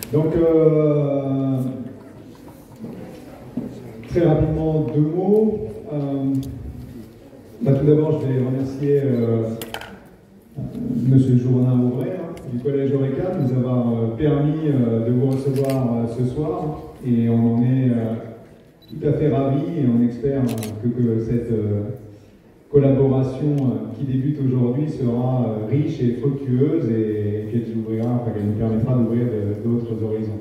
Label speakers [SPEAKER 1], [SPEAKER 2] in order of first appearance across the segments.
[SPEAKER 1] Donc, très rapidement, deux mots. Tout d'abord, je vais remercier Monsieur Jourdain Auvray du Collège Oreca de nous avoir permis de vous recevoir ce soir. Et on en est tout à fait ravis et on espère que cette collaboration qui débute aujourd'hui sera riche et fructueuse et qu'elle nous permettra d'ouvrir d'autres horizons.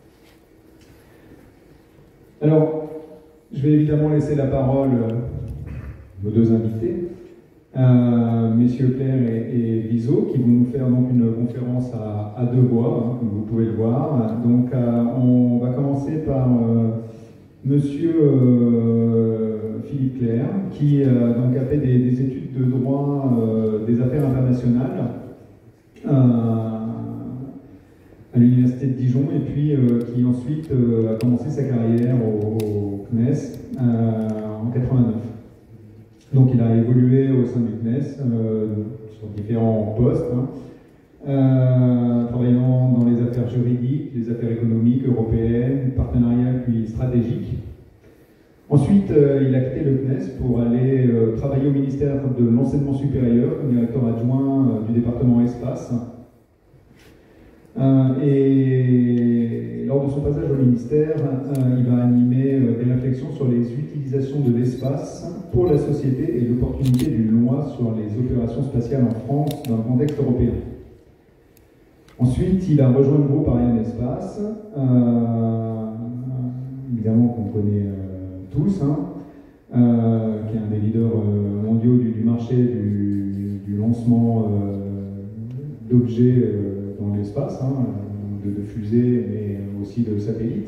[SPEAKER 1] Alors, je vais évidemment laisser la parole aux deux invités, messieurs Claire et Viso, qui vont nous faire donc une conférence à deux voix, comme vous pouvez le voir. Donc, on va commencer par monsieur Philippe Claire, qui donc a fait des études de droit des affaires internationales à l'université de Dijon, et puis qui ensuite a commencé sa carrière au CNES en 89. Donc il a évolué au sein du CNES sur différents postes, travaillant dans les affaires juridiques, les affaires économiques, européennes, partenariales puis stratégiques. Ensuite, il a quitté le CNES pour aller travailler au ministère de l'Enseignement supérieur comme directeur adjoint du département Espace. Et lors de son passage au ministère, il va animer des réflexions sur les utilisations de l'espace pour la société et l'opportunité d'une loi sur les opérations spatiales en France dans le contexte européen. Ensuite, il a rejoint le groupe Arianespace, évidemment qu'on connaît tous, qui est un des leaders mondiaux du marché du lancement d'objets dans l'espace, de fusées, mais aussi de satellites.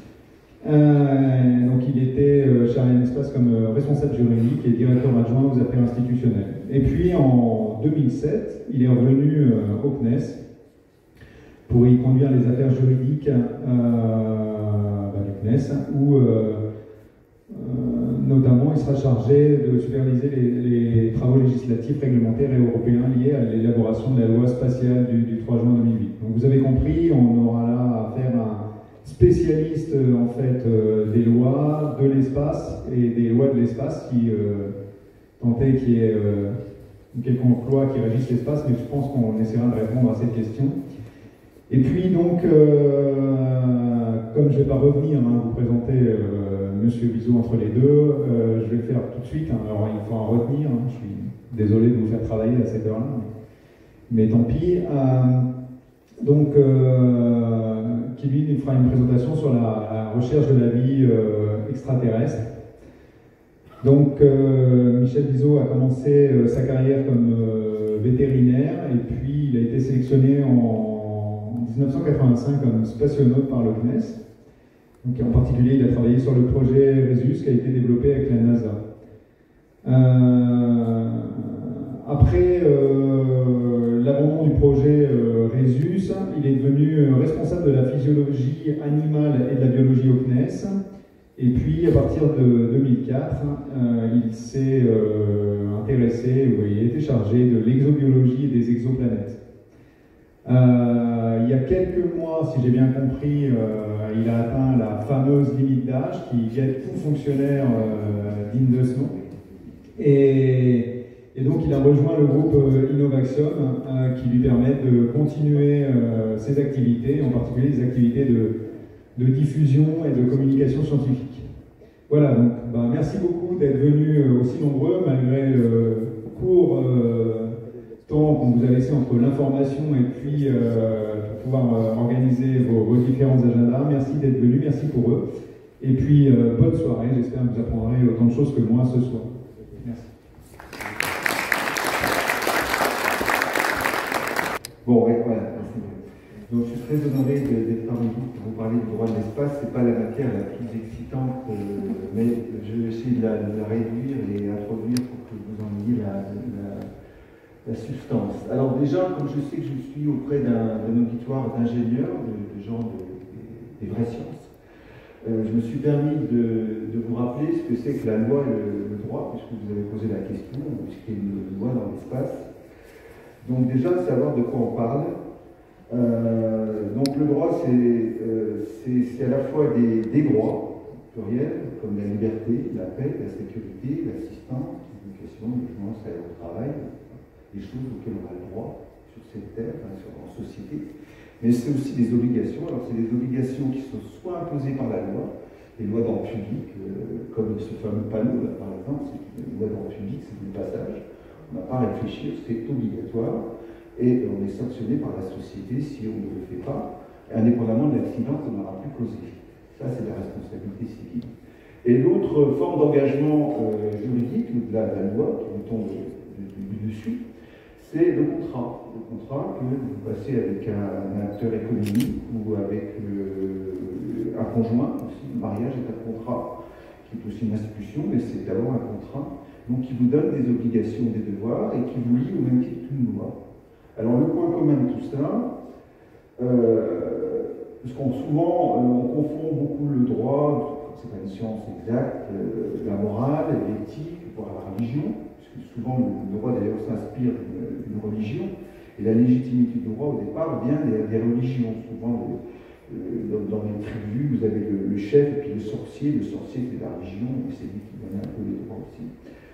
[SPEAKER 1] Donc il était chez Arianespace comme responsable juridique et directeur adjoint aux affaires institutionnelles. Et puis en 2007, il est revenu au CNES pour y conduire les affaires juridiques du CNES, où notamment il sera chargé de superviser les travaux législatifs, réglementaires et européens liés à l'élaboration de la loi spatiale du 3 juin 2008. Donc vous avez compris, on aura là affaire à un spécialiste en fait des lois de l'espace et des lois de l'espace qui tentait qu'il y ait quelconque loi qui régisse l'espace, mais je pense qu'on essaiera de répondre à cette question. Et puis donc, comme je ne vais pas revenir vous présenter Monsieur Bizot entre les deux, je vais le faire tout de suite. Alors il faut en retenir, je suis désolé de vous faire travailler à cette heure-là, mais tant pis. Donc, qui lui nous fera une présentation sur la recherche de la vie extraterrestre. Donc, Michel Bizot a commencé sa carrière comme vétérinaire, et puis il a été sélectionné en 1985 comme spationaute par le CNES. Donc, en particulier, il a travaillé sur le projet Rhesus qui a été développé avec la NASA. Après l'abandon du projet Rhesus, il est devenu responsable de la physiologie animale et de la biologie au CNES. Et puis, à partir de 2004, il s'est intéressé, ou il a été chargé de l'exobiologie et des exoplanètes. Il y a quelques mois, si j'ai bien compris, il a atteint la fameuse limite d'âge qui guette tout fonctionnaire digne de ce nom. Et donc il a rejoint le groupe Innovaxion qui lui permet de continuer ses activités, en particulier les activités de diffusion et de communication scientifique. Voilà, donc merci beaucoup d'être venus aussi nombreux malgré le court temps qu'on vous a laissé entre l'information et puis pour pouvoir organiser vos différents agendas. Merci d'être venus, merci pour eux. Et puis bonne soirée, j'espère que vous apprendrez autant de choses que moi ce soir. Merci.
[SPEAKER 2] Bon, ouais, voilà, merci. Donc je suis très honoré d'être parmi vous pour vous parler du droit de l'espace. Ce n'est pas la matière la plus excitante, mais je vais essayer de la réduire et introduire pour que vous en ayez la substance. Alors déjà, comme je sais que je suis auprès d'un auditoire d'ingénieurs, de gens des vraies sciences, je me suis permis de vous rappeler ce que c'est que la loi et le droit, puisque vous avez posé la question, puisqu'il y a une loi dans l'espace. Donc déjà, savoir de quoi on parle. Donc Donc le droit, c'est à la fois des droits pluriels, comme la liberté, la paix, la sécurité, l'assistance, l'éducation, le logement, le salaire au travail, des choses auxquelles on a le droit sur cette terre, en société. Mais c'est aussi des obligations. Alors c'est des obligations qui sont soit imposées par la loi, les lois d'ordre public, comme ce fameux panneau là, par exemple, c'est une loi d'ordre public, c'est du passage. On n'a pas à réfléchir, c'est obligatoire, et on est sanctionné par la société si on ne le fait pas, indépendamment de l'accident qu'on aura pu causer. Ça, c'est la responsabilité civile. Et l'autre forme d'engagement juridique, au-delà de la loi, qui nous tombe du dessus, c'est le contrat. Le contrat que vous passez avec un acteur économique ou avec un conjoint aussi. Le mariage est un contrat qui est aussi une institution, mais c'est d'abord un contrat. Donc qui vous donne des obligations, des devoirs et qui vous lie au même titre qu'une loi. Alors le point commun de tout cela, parce qu'on souvent on confond beaucoup le droit, c'est pas une science exacte, la morale, l'éthique, voire la religion, parce que souvent le droit d'ailleurs s'inspire d'une religion, et la légitimité du droit au départ vient des religions. Souvent dans les tribus, vous avez le chef et puis le sorcier c'est la religion, et c'est lui qui donne un peu les droits aussi.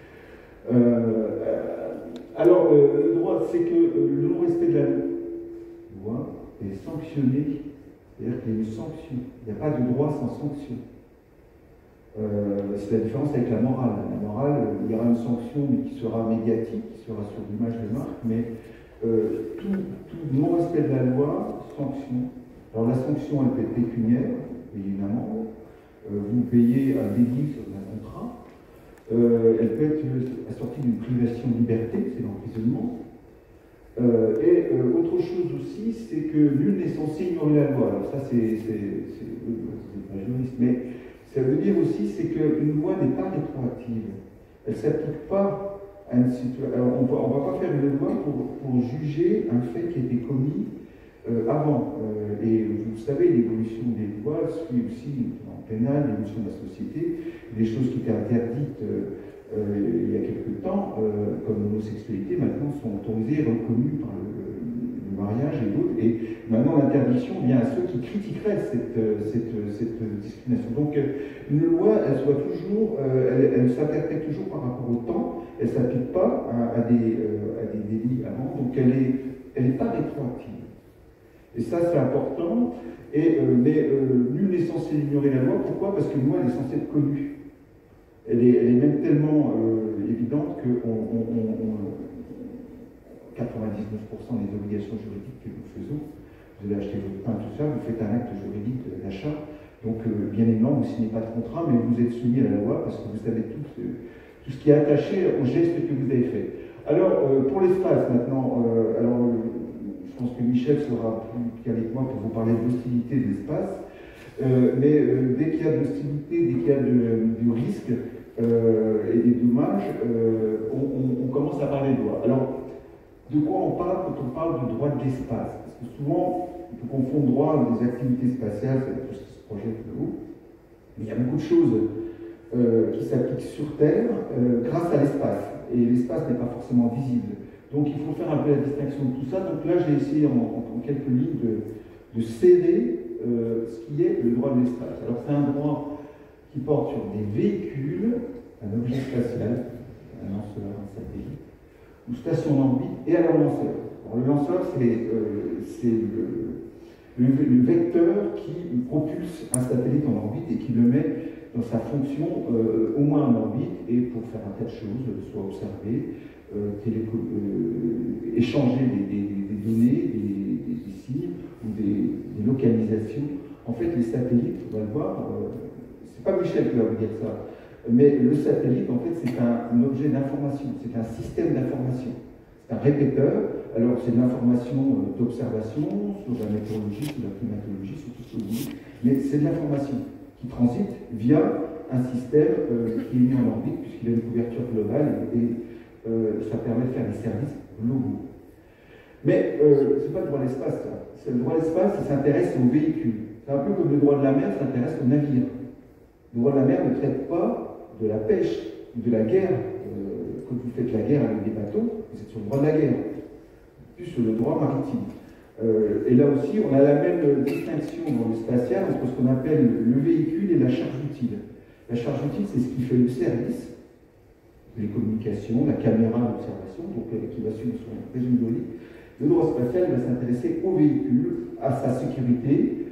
[SPEAKER 2] Alors, le droit, c'est que le non-respect de la loi est sanctionné, c'est-à-dire qu'il y a une sanction. Il n'y a pas de droit sans sanction. C'est la différence avec la morale. La morale, il y aura une sanction, mais qui sera médiatique, qui sera sur l'image de marque, mais tout non-respect de la loi, sanction. Alors, la sanction, elle peut être pécuniaire, vous payez une amende, vous payez un délit sur un contrat. Elle peut être assortie d'une privation de liberté, c'est l'emprisonnement. Et autre chose aussi, c'est que nul n'est censé ignorer la loi. Alors ça, c'est pas juriste, mais ça veut dire aussi c'est qu'une loi n'est pas rétroactive. Elle ne s'applique pas à une situation. On ne va pas faire une loi pour juger un fait qui a été commis avant. Et vous savez, l'évolution des lois suit aussi, en pénal, l'évolution de la société. Des choses qui étaient interdites il y a quelque temps, comme l'homosexualité, maintenant sont autorisées et reconnues par le mariage et d'autres. Et maintenant, l'interdiction vient à ceux qui critiqueraient cette discrimination. Donc, une loi, elle s'interprète toujours par rapport au temps, elle ne s'applique pas à des délits avant, donc elle n'est pas rétroactive. Et ça, c'est important. Mais nul n'est censé ignorer la loi. Pourquoi? Parce qu'une loi, elle est censée être connue. Elle est même tellement évidente que 99% des obligations juridiques que nous faisons, vous allez acheter votre pain, tout ça, vous faites un acte juridique d'achat. Donc, bien évidemment, vous ne signez pas de contrat, mais vous êtes soumis à la loi parce que vous savez tout ce qui est attaché au geste que vous avez fait. Alors, pour l'espace, maintenant, je pense que Michel sera plus calé que moi pour vous parler de l'hostilité de l'espace. Mais dès qu'il y a de l'hostilité, dès qu'il y a du risque et des dommages, on commence à parler de loi. Alors, de quoi on parle quand on parle du droit de l'espace? Parce que souvent, on peut confondre droit avec des activités spatiales, c'est tout ce qui se projette de haut. Mais il y a beaucoup de choses qui s'appliquent sur Terre grâce à l'espace. Et l'espace n'est pas forcément visible. Donc il faut faire un peu la distinction de tout ça. Donc là, j'ai essayé en quelques lignes de serrer ce qui est le droit de l'espace. Alors c'est un droit qui porte sur des véhicules, un objet spatial, un lanceur, un satellite, ou station d'orbite, et un lanceur. Alors, le lanceur, c'est le vecteur qui propulse un satellite en orbite et qui le met dans sa fonction au moins en orbite, et pour faire un tas de choses, soit observer, échanger des données, des signes ou des localisations. En fait, les satellites, on va le voir, c'est pas Michel qui va vous dire ça, mais le satellite, en fait, c'est un objet d'information, c'est un système d'information. C'est un répéteur, alors c'est de l'information d'observation sur la météorologie, sur la climatologie, sur tout ce que vous voulez, mais c'est de l'information qui transite via un système qui est mis en orbite, puisqu'il a une couverture globale et ça permet de faire des services globaux. Mais ce n'est pas le droit de l'espace, ça. Le droit de l'espace, il s'intéresse aux véhicules. C'est un peu comme le droit de la mer s'intéresse aux navires. Le droit de la mer ne traite pas de la pêche ou de la guerre. Quand vous faites la guerre avec des bateaux, vous êtes sur le droit de la guerre, plus sur le droit maritime. Et là aussi, on a la même distinction dans le spatial entre ce qu'on appelle le véhicule et la charge utile. La charge utile, c'est ce qui fait le service, les communications, la caméra d'observation, donc qui va suivre son régime de vie. Le droit spatial va s'intéresser au véhicule, à sa sécurité,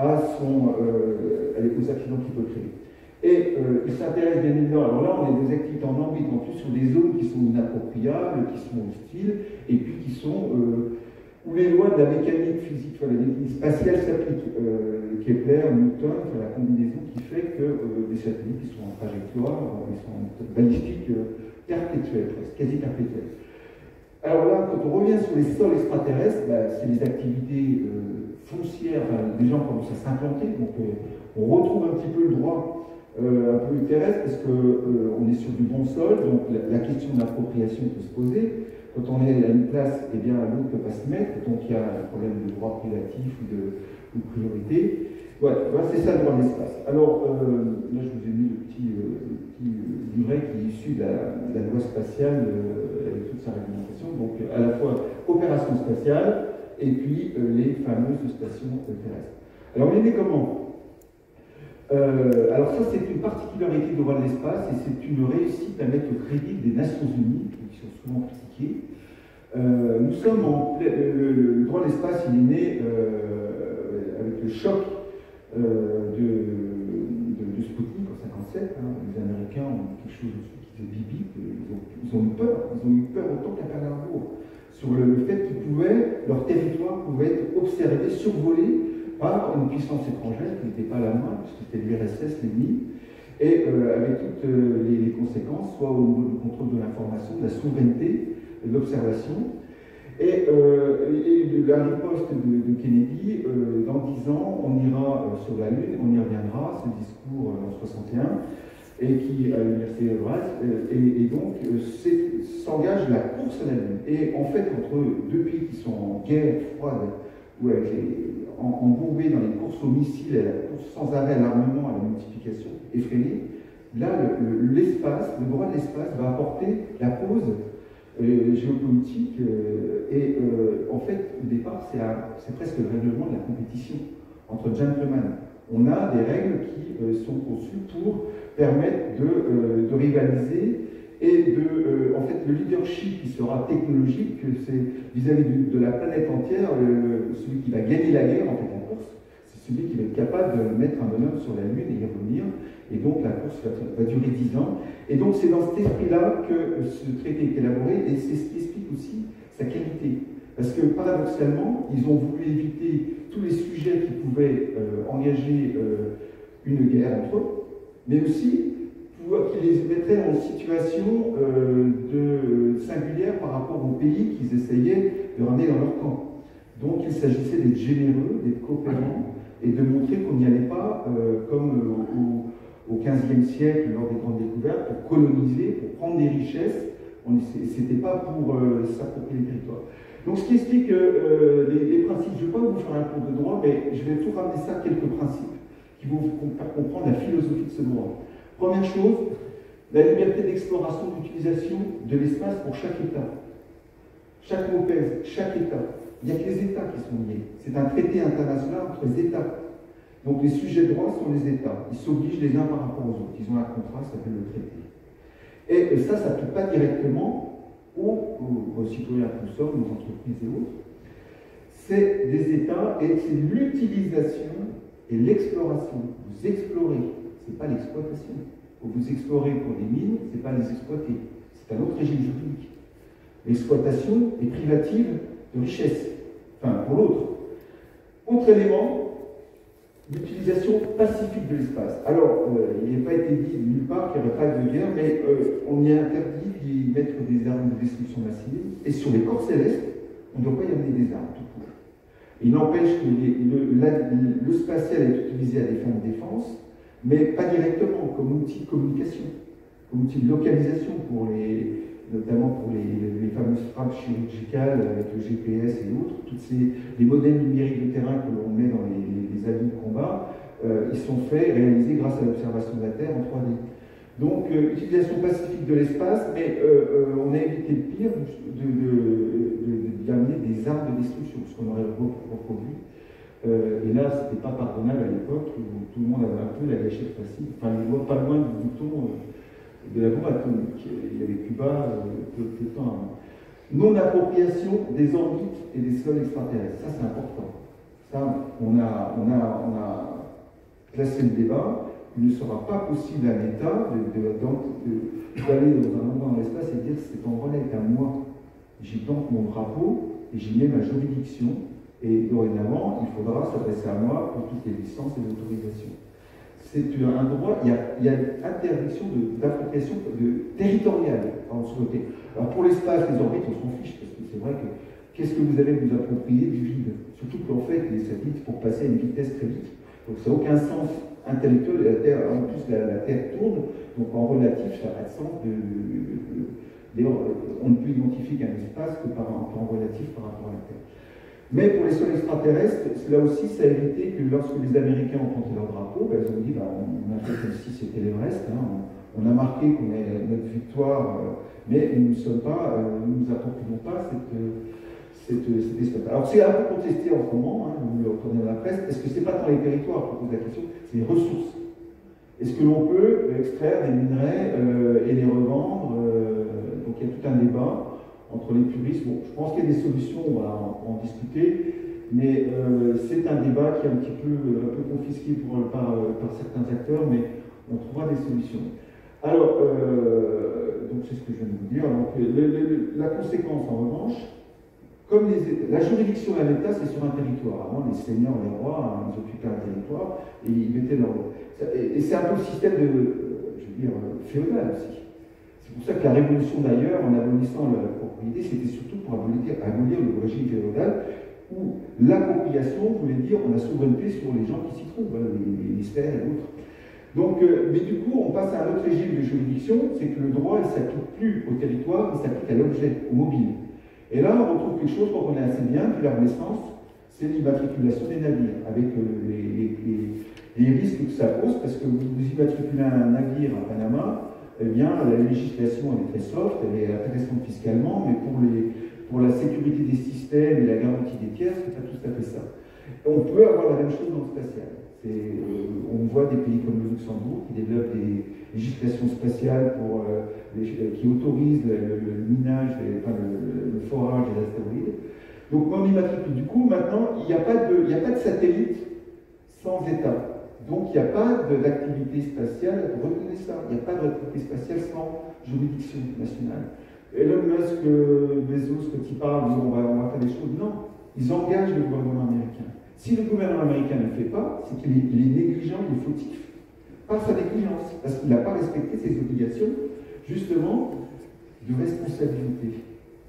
[SPEAKER 2] aux accidents qu'il peut créer. Et il s'intéresse bien évidemment, alors là on est des activités en orbite, en plus sur des zones qui sont inappropriables, qui sont hostiles, et puis qui sont où les lois de la mécanique physique, la mécanique spatiale s'appliquent. Kepler, Newton, la combinaison qui fait que des satellites qui sont en trajectoire, ils sont balistiques perpétuelles, presque, quasi perpétuelles. Alors là, quand on revient sur les sols extraterrestres, c'est des activités foncières, les gens commencent à s'implanter, donc on retrouve un petit peu le droit un peu terrestre, parce qu'on est sur du bon sol, donc la question de l'appropriation peut se poser. Quand on est à une place, eh bien l'autre ne peut pas s'y mettre, donc il y a un problème de droit privatif ou de priorité. Voilà, c'est ça le droit de l'espace. Alors, là je vous ai mis le petit livret qui est issu de la loi spatiale avec toute sa réglementation, donc à la fois opération spatiale et puis les fameuses stations terrestres. Alors, on est né comment? Alors ça, c'est une particularité du droit de l'espace et c'est une réussite à mettre au crédit des Nations Unies, qui sont souvent critiquées. Nous sommes le droit de l'espace, il est né avec le choc de Sputnik en 1957. Les Américains ont quelque chose qui faisait bibi, ils ont eu peur autant qu'à Pearl Harbor, sur le fait qu'ils pouvaient, leur territoire pouvait être observé, survolé par une puissance étrangère qui n'était pas la moindre, puisque c'était l'URSS, l'ennemi, et avec toutes les conséquences, soit au niveau du contrôle de l'information, de la souveraineté, de l'observation. Et la riposte de Kennedy, dans 10 ans, on ira sur la Lune, on y reviendra, ce discours en 61, et qui, à l'université de Brest, et donc s'engage la course à la Lune. Et en fait, entre deux pays qui sont en guerre froide, ou embourbés dans les courses aux missiles et la course sans arrêt à l'armement, à la multiplication effrénée, là, l'espace, le droit de l'espace va apporter la pause géopolitique en fait, au départ, c'est presque le règlement de la compétition entre gentlemen. On a des règles qui sont conçues pour permettre de rivaliser et en fait, le leadership qui sera technologique, c'est vis-à-vis de la planète entière, celui qui va gagner la guerre, en fait, en course, c'est celui qui va être capable de mettre un bonhomme sur la Lune et y revenir. Et donc, la course va durer 10 ans. Et donc, c'est dans cet esprit-là que ce traité est élaboré, et c'est ce qui explique aussi sa qualité. Parce que, paradoxalement, ils ont voulu éviter tous les sujets qui pouvaient engager une guerre entre eux, mais aussi qui les mettrait en situation singulière par rapport aux pays qu'ils essayaient de ramener dans leur camp. Donc il s'agissait d'être généreux, d'être coopérants et de montrer qu'on n'y allait pas comme au XVe siècle, lors des grandes découvertes, pour coloniser, pour prendre des richesses. C'était pas pour s'approprier les territoires. Donc ce qui explique les principes, je ne vais pas vous faire un cours de droit, mais je vais tout ramener ça à quelques principes qui vont vous faire comprendre la philosophie de ce droit. Première chose, la liberté d'exploration, d'utilisation de l'espace pour chaque État. Chaque mot pèse, chaque État. Il n'y a que les États qui sont liés. C'est un traité international entre les États. Donc les sujets de droit sont les États. Ils s'obligent les uns par rapport aux autres. Ils ont un contrat, ça s'appelle le traité. Et ça ne s'applique pas directement aux citoyens que nous sommes, aux entreprises et autres. C'est des États et c'est l'utilisation et l'exploration. Vous explorez. Ce n'est pas l'exploitation. Vous explorez pour des mines, ce n'est pas les exploiter. C'est un autre régime juridique. L'exploitation est privative de richesse. Enfin, pour l'autre. Autre élément, l'utilisation pacifique de l'espace. Alors, il n'a pas été dit nulle part qu'il n'y aurait pas de guerre, mais on y a interdit d'y mettre des armes de destruction massive. Et sur les corps célestes, on ne doit pas y amener des armes, tout court. Il n'empêche que le spatial est utilisé à des fins de défense, mais pas directement, comme outil de communication, comme outil de localisation, notamment pour les fameuses frappes chirurgicales avec le GPS et autres. Les modèles numériques de terrain que l'on met dans les avions de combat, ils sont réalisés grâce à l'observation de la Terre en 3D. Donc, utilisation pacifique de l'espace, mais on a évité le pire d'y amener des armes de destruction, ce qu'on aurait reproduit. Et là, c'était pas pardonnable à l'époque où tout le monde avait un peu la gâchette facile. Enfin, il voit pas loin du bouton de la bombe atomique. Il y avait Cuba peu de temps avant. Non-appropriation des orbites et des sols extraterrestres. Ça, c'est important. Ça, on a classé le débat. Il ne sera pas possible à l'État d'aller dans un endroit dans l'espace et dire cet endroit-là est à moi. J'y plante mon drapeau et j'y mets ma juridiction. Et dorénavant, il faudra s'adresser à moi pour toutes les licences et les autorisations. C'est un droit, il y a interdiction d'appropriation territoriale en ce côté. Alors pour l'espace, les orbites, on s'en fiche, parce que c'est vrai que qu'est-ce que vous allez vous approprier du vide? Surtout qu'en fait, les satellites, pour passer à une vitesse très vite, donc ça n'a aucun sens intellectuel, en plus la Terre tourne, donc en relatif, ça n'a pas de sens on ne peut identifier qu'un espace que en relatif par rapport à la Terre. Mais pour les sols extraterrestres, là aussi, ça a évité que lorsque les Américains ont planté leur drapeau, ben, ils ont dit on a fait comme si c'était l'Everest, hein, on a marqué qu'on a notre victoire, mais nous nous approprions pas cet espace. Alors c'est un peu contesté en ce moment, hein, vous le reprenez dans la presse, est-ce que c'est pas dans les territoires, je pose la question, c'est les ressources. Est-ce que l'on peut extraire des minerais et les revendre donc il y a tout un débat entre les puristes. Bon, je pense qu'il y a des solutions, on va en discuter, mais c'est un débat qui est un peu confisqué par certains acteurs, mais on trouvera des solutions. Alors, donc c'est ce que je viens de vous dire. Donc, la conséquence, en revanche, comme la juridiction à l'État, c'est sur un territoire. Avant, les seigneurs, les rois, hein, ils occupaient un territoire et ils mettaient leur loi. Et c'est un peu le système féodal aussi. C'est pour ça que la révolution d'ailleurs, en abolissant la propriété, c'était surtout pour abolir le régime féodal, où l'appropriation voulait dire la souveraineté sur les gens qui s'y trouvent, les sphères et autres. Donc, mais du coup, on passe à un autre régime de juridiction, c'est que le droit ne s'applique plus au territoire, il s'applique à l'objet, au mobile. Et là, on retrouve quelque chose qu'on connaît assez bien depuis la Renaissance, c'est l'immatriculation des navires, avec les risques que ça pose, parce que vous immatriculez un navire à Panama, eh bien, la législation elle est très soft, elle est intéressante fiscalement, mais pour la sécurité des systèmes et la garantie des tiers, c'est pas tout à fait ça. On peut avoir la même chose dans le spatial. On voit des pays comme le Luxembourg qui développent des législations spatiales qui autorisent le minage, le forage des astéroïdes. Donc on immatricule. Du coup, maintenant, il n'y a pas de satellite sans État. Donc il n'y a pas d'activité spatiale, retenez ça, il n'y a pas d'activité spatiale sans juridiction nationale. Elon Musk, Bezos, quand ils parlent, on va faire des choses, non, ils engagent le gouvernement américain. Si le gouvernement américain ne le fait pas, c'est qu'il est négligent, il est fautif, par sa négligence, parce qu'il n'a pas respecté ses obligations, justement, de responsabilité.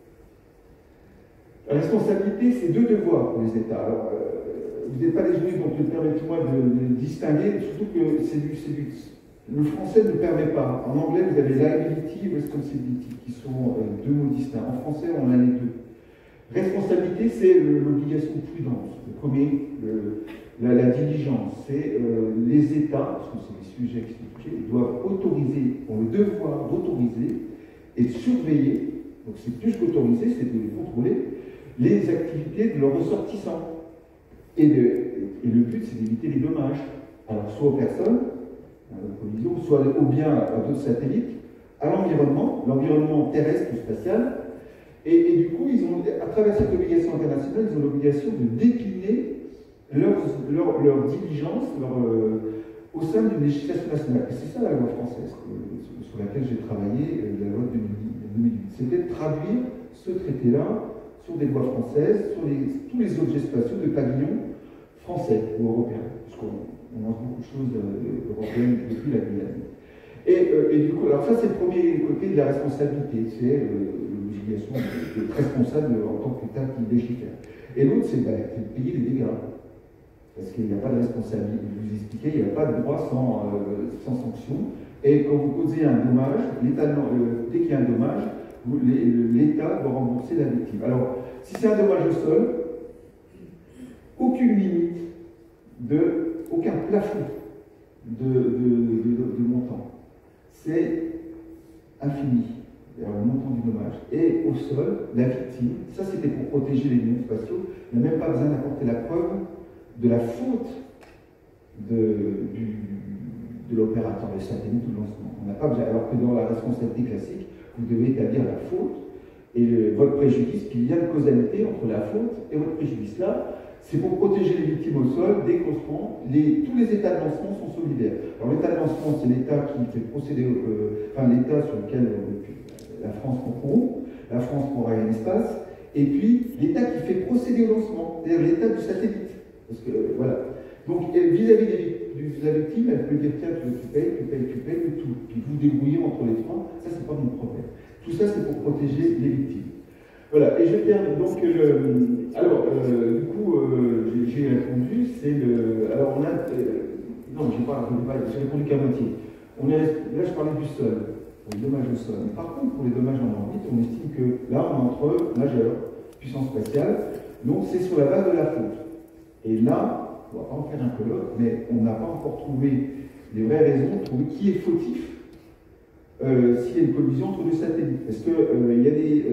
[SPEAKER 2] La responsabilité, c'est deux devoirs pour les États. Alors, vous n'êtes pas des juristes, donc permettez-moi de distinguer, surtout que le français ne permet pas. En anglais, vous avez liability et responsibility, qui sont deux mots distincts. En français, on a les deux. Responsabilité, c'est l'obligation de prudence. Le premier, la diligence, c'est les États, parce que c'est des sujets expliqués, doivent autoriser, ont le devoir d'autoriser et de surveiller, donc c'est plus qu'autoriser, c'est de contrôler les activités de leurs ressortissants. Et le but, c'est d'éviter les dommages, alors soit aux personnes, à la collision, soit aux biens, à d'autres satellites, à l'environnement terrestre ou spatial. Et du coup, à travers cette obligation internationale, ils ont l'obligation de décliner leur diligence au sein d'une législation nationale. Et c'est ça la loi française sur laquelle j'ai travaillé, la loi de 2008. C'était de traduire ce traité-là sur des lois françaises, sur tous les objets spatiaux de pavillon français ou européen, puisqu'on lance beaucoup de choses européennes depuis la Guyane. Et du coup, alors ça c'est le premier côté de la responsabilité, c'est l'obligation d'être responsable en tant qu'État qui légifère. Et l'autre, c'est de payer les dégâts. Parce qu'il n'y a pas de responsabilité, je vous expliquais, il n'y a pas de droit sans sanction. Et quand vous causez un dommage, dès qu'il y a un dommage, l'État doit rembourser la victime. Alors, si c'est un dommage au sol, aucune limite, aucun plafond de montant. c'est infini, le montant du dommage. Et au sol, la victime, ça c'était pour protéger les données spatiaux, il n'y a même pas besoin d'apporter la preuve de la faute de l'opérateur des satellites ou de lancement. On n'a pas besoin, alors que dans la responsabilité classique, vous devez établir la faute et votre préjudice, puis il y a une causalité entre la faute et votre préjudice. Là, c'est pour protéger les victimes au sol, dès qu'on se prend, tous les états de lancement sont solidaires. Alors l'état de lancement, c'est l'état qui fait procéder, l'état sur lequel la France concourt, la France pour Arianespace, et puis l'état qui fait procéder au lancement, c'est-à-dire l'état du satellite. Parce que, voilà. Donc vis-à-vis de la victime, elle peut dire tiens, tu payes, tout. Puis vous débrouillez entre les trois, ça c'est pas mon problème. Tout ça c'est pour protéger les victimes. Voilà, et je termine donc du coup, j'ai répondu, c'est le. Alors on a. Non, j'ai répondu qu'à moitié. Là je parlais du sol, pour les dommages au sol. Mais par contre, pour les dommages en orbite, on estime que là on est entre majeur, puissance spatiale, donc c'est sur la base de la faute. Et là, on ne va pas en faire un colloque, mais on n'a pas encore trouvé les vraies raisons de trouver qui est fautif s'il y a une collision entre deux satellites. Parce que il y a des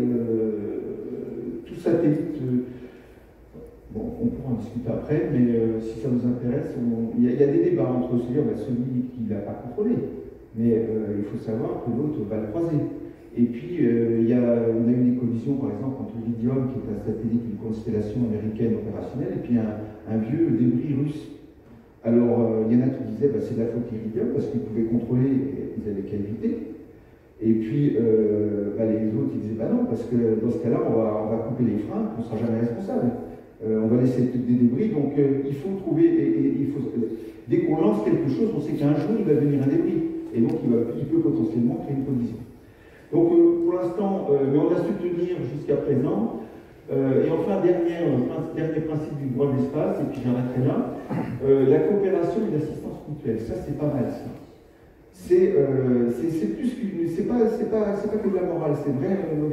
[SPEAKER 2] tout satellite, bon, on pourra en discuter après, mais si ça vous intéresse, il y a des débats entre celui qui ne l'a pas contrôlé, mais il faut savoir que l'autre va le croiser. Et puis, on a eu des collisions, par exemple, entre l'Idium, qui est un satellite d'une constellation américaine opérationnelle, et puis un vieux débris russe. Alors, il y en a qui disaient c'est de la faute d'Iridium, parce qu'ils pouvaient contrôler, et ils avaient qu'à éviter. Et puis, les autres, ils disaient non, parce que dans ce cas-là, on va couper les freins, on ne sera jamais responsable. On va laisser des débris, donc il faut trouver, dès qu'on lance quelque chose, on sait qu'un jour, il va venir un débris. Et donc, il peut potentiellement créer une collision. Donc pour l'instant, mais on a su tenir jusqu'à présent. Et enfin, dernier principe du droit de l'espace, et puis j'arrêterai là, la coopération et l'assistance mutuelle. Ça, c'est pas mal, ça. C'est plus qu'une. C'est pas que de la morale, c'est vrai,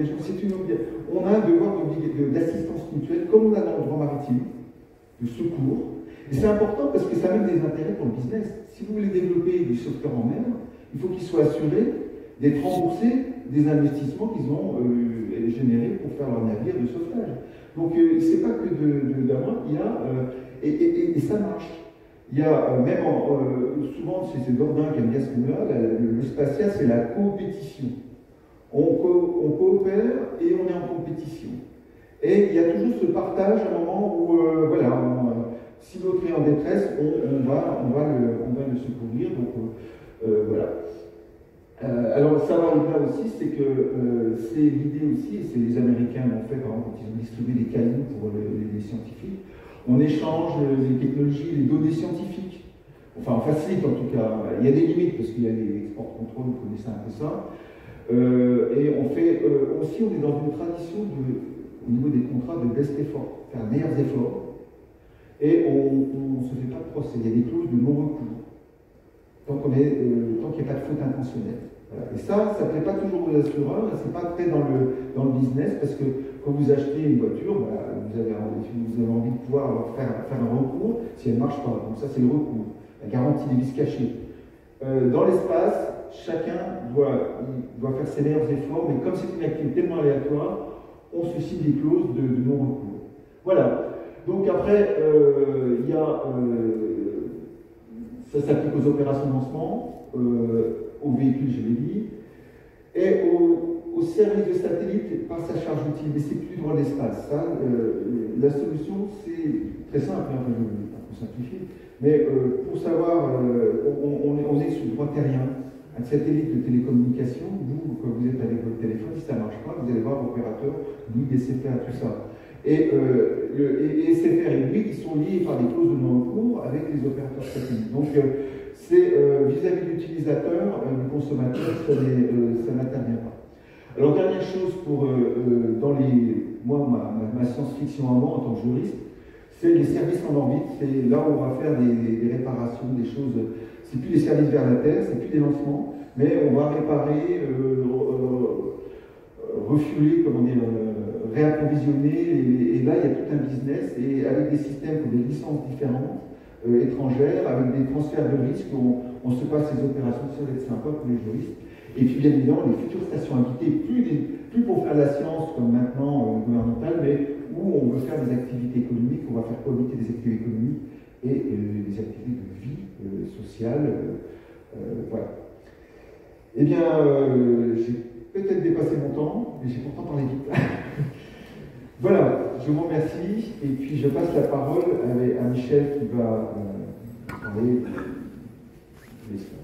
[SPEAKER 2] on a un devoir d'assistance mutuelle, comme on a dans le droit maritime, de secours. Et c'est important parce que ça a même des intérêts pour le business. Si vous voulez développer du sauveteur en mer, il faut qu'il soit assuré d'être remboursés des investissements qu'ils ont générés pour faire leur navire de sauvetage. Donc, c'est pas que d'avoir, il y a, et ça marche. Il y a même, souvent, c'est Dordain qui aime bien ce mot-là, le spatial, c'est la compétition. On coopère et on est en compétition. Et il y a toujours ce partage à un moment où, si l'autre est en détresse, on va le secourir. Donc, voilà. Alors, ça va au-delà aussi, c'est que c'est l'idée aussi, et c'est les Américains l'ont fait, par exemple, quand ils ont distribué des cailloux pour les scientifiques, on échange les technologies, les données scientifiques. Enfin, on facilite en tout cas. Il y a des limites, parce qu'il y a des export contrôle, vous connaissez un peu ça. Et on fait aussi, on est dans une tradition au niveau des contrats de best effort, faire meilleurs efforts. Et on ne se fait pas de procès, il y a des clauses de non-recours. Tant qu'il n'y a pas de faute intentionnelle. Voilà. Et ça ne plaît pas toujours aux assureurs, c'est pas très dans le business, parce que quand vous achetez une voiture, vous avez envie de pouvoir faire un recours si elle ne marche pas. Donc ça, c'est le recours, la garantie des vices cachés. Dans l'espace, chacun doit faire ses meilleurs efforts, mais comme c'est une activité tellement aléatoire, on se signe des clauses de non-recours. Voilà. Donc après, il y a... ça s'applique aux opérations de lancement, aux véhicules, je l'ai dit, et aux services de satellite par sa charge utile. Mais c'est plus droit de l'espace. La solution, c'est très simple, un peu simplifié, mais pour savoir, on est sur le droit terrien. Un satellite de télécommunication, vous, quand vous êtes avec votre téléphone, si ça ne marche pas, vous allez voir l'opérateur, lui, SFR, tout ça. Et SFR et lui, ils sont liés par des clauses de non-recours avec les opérateurs satellites. Donc, c'est vis-à-vis de l'utilisateur, du consommateur, ça n'intervient pas. Alors, dernière chose, ma science-fiction à moi, en tant que juriste, c'est les services en orbite. C'est là où on va faire des réparations, des choses. C'est plus des services vers la Terre, c'est plus des lancements, mais on va réparer, refueler, réapprovisionner, et là il y a tout un business, et avec des systèmes qui ont des licences différentes, étrangères, avec des transferts de risques, on se passe ces opérations, ça va être sympa pour les juristes. Et puis bien évidemment, les futures stations habitées, plus pour faire la science comme maintenant gouvernementale, mais où on veut faire des activités économiques, on va faire cohabiter des activités économiques et des activités de vie sociale. Voilà. Eh bien, j'ai peut-être dépassé mon temps, mais j'ai pourtant parlé vite. Voilà, je vous remercie, et puis je passe la parole à Michel qui va parler de l'espace.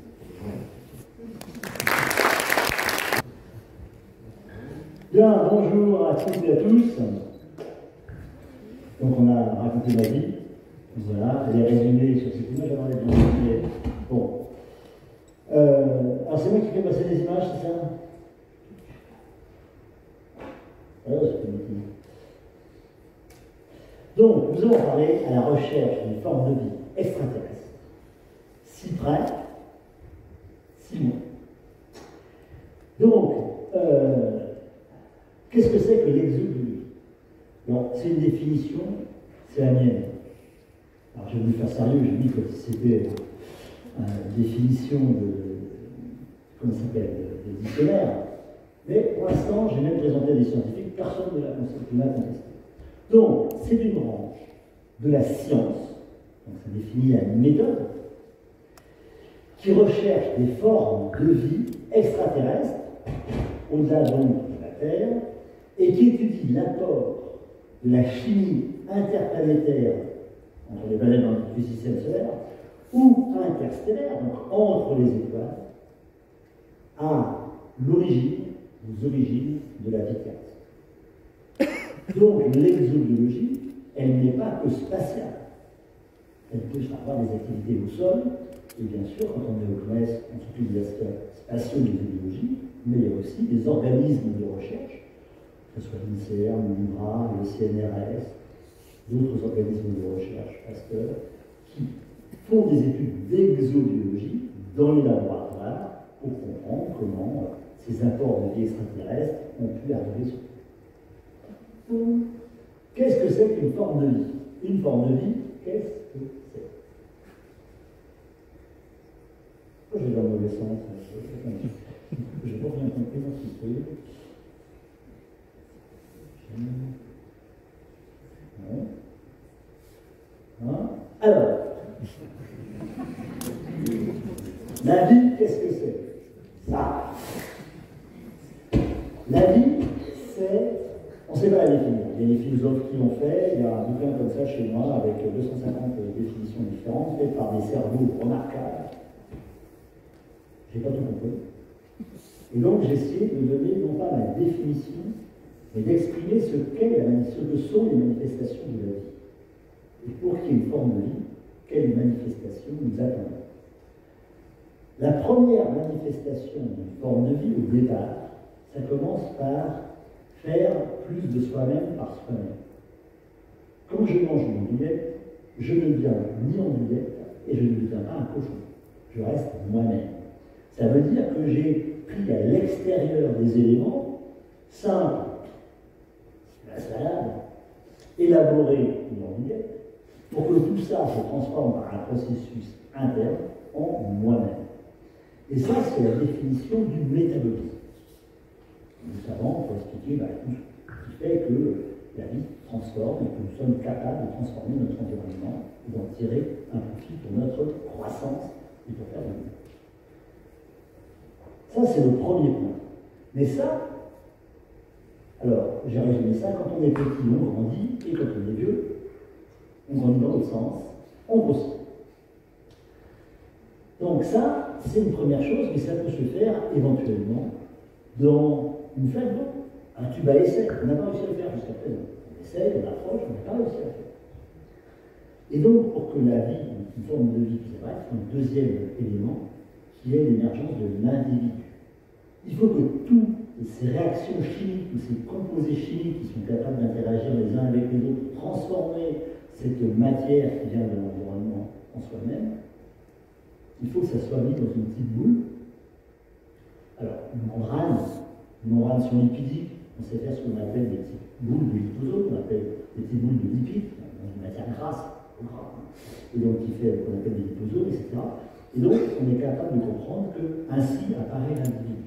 [SPEAKER 3] Bien, bonjour à toutes et à tous. Donc on a raconté ma vie, voilà, elle est résumée sur cette image, j'aimerais bien mais bon. Alors c'est moi qui fais passer les images, c'est ça? Alors, j'ai fait une... Donc, nous allons parler à la recherche d'une forme de vie extraterrestre. Si près, si loin. Donc, qu'est-ce que c'est que l'exobiologie? Alors, c'est une définition, c'est la mienne. Alors, je vais vous faire sérieux, j'ai dit que c'était une définition comment ça s'appelle, de dictionnaire. Mais pour l'instant, j'ai même présenté à des scientifiques, personne ne l'a contesté. Donc, c'est une branche de la science, donc ça définit la méthode, qui recherche des formes de vie extraterrestres, au-delà donc de la Terre, et qui étudie l'apport de la chimie interplanétaire entre les planètes du système solaire, ou interstellaire, donc entre les étoiles, à l'origine, aux origines de la vie terrestre. Donc l'exobiologie, elle n'est pas que spatiale. Elle peut avoir des activités au sol, et bien sûr, quand on est au CNES, on s'occupe des aspects spatiaux de l'exobiologie, mais il y a aussi des organismes de recherche, que ce soit l'INSERM, l'INRA, le CNRS, d'autres organismes de recherche, Pasteur, qui font des études d'exobiologie dans les laboratoires pour comprendre comment ces apports de vie extraterrestres ont pu arriver sur Terre. Qu'est-ce que c'est qu'une forme de vie? Une forme de vie, qu'est-ce que c'est? Je vais dans le mauvais sens. Je n'ai pas bien compris mon système. Hein? Alors, la vie, qu'est-ce que c'est? Ça. La vie, c'est... On ne sait pas la définir. Il y a des philosophes qui l'ont fait. Il y a un bouquin comme ça chez moi avec 250 définitions différentes faites par des cerveaux remarquables. Je n'ai pas tout compris. Et donc j'ai essayé de donner non pas la définition, mais d'exprimer ce que sont les manifestations de la vie. Et pour qu'il y ait une forme de vie, quelles manifestations nous attendons? La première manifestation d'une forme de vie, au départ, ça commence par faire plus de soi-même par soi-même. Quand je mange une andouillette, je ne deviens ni andouillette et je ne deviens pas un cochon. Je reste moi-même. Ça veut dire que j'ai pris à l'extérieur des éléments simples, la salade, élaboré une andouillette, pour que tout ça se transforme par un processus interne en moi-même. Et ça, c'est la définition du métabolisme. Nous savons, pour expliquer tout ce qui fait que la vie se transforme et que nous sommes capables de transformer notre environnement et d'en tirer un profit pour notre croissance et pour faire du bien. Ça, c'est le premier point. Mais ça, alors, j'ai résumé ça, quand on est petit, on grandit, et quand on est vieux, on grandit dans l'autre sens, on grossit. Donc ça, c'est une première chose, mais ça peut se faire éventuellement dans une flaque d'eau, un tube à essai. On n'a pas réussi à le faire jusqu'à présent. On essaie, on approche, on n'a pas réussi à le faire. Et donc, pour que la vie, une forme de vie qui est vraie, il faut un deuxième élément, qui est l'émergence de l'individu. Il faut que toutes ces réactions chimiques, tous ces composés chimiques qui sont capables d'interagir les uns avec les autres, transformer cette matière qui vient de l'environnement en soi-même, il faut que ça soit mis dans une petite boule. Alors, une membrane sur lipidique, on sait faire ce qu'on appelle des petites boules de liposome, on appelle des petites boules de lipides, dans une matière grasse, et donc qui fait ce qu'on appelle des liposomes, etc. Et donc, on est capable de comprendre que ainsi apparaît l'individu.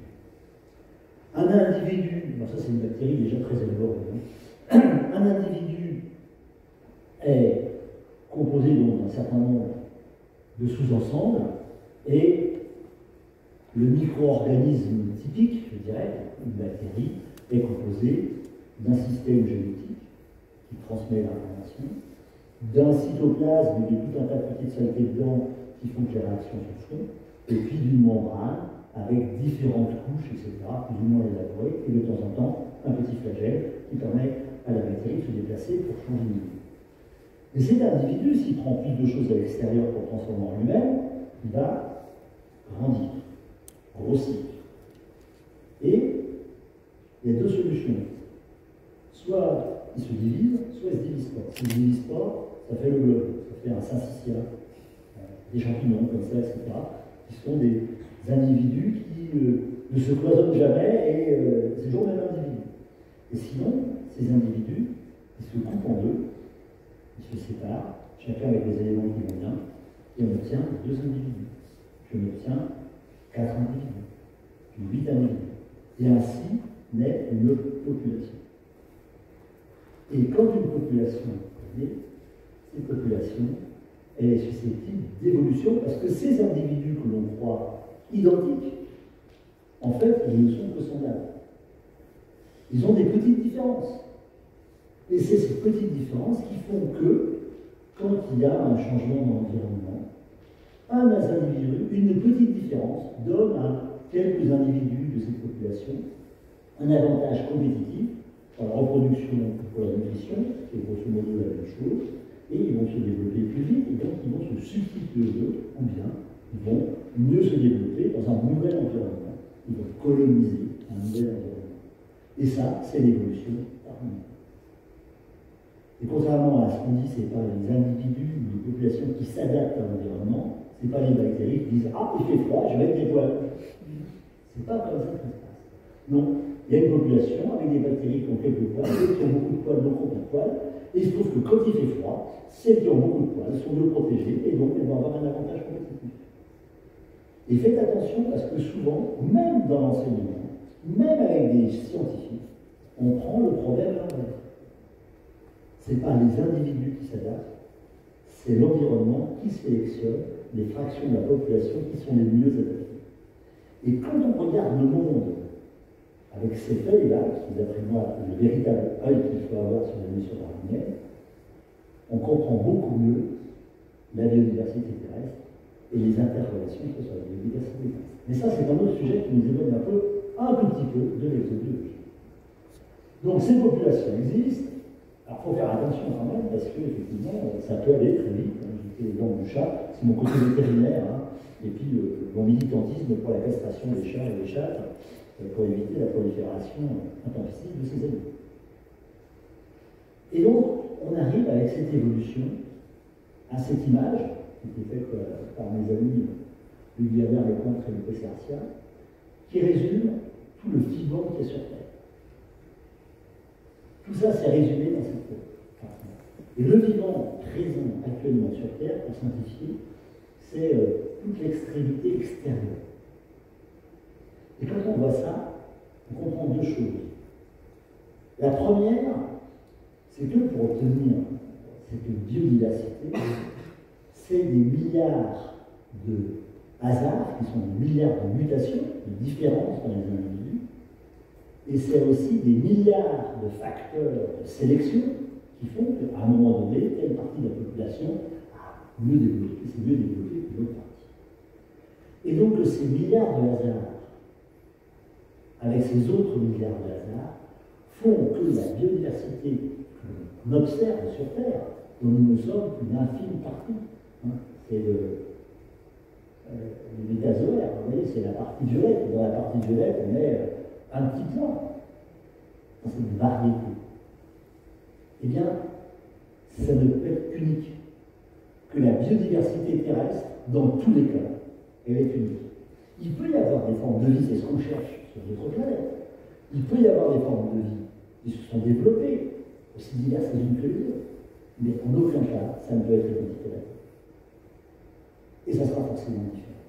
[SPEAKER 3] Un individu, alors ça c'est une bactérie déjà très élaborée, hein. Un individu est composé donc d'un certain nombre de sous-ensembles et le micro-organisme typique, je dirais, une bactérie, est composé d'un système génétique qui transmet l'information, d'un cytoplasme, il y a tout un tas de petites saletés dedans qui font que les réactions se font, et puis d'une membrane avec différentes couches, etc., plus ou moins élaborées, et de temps en temps, un petit flagelle qui permet à la bactérie de se déplacer pour changer de niveau. Mais cet individu, s'il prend plus de choses à l'extérieur pour transformer en lui-même, il va grandir, grossir. Et il y a deux solutions. Soit il se divise, soit il ne se divise pas. S'il ne se divise pas, ça fait le globe, ça fait un syncytia, des champignons comme ça, etc., qui sont des individus qui ne se cloisonnent jamais et c'est toujours le même individu. Et sinon, ces individus, ils se coupent en deux, ils se séparent, chacun avec les éléments qui vont bien, et on obtient deux individus. Je m'obtiens 4 individus, puis 8 individus. Et ainsi naît une population. Et quand une population naît, cette population est susceptible d'évolution parce que ces individus que l'on croit identiques, en fait, ils ne sont que semblables. Ils ont des petites différences. Et c'est ces petites différences qui font que, quand il y a un changement dans l'environnement, un individu, une petite différence, donne à quelques individus de cette population un avantage compétitif pour la reproduction ou pour la nutrition, c'est grosso modo la même chose, et ils vont se développer plus vite, et donc ils vont se substituer aux autres, ou bien ils vont mieux se développer dans un nouvel environnement, ils vont coloniser un nouvel environnement. Et ça, c'est l'évolution par nous. Et contrairement à ce qu'on dit, c'est pas les individus ou les populations qui s'adaptent à l'environnement, c'est pas les bactéries qui disent « Ah, il fait froid, je vais mettre des poils ». C'est pas comme ça que ça se passe. Non, il y a une population avec des bactéries qui ont quelques poils, d'autres qui ont beaucoup de poils, d'autres qui ont pas de poils, et il se trouve que quand il fait froid, celles qui ont beaucoup de poils sont mieux protégées, et donc elles vont avoir un avantage compétitif. Et faites attention parce que souvent, même dans l'enseignement, même avec des scientifiques, on prend le problème à l'envers. Ce n'est pas les individus qui s'adaptent, c'est l'environnement qui sélectionne les fractions de la population qui sont les mieux adaptées. Et quand on regarde le monde avec cet œil-là, qui d'après moi est le véritable œil qu'il faut avoir sur la mission darwinienne, on comprend beaucoup mieux la biodiversité terrestre et les interrelations sur la biodiversité terrestre. Mais ça, c'est un autre sujet qui nous éloigne un tout petit peu de l'exobiologie. Donc ces populations existent. Alors il faut faire attention quand même, parce qu'effectivement, ça peut aller très vite. J'étais dans du chat, c'est mon côté vétérinaire, hein, et puis mon militantisme pour la castration des chats et des chattes, pour éviter la prolifération intempestive de ces animaux. Et donc, on arrive avec cette évolution à cette image, qui était faite par mes amis Luc Gabert, Lecointre et Lucas Garcia, qui résume tout le vivant qui est sur Terre. Tout ça, c'est résumé dans cette partie. Et le vivant présent actuellement sur Terre, pour simplifier, c'est toute l'extrémité extérieure. Et quand on voit ça, on comprend deux choses. La première, c'est que pour obtenir cette biodiversité, c'est des milliards de hasards, qui sont des milliards de mutations, de différences dans les individus, et c'est aussi des milliards de facteurs de sélection qui font qu'à un moment donné, telle partie de la population a mieux développé, c'est mieux développé qu'une autre partie. Et donc ces milliards de hasards, avec ces autres milliards de hasards, font que la biodiversité qu'on observe sur Terre, dont nous ne sommes qu'une infime partie, hein, c'est le métazoaire, vous voyez, c'est la partie violette, et dans la partie violette, on est un petit point, c'est une variété. Eh bien, ça ne peut être qu'unique, que la biodiversité terrestre, dans tous les cas, elle est unique. Il peut y avoir des formes de vie, c'est ce qu'on cherche sur d'autres planètes. Il peut y avoir des formes de vie qui se sont développées, aussi diverses les unes que les autres, mais en aucun cas, ça ne peut être identique. Et ça sera forcément différent.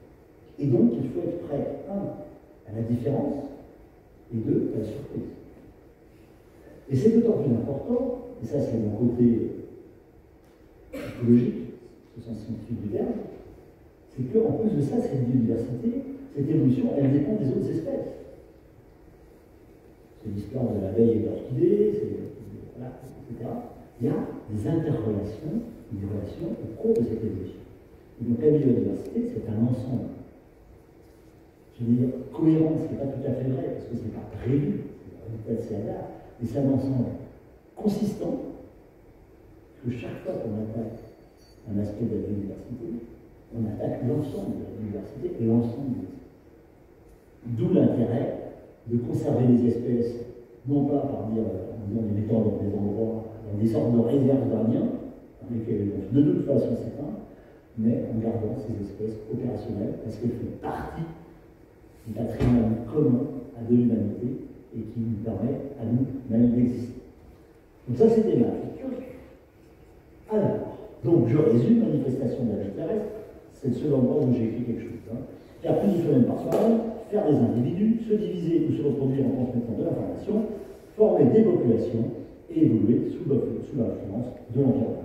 [SPEAKER 3] Et donc, il faut être prêt, un, à la différence, et deux, à la surprise. Et c'est d'autant plus important, et ça c'est mon côté écologique, au sens scientifique du terme, c'est qu'en plus de ça, cette biodiversité, cette évolution, elle dépend des autres espèces. C'est l'histoire de l'abeille et de l'orchidée, voilà, etc. Il y a des interrelations, des relations au cours de cette évolution. Et donc la biodiversité, c'est un ensemble. Je veux dire, cohérent, ce qui n'est pas tout à fait vrai, parce que ce n'est pas prévu, c'est pas assez hasard, mais c'est un ensemble consistant, que chaque fois qu'on attaque un aspect de la biodiversité, on attaque l'ensemble de la biodiversité et l'ensemble des espèces. D'où l'intérêt de conserver les espèces, non pas par dire, en les mettant dans des endroits, dans des sortes de réserves d'Indiens, dans lesquelles de toute façon s'éteindre, mais en gardant ces espèces opérationnelles, parce qu'elles font partie du patrimoine commun à de l'humanité et qui nous permet à nous-mêmes d'exister. Donc ça, c'était ma lecture. Alors, donc je résume, manifestation de la vie terrestre, c'est le seul endroit où j'ai écrit quelque chose. Faire plus de phénomènes par soi-même, faire des individus, se diviser ou se reproduire en transmettant de l'information, former des populations et évoluer sous l'influence de l'environnement.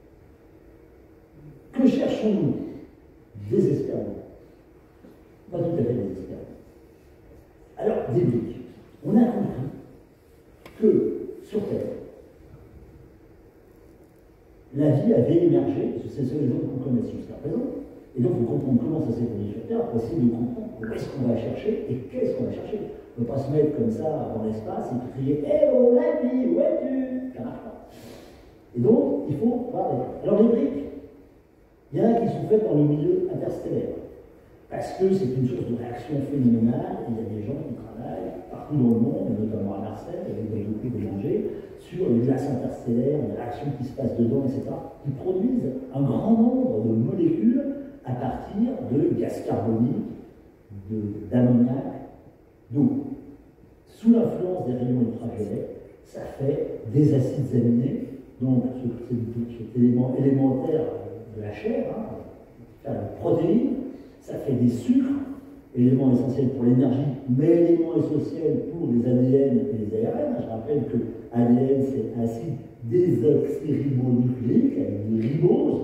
[SPEAKER 3] Que cherchons-nous? Désespérément. Pas tout à fait désespérément. Alors, des briques. On a compris que sur Terre, la vie avait émergé, c'est ce exemple qu'on connaît jusqu'à présent, et donc il faut comprendre comment ça s'est produit sur Terre, pour essayer de comprendre où est-ce qu'on va chercher et qu'est-ce qu'on va chercher. On ne peut pas se mettre comme ça dans l'espace et crier « Eh oh, la vie, où es-tu » Ça marche pas. Et donc, il faut voir les... Alors les briques, il y en a qui sont faites dans le milieu interstellaire, parce que c'est une source de réaction phénoménale, et il y a des gens qui travaillent partout dans le monde, et notamment à Marseille, avec beaucoup de dangers, sur les glaces interstellaires, les réactions qui se passent dedans, etc., qui produisent un grand nombre de molécules à partir de gaz carbonique, d'ammoniac, d'eau. Sous l'influence des rayons ultraviolets, ça fait des acides aminés, donc cet élément élémentaire de la chair, des protéines, ça fait des sucres, éléments essentiels pour l'énergie, mais éléments essentiels pour les ADN et les ARN. Je rappelle que ADN, c'est acide désoxyribonucléique, avec des riboses,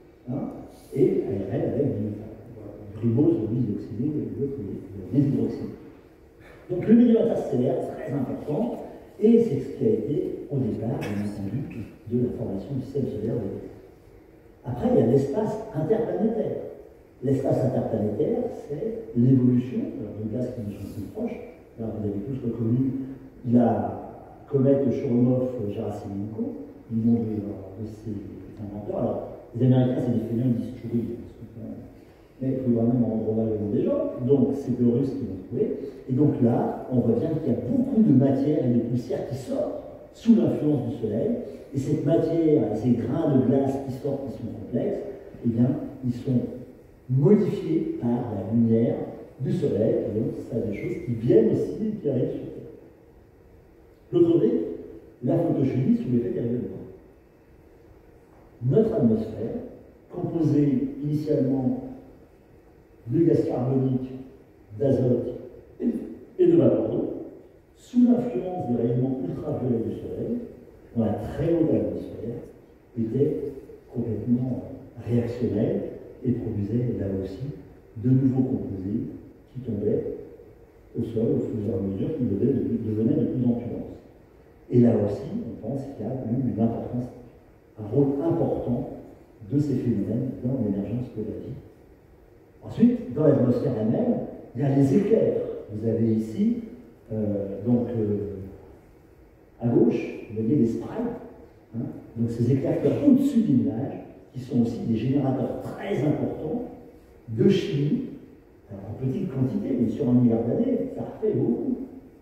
[SPEAKER 3] et ARN avec du ribose bisoxydé et l'autre déshydroxydé. Donc le milieu interstellaire, très important, et c'est ce qui a été, au départ, bien entendu, de la formation du système solaire de l'État. Après, il y a l'espace interplanétaire. L'espace interplanétaire, c'est l'évolution de gaz qui nous sont plus proches. Là, vous avez tous reconnu la comète Churyumov-Gerasimenko, du nom de ses inventeurs. Alors, les Américains, c'est des fainéants, ils disent Chury, mais il faut vraiment rendre hommage au nom des gens. Donc, c'est les Russes qui l'ont trouvé. Et donc là, on voit bien qu'il y a beaucoup de matière et de poussière qui sortent sous l'influence du Soleil. Et cette matière, et ces grains de glace qui sortent, qui sont complexes, eh bien, ils sont modifiés par la lumière du Soleil. Et donc, c'est des choses qui viennent aussi et qui arrivent sur Terre. L'autre brique, la photochimie sous l'effet des rayons de temps. Notre atmosphère, composée initialement de gaz carbonique, d'azote et de vapeur d'eau, sous l'influence des rayonnements ultraviolets du Soleil, dans la très haute atmosphère, était complètement réactionnelle et produisait là aussi de nouveaux composés qui tombaient au sol au fur et à mesure qu'ils devenaient de plus en plus denses. Et là aussi, on pense qu'il y a eu une importance, un rôle important de ces phénomènes dans l'émergence de la vie. Ensuite, dans l'atmosphère elle-même, il y a les éclairs. Vous avez ici, à gauche, vous voyez les sprites, donc ces éclairs qui sont au-dessus des nuages, qui sont aussi des générateurs très importants de chimie, alors en petite quantité, mais sur 1 milliard d'années, ça fait beaucoup,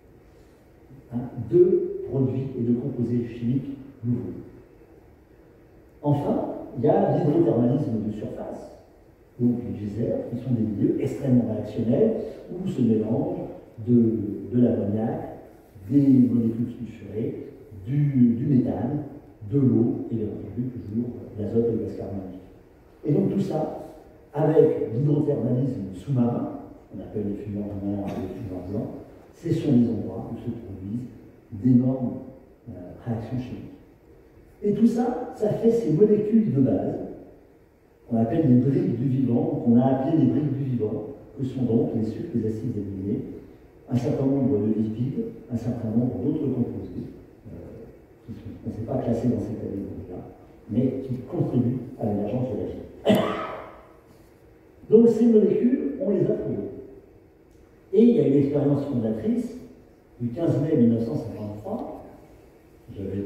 [SPEAKER 3] de produits et de composés chimiques nouveaux. Enfin, il y a l'hydrothermalisme de surface, donc les geysers, qui sont des milieux extrêmement réactionnels où se mélangent de l'ammoniac, des molécules sulfurées, du méthane, de l'eau et bien entendu toujours l'azote et le gaz carbonique. Et donc tout ça avec l'hydrothermalisme sous-marin, on appelle les fumeurs noirs et les fumeurs blancs, ce sont des endroits où se produisent d'énormes réactions chimiques. Et tout ça, ça fait ces molécules de base, qu'on appelle les briques du vivant, qu'on a appelées les briques du vivant, que sont donc les sucres, les acides aminés, un certain nombre de lipides, un certain nombre d'autres composés, qui ne sont pas classés dans cette catégorie-là, mais qui contribuent à l'émergence de la vie. Donc ces molécules, on les a trouvées. Et il y a une expérience fondatrice du 15 mai 1953, j'avais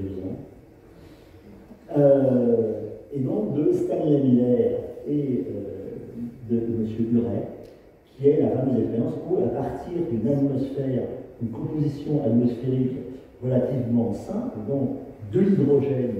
[SPEAKER 3] 2 ans, et donc de Stanley Miller et de M. Urey, qui est la fameuse expérience où, à partir d'une atmosphère, une composition atmosphérique relativement simple, donc de l'hydrogène,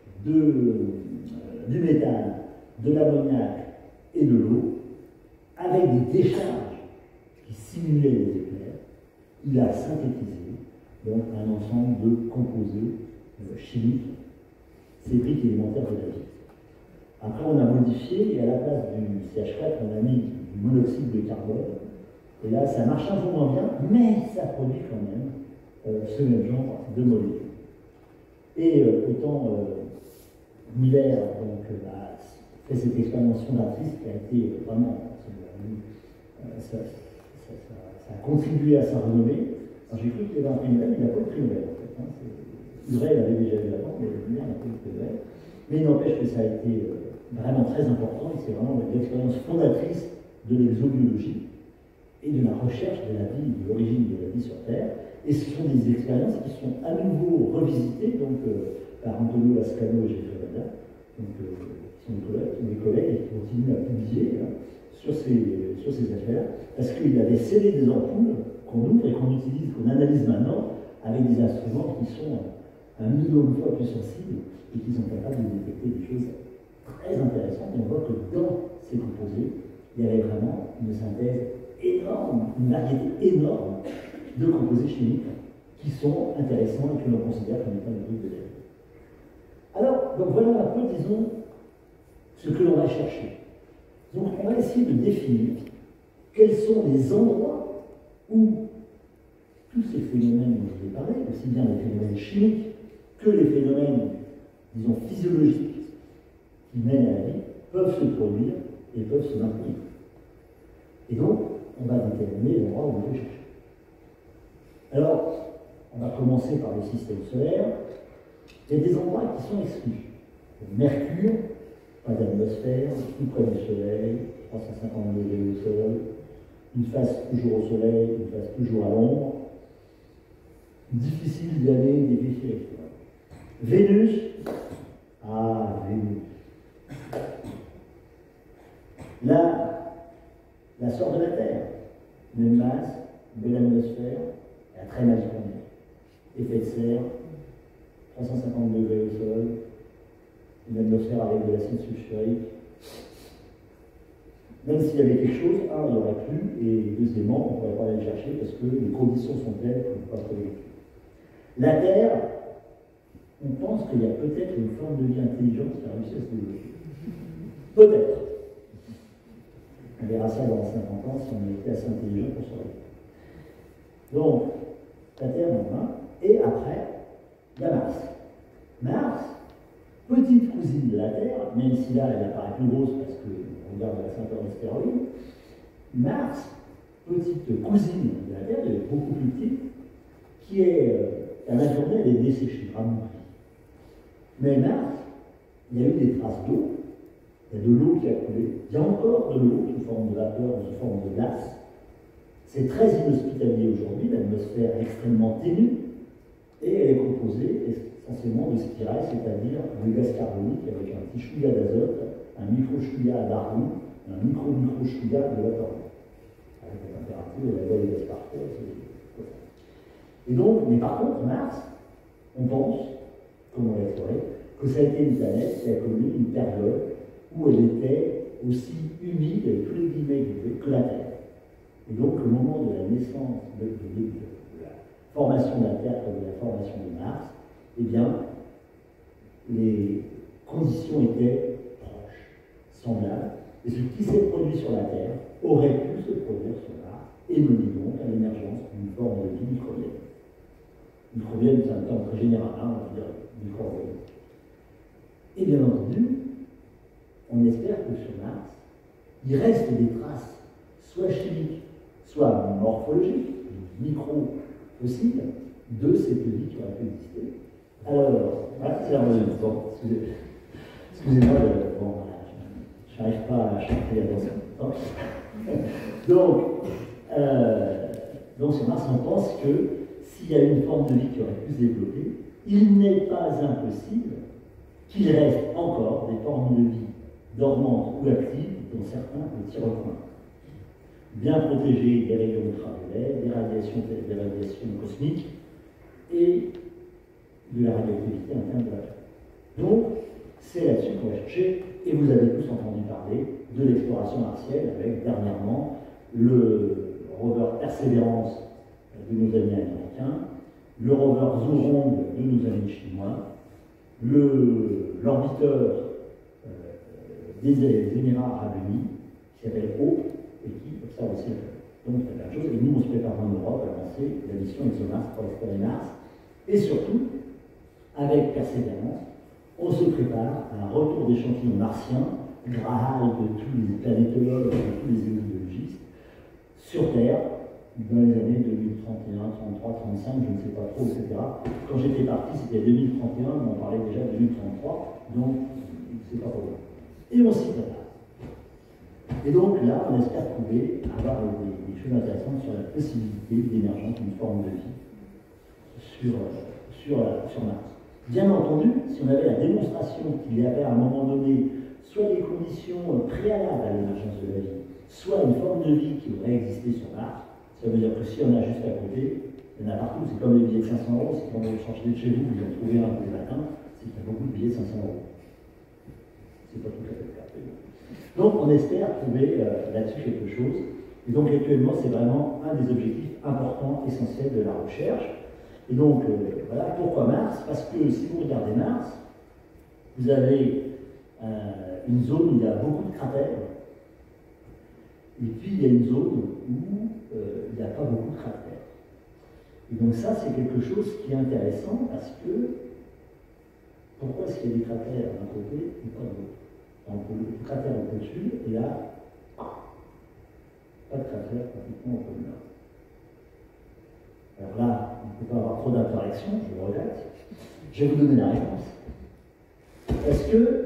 [SPEAKER 3] du méthane, de l'ammoniac et de l'eau, avec des décharges qui simulaient les éclairs, il a synthétisé donc, un ensemble de composés chimiques, ces briques élémentaires de la vie. Après, on a modifié, et à la place du CH4, on a mis du monoxyde de carbone. Et là, ça marche un peu moins bien, mais ça produit quand même ce même genre de molécules. Et autant Miller donc, a fait cette expérience fondatrice qui a été vraiment, ça a contribué à sa renommée. Alors j'ai cru qu'il avait un prix Nobel, il n'a pas eu le prix Nobel en fait. Urey l'avait déjà eu avant, mais Miller n'a pas eu le prix Nobel. Mais il n'empêche que ça a été vraiment très important, et c'est vraiment l'expérience fondatrice de l'exobiologie et de la recherche de la vie, de l'origine de la vie sur Terre. Et ce sont des expériences qui sont à nouveau revisitées donc, par Antonio Lascano et Jeffrey Vada, donc, qui sont des collègues et qui continuent à publier sur ces affaires, parce qu'il avait scellé des ampoules qu'on ouvre et qu'on utilise, qu'on analyse maintenant avec des instruments qui sont 1 million de fois plus sensibles et qui sont capables de détecter des choses très intéressantes. Et on voit que dans ces composés, il y avait vraiment une synthèse énorme, une variété énorme de composés chimiques qui sont intéressants et que l'on considère comme étant des briques de la vie. Alors, donc voilà un peu, disons, ce que l'on va chercher. Donc on va essayer de définir quels sont les endroits où tous ces phénomènes dont je vous ai parlé, aussi bien les phénomènes chimiques que les phénomènes, disons, physiologiques qui mènent à la vie, peuvent se produire et peuvent se maintenir. Et donc, on va déterminer les endroits où on veut chercher. Alors, on va commencer par le système solaire. Il y a des endroits qui sont exclus. Mercure, pas d'atmosphère, tout près du Soleil, 350 degrés au sol, une face toujours au Soleil, une face toujours à l'ombre. Difficile d'y aller, difficile à explorer. Vénus, Vénus. La sœur de la Terre, même masse, belle atmosphère, elle a très mal tourné. Effet de serre, 350 degrés au sol, une atmosphère avec de l'acide sulfurique. Même s'il y avait quelque chose, il n'y aurait plus, et deuxièmement, on ne pourrait pas aller le chercher parce que les conditions sont telles qu'on ne peut pas trouver. La Terre, on pense qu'il y a peut-être une forme de vie intelligente qui a réussi à se développer. Peut-être. On verra ça dans 50 ans si on était assez intelligent pour se réveiller. Donc, la Terre en a, et après, il y a Mars. Mars, petite cousine de la Terre, même si là elle apparaît plus grosse parce qu'on regarde la ceinture d'astéroïdes. Mars, petite cousine de la Terre, elle est beaucoup plus petite, qui est, à la journée, elle est desséchée, ramourie. Mais Mars, il y a eu des traces d'eau, il y a de l'eau qui a coulé, il y a encore de l'eau sous forme de vapeur, sous forme de glace. C'est très inhospitalier aujourd'hui, l'atmosphère est extrêmement ténue, et elle est composée essentiellement de ce qui reste, c'est-à-dire de gaz carbonique avec un petit chouïa d'azote, un micro-chouïa d'argon, un micro-chouïa de vapeur. Avec la température et la voie des gaz partout, et donc, mais par contre, Mars, on pense, comme on l'a exploré, que ça a été une planète qui a connu une période où elle était aussi humide, avec tous les guillemets que la Terre. Et donc, au moment de la naissance, de la formation de la Terre comme de la formation de Mars, eh bien, les conditions étaient proches, semblables, Et ce qui s'est produit sur la Terre aurait pu se produire sur Mars et mener donc à l'émergence d'une forme de vie microbienne. Microbienne, c'est un terme très général, hein, on va dire microbienne. Et bien entendu, on espère que sur Mars, il reste des traces, soit chimiques, soit morphologiques, micro-fossiles, de cette vie qui aurait pu exister. Alors, voilà, c'est la bon, excusez-moi, bon, voilà, je n'arrive pas à chanter à danser. Donc, sur Mars, on pense que s'il y a une forme de vie qui aurait pu se développer, il n'est pas impossible qu'il reste encore des formes de vie dormantes ou actives dans certains petits recoins. Bien protégés des rayons ultraviolets, des radiations cosmiques et de la radioactivité interne de la Terre. Donc, c'est là-dessus qu'on va chercher, et vous avez tous entendu parler de l'exploration martienne avec dernièrement le rover Persévérance de nos amis américains, le rover Zhurong de nos amis chinois, l'orbiteur des Émirats Arabes Unis, qui s'appelle Hope, et qui observe aussi la Terre. Donc, il y a plein de choses, et nous, on se prépare en Europe à lancer la mission ExoMars pour explorer Mars, et surtout, avec Persévérance, on se prépare à un retour d'échantillons martiens, Graal de tous les planétologues, de tous les biologistes, sur Terre, dans les années 2031, 33, 35, je ne sais pas trop, etc. Quand j'étais parti, c'était 2031, on parlait déjà de 2033, donc c'est pas pour moi. Et on s'y prépare. Et donc là, on espère avoir des choses intéressantes sur la possibilité d'émergence d'une forme de vie sur Mars. Bien entendu, si on avait la démonstration qu'il y avait à un moment donné soit des conditions préalables à l'émergence de la vie, soit une forme de vie qui aurait existé sur Mars, ça veut dire que si on a juste à côté, il y en a partout, c'est comme les billets de 500 €, c'est quand vous changez de chez vous, vous en trouvez un tous les matins, c'est qu'il y a beaucoup de billets de 500 €. C'est pas tout à fait le cas. Donc on espère trouver là-dessus quelque chose. Et donc actuellement, c'est vraiment un des objectifs importants, essentiels de la recherche. Et donc, voilà, pourquoi Mars? Parce que si vous regardez Mars, vous avez une zone où il y a beaucoup de cratères, et puis il y a une zone où il n'y a pas beaucoup de cratères. Et donc ça, c'est quelque chose qui est intéressant, parce que pourquoi est-ce qu'il y a des cratères d'un côté et pas de l'autre? Donc le cratère au-dessus, et là, pas de cratère pratiquement au pôle nord. Alors là, on ne peut pas avoir trop d'interactions, je le regrette. Je vais vous donner la réponse. Parce que,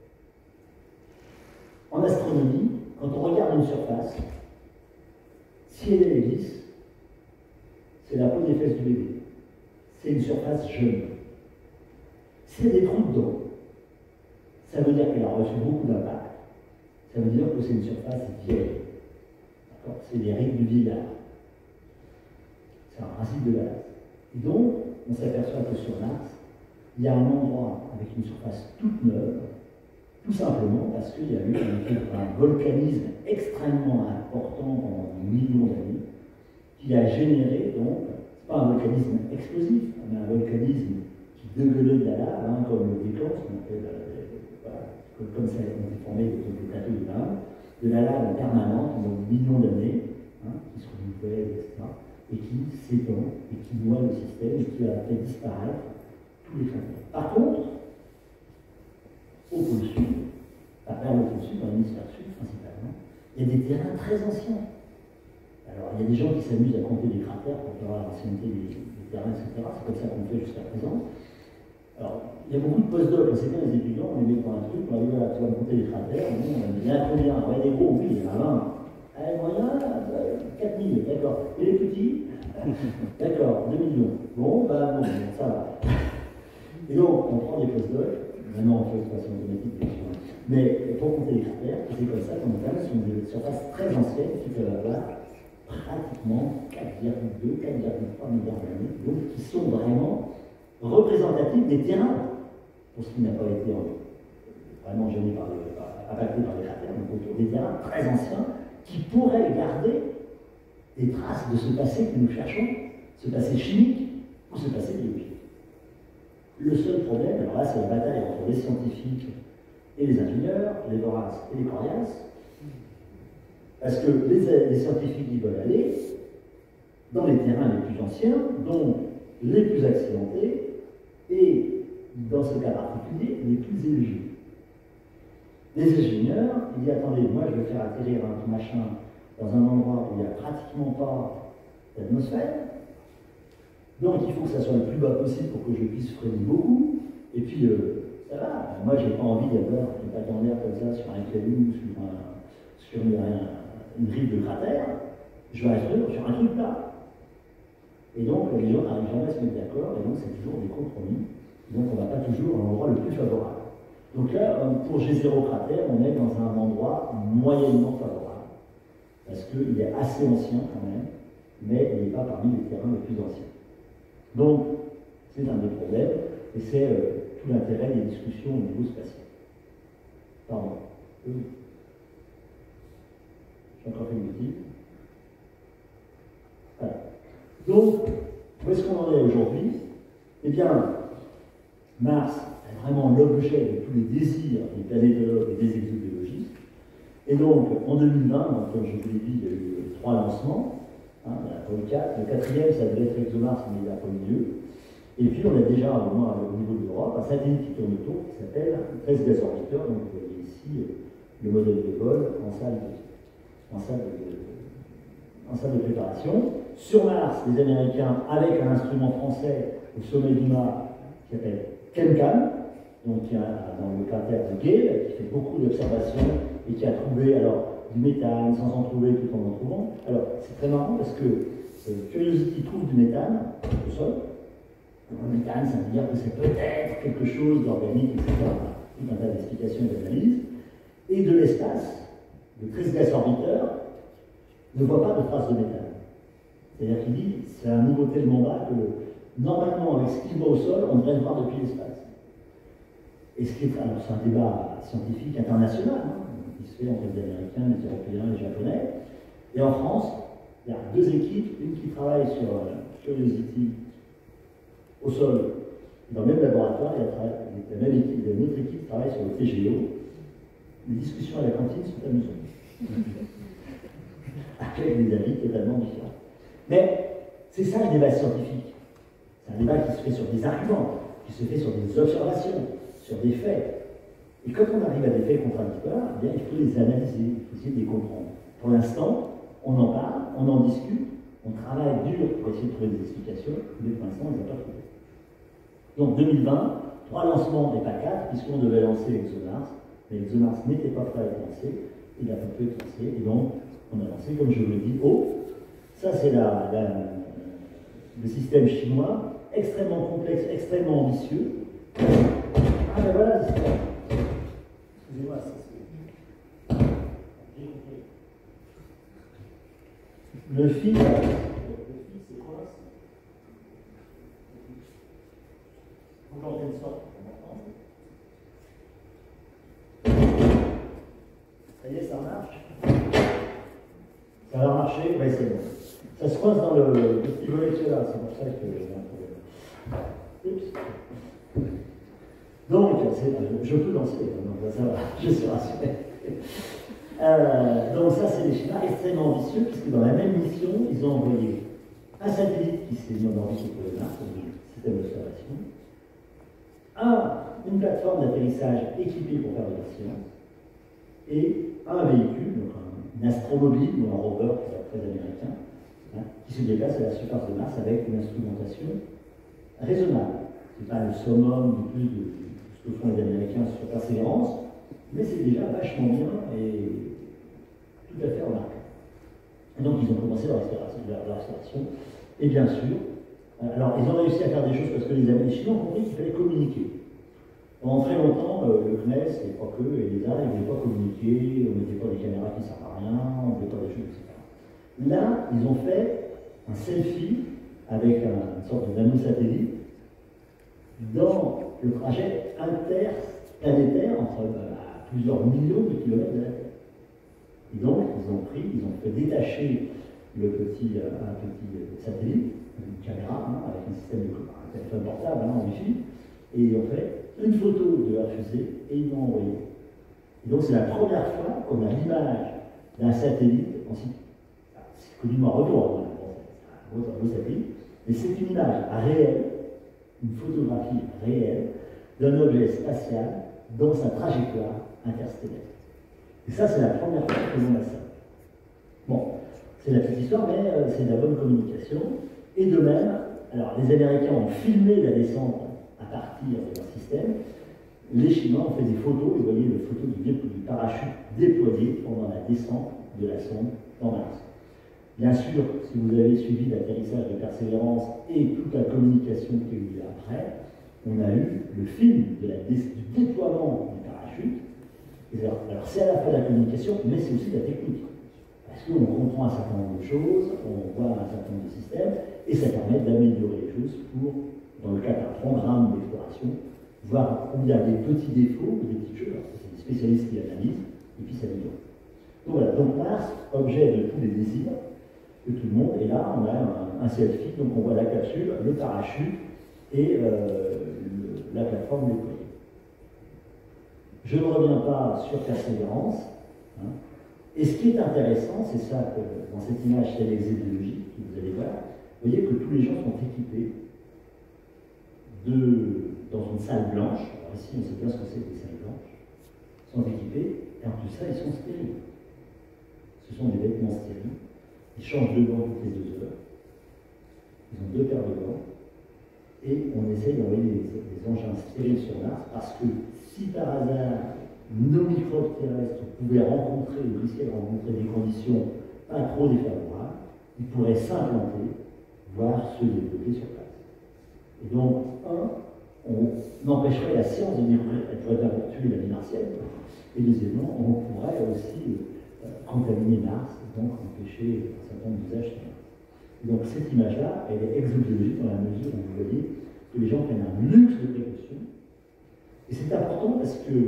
[SPEAKER 3] en astronomie, quand on regarde une surface, si elle est lisse, c'est la peau des fesses du bébé. C'est une surface jeune. S'il y a des trous dedans, ça veut dire qu'elle a reçu beaucoup d'impact. Ça veut dire que c'est une surface vieille. C'est les rides du vieillard. C'est un principe de base. Et donc, on s'aperçoit que sur Mars, il y a un endroit avec une surface toute neuve, tout simplement parce qu'il y a eu un volcanisme extrêmement important pendant des millions d'années, qui a généré, donc, c'est pas un volcanisme explosif, mais un volcanisme qui dégueulait de la lave, hein, comme le décor, ce qu'on appelle, comme ça a été formé des plateaux de lave, de la lave permanente pendant des millions d'années, hein, qui se renouvelle, etc., et qui s'étend, et qui noie le système, et qui a fait disparaître tous les cratères. Par contre, au pôle sud, vers le pôle sud, dans l'hémisphère sud principalement, il y a des terrains très anciens. Alors, il y a des gens qui s'amusent à compter des cratères pour voir l'ancienneté des terrains, etc. C'est comme ça qu'on fait jusqu'à présent. Alors, il y a beaucoup de post-docs, c'est bien les étudiants, on les met pour un truc, on va dire, voilà, tu vas me compter les cratères, il y en a combien? Ouais, des gros, oui, il y en a 20. Les moyens, 4000, d'accord. Et les petits? D'accord, 2 millions. Bon, bah non, ça va. Et donc, on prend des post-docs, maintenant on fait de façon automatique, mais pour compter les cratères, c'est comme ça qu'on obtient sur une surface très ancienne qui peut avoir pratiquement 4,2, 4,3 milliards d'années, donc qui sont vraiment représentatifs des terrains, pour ce qui n'a pas été vraiment gêné impacté par les cratères, donc autour des terrains très anciens qui pourraient garder des traces de ce passé que nous cherchons, ce passé chimique ou ce passé biologique. Le seul problème, alors là c'est la bataille entre les scientifiques et les ingénieurs, les voraces et les coriaces, Parce que les scientifiques qui veulent aller dans les terrains les plus anciens, donc les plus accidentés, et dans ce cas particulier, les plus élevés. Les ingénieurs, ils disent attendez, moi je vais faire atterrir un machin dans un endroit où il n'y a pratiquement pas d'atmosphère, donc il faut que ça soit le plus bas possible pour que je puisse freiner beaucoup, et puis ça va, moi j'ai pas envie d'avoir une patte en l'air comme ça sur un caillou, sur une rive de cratère, je vais rester sur un truc plat. Et donc les gens n'arrivent jamais à se mettre d'accord, et donc c'est toujours des compromis, donc on ne va pas toujours à l'endroit le plus favorable. Donc là, pour G0 cratère, on est dans un endroit moyennement favorable, parce qu'il est assez ancien quand même, mais il n'est pas parmi les terrains les plus anciens. Donc, c'est un des problèmes, et c'est tout l'intérêt des discussions au niveau spatial. Pardon. J'ai encore fait une bêtise. Voilà. Donc, où est-ce qu'on en est aujourd'hui? Eh bien, Mars est vraiment l'objet de tous les désirs des planétologues et des exobiologistes. Et donc, en 2020, donc, comme je vous l'ai dit, il y a eu 3 lancements. L'Apollo 4, le 4e, ça devait être ExoMars, mais il n'a pas eu lieu. Et puis, on a déjà, au moins au niveau de l'Europe, un satellite qui tourne autour qui s'appelle 13 Gas Orbiter. Donc, vous voyez ici le modèle de vol en salle de préparation. Sur Mars, les Américains, avec un instrument français au sommet du Mars qui s'appelle ChemCam, donc qui est dans le cratère de Gale, qui fait beaucoup d'observations et qui a trouvé alors du méthane sans en trouver tout en trouvant. Alors c'est très marrant parce que Curiosity trouve du méthane au sol. Le méthane, ça veut dire que c'est peut-être quelque chose d'organique, etc. Tout un tas d'explications et d'analyses. Et de l'espace, le 13 Gas Orbiter ne voit pas de traces de méthane. C'est-à-dire qu'il dit c'est un niveau tellement bas que normalement, avec ce qu'il voit au sol, on devrait le voir depuis l'espace. Et ce qui est, alors c'est un débat scientifique international, qui se fait entre les Américains, les Européens, les Japonais. Et en France, il y a 2 équipes, une qui travaille sur Curiosity au sol, dans le même laboratoire, et la même équipe, une autre équipe qui travaille sur le TGO. Les discussions à la cantine sont amusantes. Avec des avis totalement différents. Mais c'est ça le débat scientifique. C'est un débat qui se fait sur des arguments, qui se fait sur des observations, sur des faits. Et quand on arrive à des faits contradictoires, eh bien, il faut les analyser, il faut essayer de les comprendre. Pour l'instant, on en parle, on en discute, on travaille dur pour essayer de trouver des explications, mais pour l'instant, on ne les a pas trouvées. Donc 2020, 3 lancements et pas 4, puisqu'on devait lancer ExoMars, mais ExoMars n'était pas prêt à être lancé, il a pas pu être lancé, et donc on a lancé, comme je vous l'ai dit, ça c'est le système chinois, extrêmement complexe, extrêmement ambitieux. Ah ben voilà l'histoire. Excusez-moi, le fil, c'est quoi ça? Faut qu'en quelque sorte, ça y est, ça marche. Ça va marcher, oui c'est bon. Ça se coince dans le petit volet de là, c'est pour ça que j'ai un problème. Oups. Donc, je peux lancer, donc ça va, je suis rassuré. Donc ça, c'est des schémas extrêmement ambitieux, puisque dans la même mission, ils ont envoyé un satellite qui s'est mis en orbite autour de Mars, un système d'observation, une plateforme d'atterrissage équipée pour faire de la science, et un véhicule, donc une astromobile ou un rover, qui est très américain, qui se déplace à la surface de Mars avec une instrumentation raisonnable. Ce n'est pas le summum du plus de ce que font les Américains sur Persévérance, mais c'est déjà vachement bien et tout à fait remarquable. Et donc ils ont commencé leur exploration. Et bien sûr, alors ils ont réussi à faire des choses parce que les Chinois ont compris qu'il fallait communiquer. Pendant très longtemps, le CNES, et pas que, et les arts, ils ne voulaient pas communiquer, on ne mettait pas des caméras qui ne servent à rien, on ne faisait pas des choses, etc. Là, ils ont fait un selfie avec une sorte de nanosatellite dans le trajet interplanétaire entre plusieurs millions de kilomètres de la Terre. Et donc, ils ont fait détacher un petit satellite, une caméra, avec un système un téléphone portable en Wi-Fi, et ils ont fait une photo de la fusée et ils l'ont envoyée. Et donc c'est la première fois qu'on a l'image d'un satellite, c'est connu en retour, un beau satellite, mais c'est une image réelle, une photographie réelle d'un objet spatial dans sa trajectoire interstellaire. Et ça, c'est la première fois que l'on a ça. Bon, c'est la petite histoire, mais c'est de la bonne communication. Et de même, alors les Américains ont filmé la descente à partir de leur système. Les Chinois ont fait des photos, et vous voyez les photos du parachute déployé pendant la descente de la sonde dans Mars. Bien sûr, si vous avez suivi l'atterrissage de Persévérance et toute la communication qui a eu lieu après, on a eu le film du déploiement du parachute. Alors c'est à la fois la communication, mais c'est aussi la technique. Parce qu'on comprend un certain nombre de choses, on voit un certain nombre de systèmes, et ça permet d'améliorer les choses pour, dans le cas d'un programme d'exploration, voir où il y a des petits défauts ou des petites choses. Alors, c'est des spécialistes qui analysent, et puis ça améliore. Donc voilà, donc Mars, objet de tous les désirs de tout le monde, et là on a un selfie, donc on voit la capsule, le parachute et la plateforme déployée. Je ne reviens pas sur Persévérance. Hein. Et ce qui est intéressant, c'est ça que dans cette image, c'est l'exébiologie, que vous allez voir. Vous voyez que tous les gens sont équipés dans une salle blanche. Alors ici, on sait bien ce que c'est que des salles blanches. Ils sont équipés, et en plus ça, ils sont stériles. Ce sont des vêtements stériles. Ils changent de gants toutes les 2 heures. Ils ont 2 paires de gants. Et on essaye d'envoyer des engins stériles sur Mars parce que si par hasard nos microbes terrestres pouvaient rencontrer ou risquer de rencontrer des conditions pas trop défavorables, ils pourraient s'implanter, voire se développer sur place. Et donc, on empêcherait la science de découvrir, elle pourrait d'abord tuer la vie martienne, et deuxièmement, on pourrait aussi contaminer Mars, et donc empêcher un certain nombre d'usages sur Mars. Donc cette image-là, elle est exobiologique dans la mesure où vous voyez que les gens prennent un luxe de précaution. Et c'est important parce que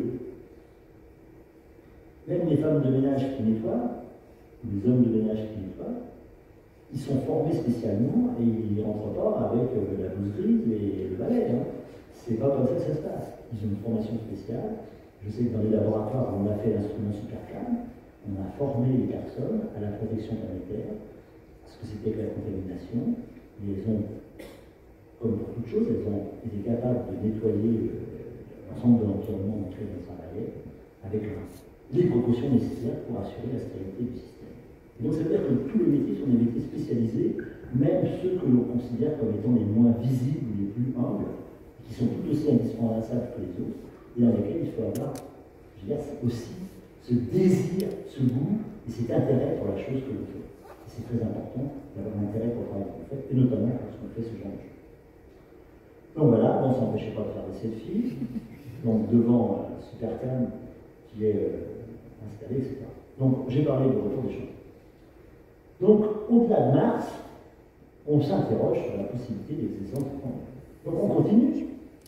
[SPEAKER 3] même les femmes de ménage qui nettoient, ou les hommes de ménage qui nettoient, ils sont formés spécialement et ils ne rentrent pas avec la blouse grise et le balai. Hein. C'est pas comme ça que ça se passe. Ils ont une formation spéciale. Je sais que dans les laboratoires, on a fait l'instrument SuperCam, on a formé les personnes à la protection planétaire, ce que c'était que la contamination, et elles ont, comme pour toute chose, elles ont été capables de nettoyer l'ensemble de l'environnement dans lequel elles travaillaient, avec les précautions nécessaires pour assurer la stabilité du système. Et donc ça veut dire que tous les métiers sont des métiers spécialisés, même ceux que l'on considère comme étant les moins visibles ou les plus humbles, qui sont tout aussi indispensables que les autres, et dans lesquels il faut avoir, je veux dire, aussi ce désir, ce goût et cet intérêt pour la chose que l'on fait. C'est très important d'avoir un intérêt pour le travail qu'on fait, et notamment lorsqu'on fait ce genre de choses. Donc voilà, on ne s'empêchait pas de faire des selfies, donc devant SuperCam qui est installé, etc. Donc j'ai parlé de retour des choses. Donc au-delà de Mars, on s'interroge sur la possibilité d'existence de planètes. Donc on continue.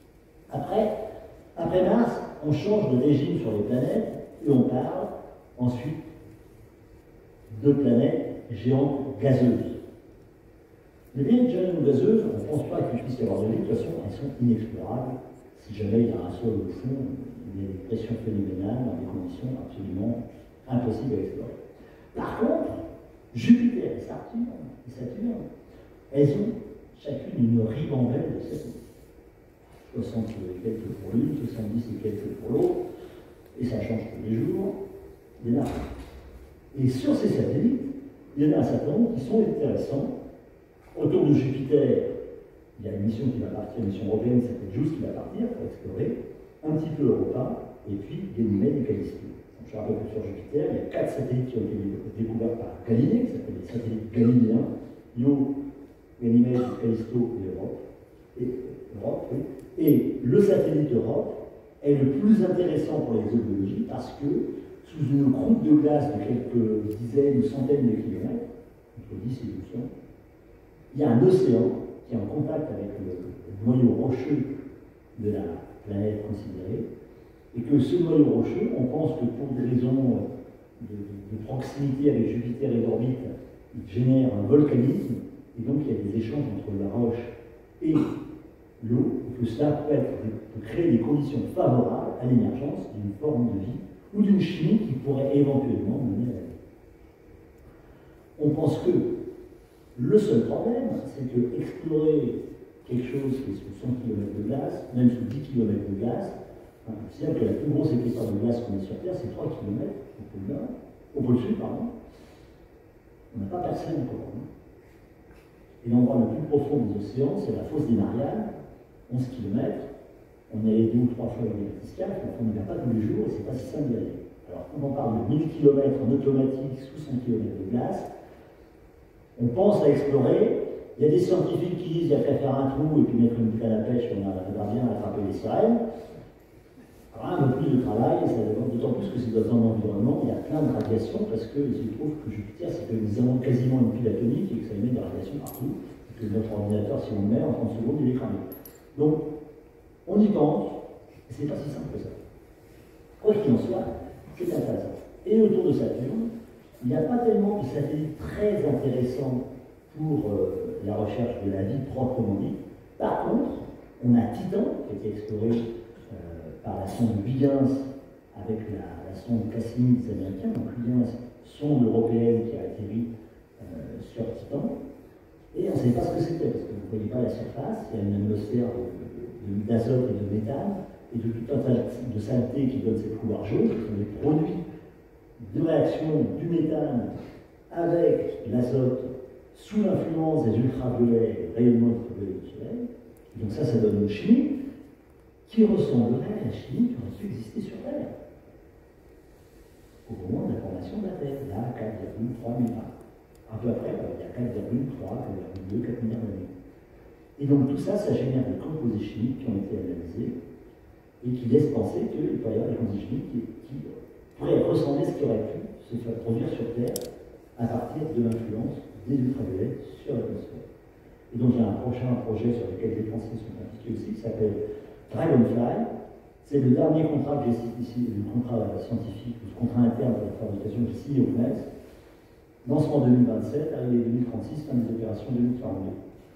[SPEAKER 3] Après Mars, on change de régime sur les planètes et on parle ensuite de planètes géantes gazeuses. Les planètes géantes gazeuses, on ne pense pas qu'il puisse y avoir de vie, de toute façon, elles sont inexplorables. Si jamais il y a un sol au fond, il y a des pressions phénoménales dans des conditions absolument impossibles à explorer. Par contre, Jupiter et Saturne, elles ont chacune une ribambelle de satellites. 60 et quelques pour l'une, 70 et quelques pour l'autre, et ça change tous les jours. Il y en a. Et sur ces satellites, il y en a un certain nombre qui sont intéressants. Autour de Jupiter, il y a une mission qui va partir, une mission européenne qui s'appelle JUICE qui va partir pour explorer, un petit peu Europa, et puis Ganymède et Callisto. Donc, je rappelle que sur Jupiter, il y a 4 satellites qui ont été découverts par Galilée, qui s'appellent les satellites galiléens, Io, Ganymède, Callisto et Europe. Et le satellite Europe est le plus intéressant pour l'exobiologie parce que sous une croûte de glace de quelques dizaines ou centaines de kilomètres, entre 10 et 1200, il y a un océan qui est en contact avec le noyau rocheux de la planète considérée, et que ce noyau rocheux, on pense que pour des raisons de proximité avec Jupiter et d'orbite, il génère un volcanisme, et donc il y a des échanges entre la roche et l'eau, et que cela peut créer des conditions favorables à l'émergence d'une forme de vie ou d'une chimie qui pourrait éventuellement mener à la vie. On pense que le seul problème, c'est que explorer quelque chose qui est sous 100 km de glace, même sous 10 km de glace, c'est-à-dire que la plus grosse épaisseur de glace qu'on ait sur Terre, c'est 3 km au pôle sud, pardon. On n'a pas personne encore. Et l'endroit le plus profond des océans, c'est la fosse des Mariannes, 11 km. On y allait 2 ou 3 fois avec des bateaux, mais on n'y va pas tous les jours et c'est pas si simple d'y aller. Alors, quand on parle de 1000 km en automatique sous 100 km de glace, on pense à explorer. Il y a des scientifiques qui disent qu'il n'y a qu'à faire un trou et puis mettre une canne à pêche, on arrivera bien à attraper les sirènes. Alors, un peu plus de travail, d'autant plus que c'est dans un environnement, il y a plein de radiations parce qu'il se trouve que Jupiter, c'est que nous avons quasiment une pile atomique et que ça émet des radiations partout. Et que notre ordinateur, si on le met en 30 secondes, il est cramé. Donc, on y pense, et c'est pas si simple que ça. Quoi qu'il en soit, c'est intéressant. Et autour de Saturne, il n'y a pas tellement de satellites très intéressants pour la recherche de la vie proprement dit. Par contre, on a Titan, qui a été exploré par la sonde Huygens avec la sonde Cassini des Américains. Donc Huygens, sonde européenne qui a atterri sur Titan. Et on ne savait pas ce que c'était, parce que vous ne voyez pas la surface. Il y a une atmosphère d'azote et de méthane, et de tout un tas de saletés qui donnent cette couleur jaune, qui sont des produits de réaction du méthane avec l'azote sous l'influence des ultraviolets, des rayonnements ultraviolets du soleil. Et donc ça donne une chimie qui ressemblerait à la chimie qui aurait pu exister sur Terre au moment de la formation de la Terre, là, 4,3 milliards. Un peu après, il y a 4,3, 4,2, 4 milliards d'années. Et donc tout ça, ça génère des composés chimiques qui ont été analysés et qui laissent penser qu'il peut y avoir des composés chimiques qui pourraient ressembler à ce qui aurait pu se faire produire sur Terre à partir de l'influence des ultraviolets sur l'atmosphère. Et donc il y a un prochain projet sur lequel les Français sont impliqués aussi, qui s'appelle Dragonfly. C'est le dernier contrat que j'ai cité ici, le contrat scientifique, le contrat interne de la fabrication du signé au CNES. Lancement 2027, arrivée 2036, fin des opérations 2042.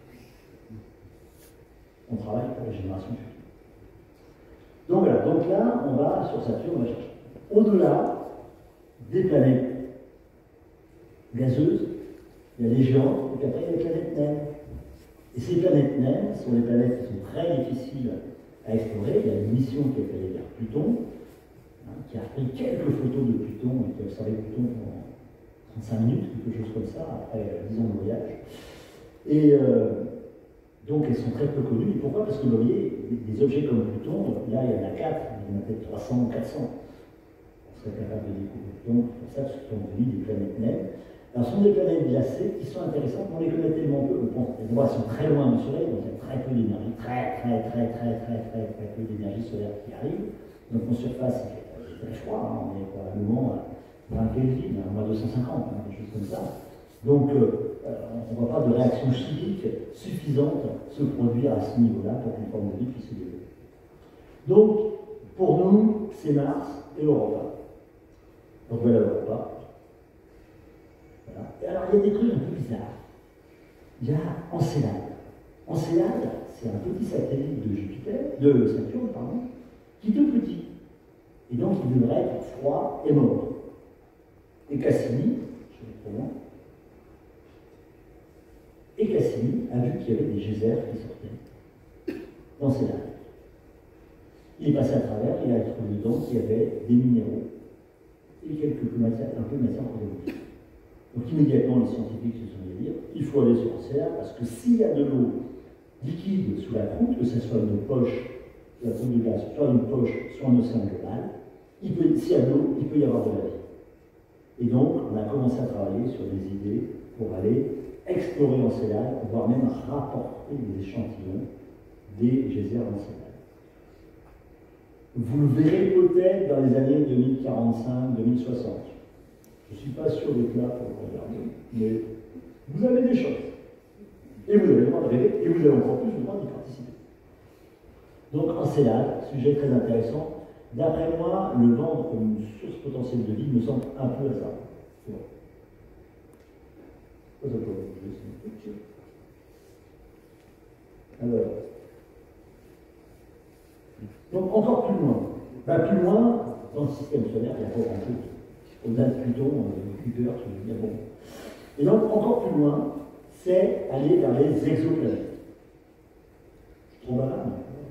[SPEAKER 3] On travaille pour les générations futures. Donc voilà, donc là, on va sur Saturne, on va chercher. Au-delà des planètes gazeuses, il y a les géantes, et puis après il y a les planètes naines. Et ces planètes naines sont des planètes qui sont très difficiles à explorer. Il y a une mission qui est allée vers Pluton, qui a pris quelques photos de Pluton et qui a observé Pluton pendant 35 minutes, quelque chose comme ça, après 10 ans de voyage. Et donc elles sont très peu connues. Et pourquoi? Parce que vous voyez, des objets comme Pluton, là il y en a 4, il y en a peut-être 300 ou 400. On serait capable de découvrir Pluton, pour ça, ce sont devenus des planètes naines. Alors, ce sont des planètes glacées qui sont intéressantes, on les connaît tellement peu. Bon, elles sont très loin du Soleil, donc il y a très peu d'énergie, très peu d'énergie solaire qui arrive. Donc en surface, c'est très froid, hein, on est probablement à 20 Kelvin, à moins 250, des choses comme ça. Donc on ne voit pas de réaction chimique suffisante se produire à ce niveau-là pour qu'une forme de vie puisse se développer. Donc, pour nous, c'est Mars et l'Europa. Donc voilà l'Europa. Et alors, il y a des trucs un peu bizarres. Il y a Encelade. Encelade, c'est un petit satellite de Saturne, pardon, qui est tout petit. Et donc, il devrait être froid et mort. Et Cassini, je vais trop loin, et Cassini a vu qu'il y avait des geysers qui sortaient d'Encelade. Il est passé à travers, il a trouvé dedans qu'il y avait des minéraux et quelques matières, un peu de matière organique. Donc immédiatement, les scientifiques se sont mis à dire il faut aller sur Encelade parce que s'il y a de l'eau liquide sous la croûte, que ce soit une poche, la croûte de gaz, soit une poche, soit un océan global, s'il y a de l'eau, il peut y avoir de la vie. Et donc, on a commencé à travailler sur des idées pour aller explorer Encelade, voire même rapporter des échantillons des geysers d'Encelade. Vous le verrez peut-être dans les années 2045-2060. Je ne suis pas sûr d'être là pour le regarder, mais vous avez des chances. Et vous avez le droit de rêver, et vous avez encore plus le droit d'y participer. Donc Encelade, sujet très intéressant. D'après moi, le vendre comme une source potentielle de vie me semble un peu hasardeux. C'est bon. Alors, donc encore plus loin. Plus loin, dans le système solaire, il n'y a pas grand-chose. Au-delà de Pluton, Kuiper, il y a bon. Et donc, encore plus loin, c'est aller vers les exoplanètes. Trop malade.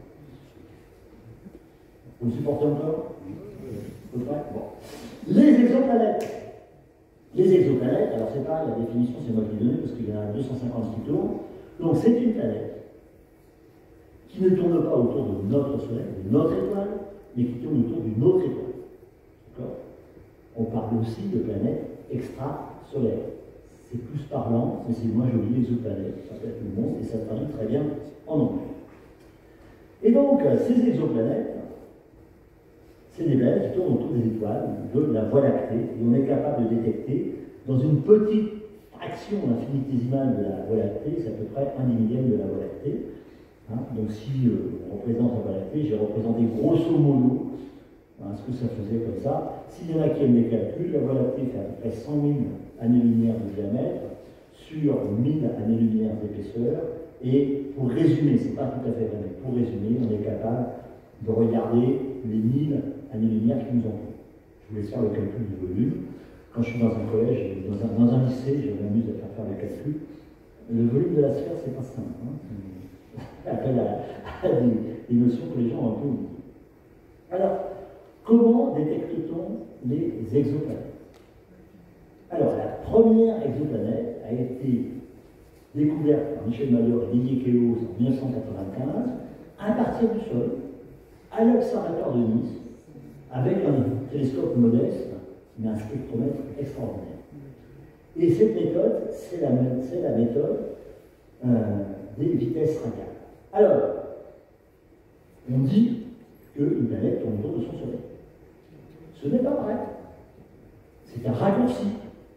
[SPEAKER 3] Vous le supportez encore? Bon. Les exoplanètes. Les exoplanètes, alors c'est pas la définition, c'est moi qui l'ai donnée parce qu'il y en a 250 qui tournent. Donc c'est une planète qui ne tourne pas autour de notre Soleil, de notre étoile, mais qui tourne autour d'une autre étoile. D'accord? On parle aussi de planètes extrasolaires. C'est plus parlant, mais c'est moins joli, exoplanètes. Ça peut être le monde et ça traduit très bien en anglais. Et donc, ces exoplanètes, c'est des planètes qui tournent autour des étoiles, de la Voie lactée, et on est capable de détecter dans une petite fraction infinitésimale de la Voie lactée, c'est à peu près 1/1000 de la Voie lactée. Hein, donc si on représente la Voie lactée, j'ai représenté grosso modo ce que ça faisait comme ça. S'il y en a qui aiment les calculs, la Voie lactée fait à peu près 100 000 années-lumière de diamètre sur 1000 années-lumière d'épaisseur. Et pour résumer, c'est pas tout à fait vrai, mais pour résumer, on est capable de regarder les 1000 années-lumière qui nous entourent. Je vous laisse faire le calcul du volume. Quand je suis dans un collège, dans un lycée, je m'amuse à faire les calculs. Le volume de la sphère, c'est pas simple. Hein. Appel à des notions que les gens ont un peu oubliées. Alors, comment détecte-t-on les exoplanètes? Alors, la première exoplanète a été découverte par Michel Mayor et Didier Queloz en 1995 à partir du sol, à l'Observatoire de Nice, avec un télescope modeste, mais un spectromètre extraordinaire. Et cette méthode, c'est la méthode des vitesses radiales. Alors, on dit qu'une planète tourne autour de son Soleil. Ce n'est pas vrai. C'est un raccourci.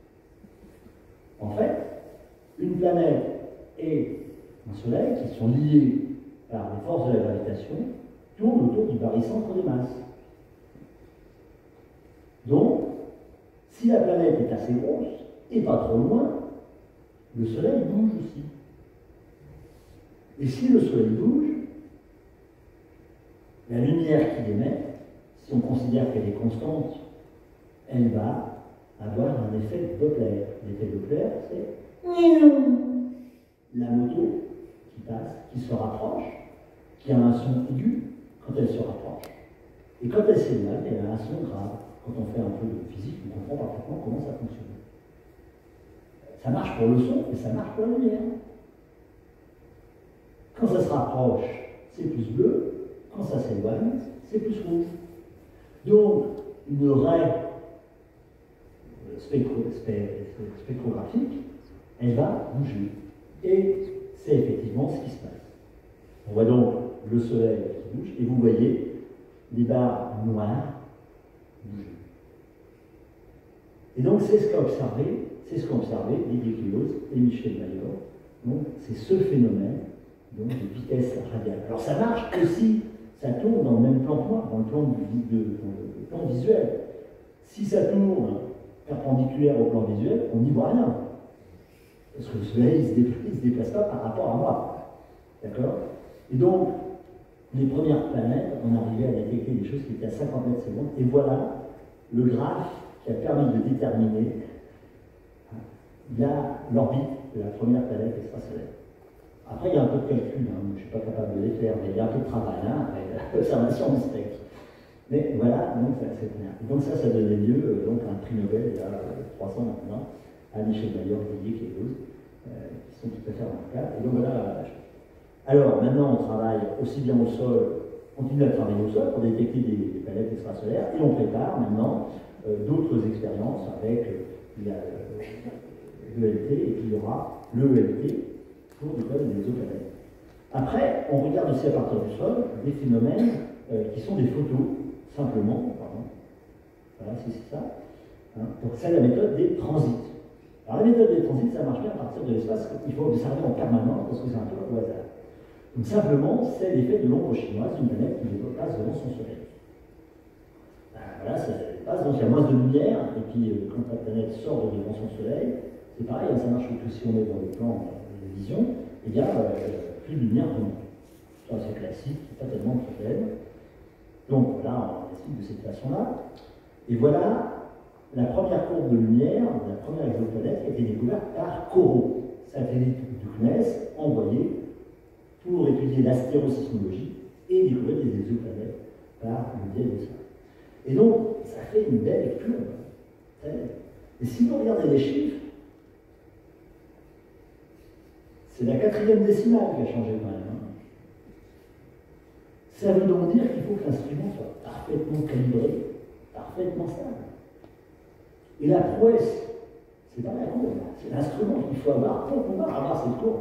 [SPEAKER 3] En fait, une planète et un Soleil, qui sont liés par les forces de la gravitation, tournent autour du barycentre des masses. Donc, si la planète est assez grosse, et pas trop loin, le Soleil bouge aussi. Et si le Soleil bouge, la lumière qu'il émet, si on considère qu'elle est constante, elle va avoir un effet Doppler. L'effet Doppler, c'est la moto qui passe, qui se rapproche, qui a un son aigu quand elle se rapproche. Et quand elle s'éloigne, elle a un son grave. Quand on fait un peu de physique, on comprend parfaitement comment ça fonctionne. Ça marche pour le son, mais ça marche pour la lumière. Quand ça se rapproche, c'est plus bleu. Quand ça s'éloigne, c'est plus rouge. Donc, une raie spectrographique, elle va bouger. Et c'est effectivement ce qui se passe. On voit donc le Soleil qui bouge, et vous voyez les barres noires bouger. Et donc, c'est ce qu'ont observé Didier Queloz et Michel Mayor. Donc, c'est ce phénomène donc, de vitesse radiale. Alors, ça marche aussi, ça tourne dans le même plan que moi, dans le plan visuel. Si ça tourne perpendiculaire au plan visuel, on n'y voit rien. Parce que le Soleil ne se déplace pas par rapport à moi. D'accord? Et donc, les premières planètes, on arrivait à détecter des choses qui étaient à 50 mètres secondes. Et voilà le graphe qui a permis de déterminer l'orbite de la première planète extrasolaire. Après, il y a un peu de calcul, hein, je ne suis pas capable de les faire, mais il y a un peu de travail avec l'observation du spectre. Mais voilà, donc c'est clair. Et donc ça donnait lieu donc, à un prix Nobel, il y a 300 maintenant, à Michel Mayor, Didier Queloz, qui sont tout à fait remarquables. Et donc voilà. Alors, maintenant, on travaille aussi bien au sol, on continue à travailler au sol pour détecter des planètes extrasolaires, et on prépare maintenant d'autres expériences avec l'ELT, et puis il y aura l'ELT pour découvrir des exoplanètes. Après, on regarde aussi à partir du sol des phénomènes qui sont des photos, simplement, pardon. Voilà, c'est ça. Hein. Donc, c'est la méthode des transits. Alors, la méthode des transits, ça marche bien à partir de l'espace qu'il faut observer en permanence, parce que c'est un peu au hasard. Donc, simplement, c'est l'effet de l'ombre chinoise d'une planète qui passe devant son Soleil. Voilà, ça passe, donc il y a moins de lumière, et puis quand la planète sort devant son Soleil, c'est pareil, ça marche que si on est dans le plan de vision, il y a plus de lumière remonte. Ça, c'est classique, pas tellement de problème. Donc voilà, on explique de cette façon-là. Et voilà la première courbe de lumière, la première exoplanète qui a été découverte par COROT, satellite du CNES envoyé pour étudier l'astérosismologie et découvrir des exoplanètes par le biais de ça. Et donc, ça fait une belle courbe. Et si vous regardez les chiffres, c'est la 4e décimale qui a changé quand même. Ça veut donc dire qu'il faut que l'instrument soit parfaitement calibré, parfaitement stable. Et la prouesse, c'est pas la courbe, c'est l'instrument qu'il faut avoir pour pouvoir avoir cette courbe.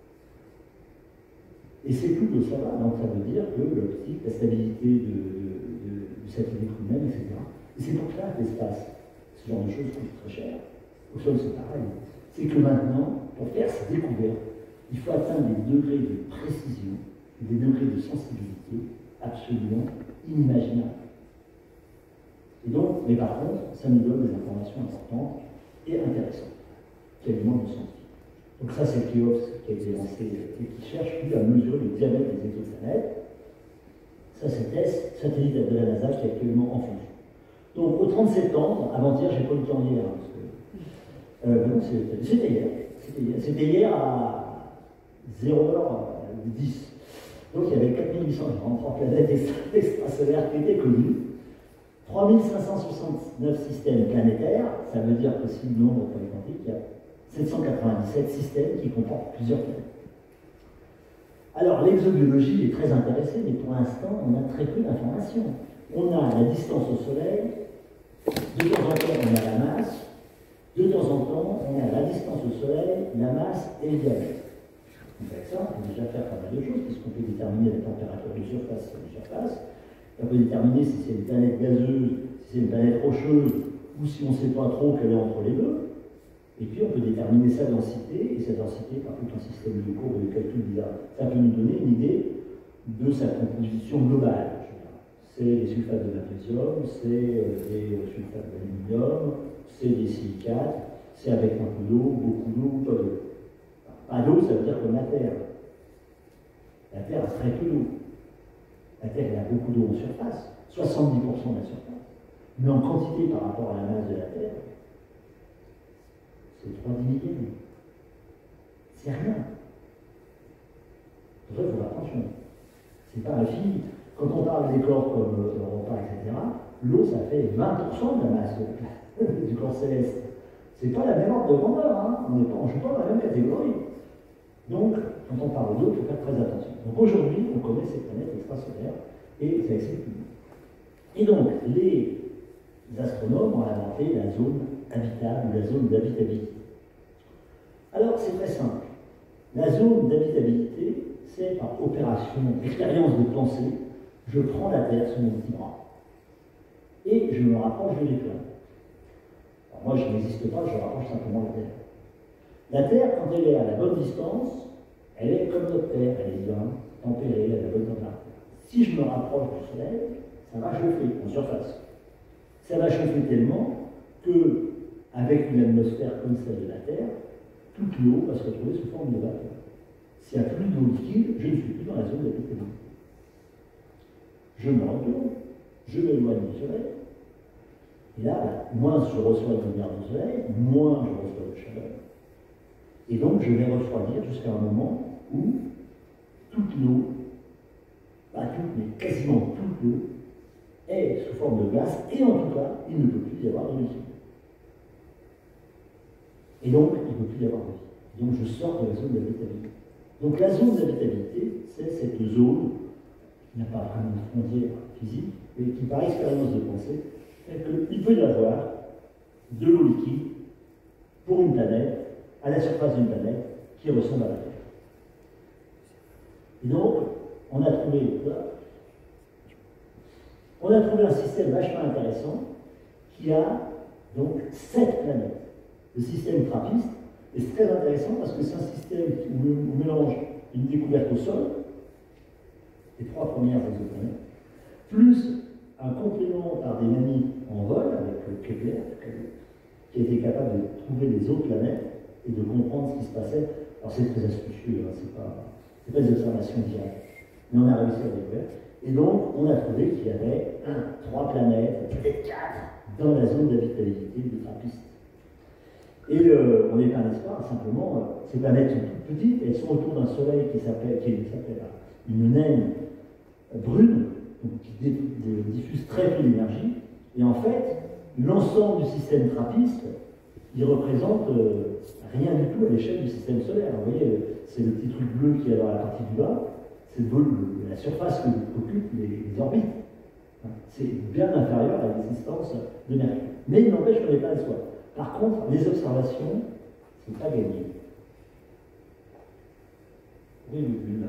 [SPEAKER 3] Et c'est tout de ça, donc ça veut dire que l'optique, la stabilité du satellite lui-même, etc. Et c'est pour ça que l'espace, ce genre de choses coûte très cher. Au sol, c'est pareil. C'est que maintenant, pour faire ces découvertes, il faut atteindre des degrés de précision, des degrés de sensibilité absolument inimaginables. Et donc, mais par contre, ça nous donne des informations importantes et intéressantes, qui alimentent le scientifique. Donc ça, c'est Kéops qui a été lancé et qui cherche lui à mesurer le diamètre des exoplanètes. Ça, c'est TESS, satellite de la NASA, qui est actuellement en fonction. Donc au 30 septembre, avant-hier, j'ai pas eu le temps hier, parce que non, c'était hier. C'était hier à 0h10. Donc il y avait 4843 planètes extrasolaires qui étaient connues. 3569 systèmes planétaires, ça veut dire que si le nombre est quantique, il y a 797 systèmes qui comportent plusieurs planètes. Alors l'exobiologie est très intéressée, mais pour l'instant, on a très peu d'informations. On a la distance au Soleil, de temps en temps, on a la masse, de temps en temps, on a la distance au Soleil, la masse et le diamètre. Avec ça, on peut déjà faire pas mal de choses, puisqu'on peut déterminer la température de surface et de surface. On peut déterminer si c'est une planète gazeuse, si c'est une planète rocheuse, ou si on ne sait pas trop quelle est entre les deux. Et puis on peut déterminer sa densité, et sa densité par tout un système de courbes et de calcul bizarre. Ça peut nous donner une idée de sa composition globale. C'est les sulfates de magnésium, c'est des sulfates d'aluminium, c'est des silicates, c'est avec un peu d'eau, beaucoup d'eau, pas d'eau. Pas d'eau, ça veut dire comme la Terre. La Terre a très peu d'eau. La Terre, elle a beaucoup d'eau en surface, 70% de la surface. Mais en quantité par rapport à la masse de la Terre, c'est 3 millième. C'est rien. Pour ça, il faut faire attention. C'est pas infini. Quand on parle des corps comme Europa, etc., l'eau, ça fait 20% de la masse du corps céleste. C'est pas la même ordre de grandeur, hein. On ne joue pas dans la même catégorie. Donc, quand on parle d'eau, il faut faire très attention. Donc aujourd'hui, on connaît ces planètes extrasolaires et ça existe plus. Et donc, les astronomes ont inventé la zone habitable, la zone d'habitabilité. Alors, c'est très simple. La zone d'habitabilité, c'est par opération, expérience de pensée, je prends la Terre sous mon petit bras et je me rapproche de l'étoile. Alors moi, je n'existe pas, je rapproche simplement la Terre. La Terre, quand elle est à la bonne distance, elle est comme notre Terre, elle est bien tempérée, elle a la bonne température. Si je me rapproche du Soleil, ça va chauffer en surface. Ça va chauffer tellement que, avec une atmosphère comme celle de la Terre, toute l'eau va se retrouver sous forme de vapeur. S'il n'y a plus d'eau liquide, je ne suis plus dans la zone d'habitabilité. Je me retourne, je m'éloigne du Soleil, et là, moins je reçois de lumière du Soleil, moins je reçois de chaleur. Et donc, je vais refroidir jusqu'à un moment où toute l'eau, pas toute, mais quasiment toute l'eau, est sous forme de glace, et en tout cas, il ne peut plus y avoir de liquide. Et donc, il ne peut plus y avoir de vie. Donc, je sors de la zone d'habitabilité. Donc, la zone d'habitabilité, c'est cette zone qui n'a pas vraiment de frontière physique, mais qui, par expérience de pensée, fait qu'il peut y avoir de l'eau liquide pour une planète, à la surface d'une planète, qui ressemble à la Terre. Et donc, on a trouvé un système vachement intéressant qui a donc 7 planètes. Le système TRAPPIST est très intéressant parce que c'est un système où on mélange une découverte au sol, les 3 premières exoplanètes, plus un complément par des nanites en vol avec Kepler, qui était capable de trouver les autres planètes et de comprendre ce qui se passait. Alors c'est très astucieux, hein, c'est pas des observations directes, mais on a réussi à découvrir. Et donc, on a trouvé qu'il y avait 3 planètes, peut-être 4, dans la zone d'habitabilité du TRAPPIST. Et on n'est pas d'espoir, simplement, ces planètes sont toutes petites, elles sont autour d'un soleil qui s'appelle une naine brune, donc qui diffuse très peu d'énergie. Et en fait, l'ensemble du système TRAPPIST, il représente rien du tout à l'échelle du système solaire. Vous voyez, c'est le petit truc bleu qui est dans la partie du bas, c'est la surface qu'occupent les orbites. C'est bien inférieur à l'existence de Mercure. Mais il n'empêche qu'on n'est pas à soi. Par contre, les observations, c'est pas gagné. Oui, là.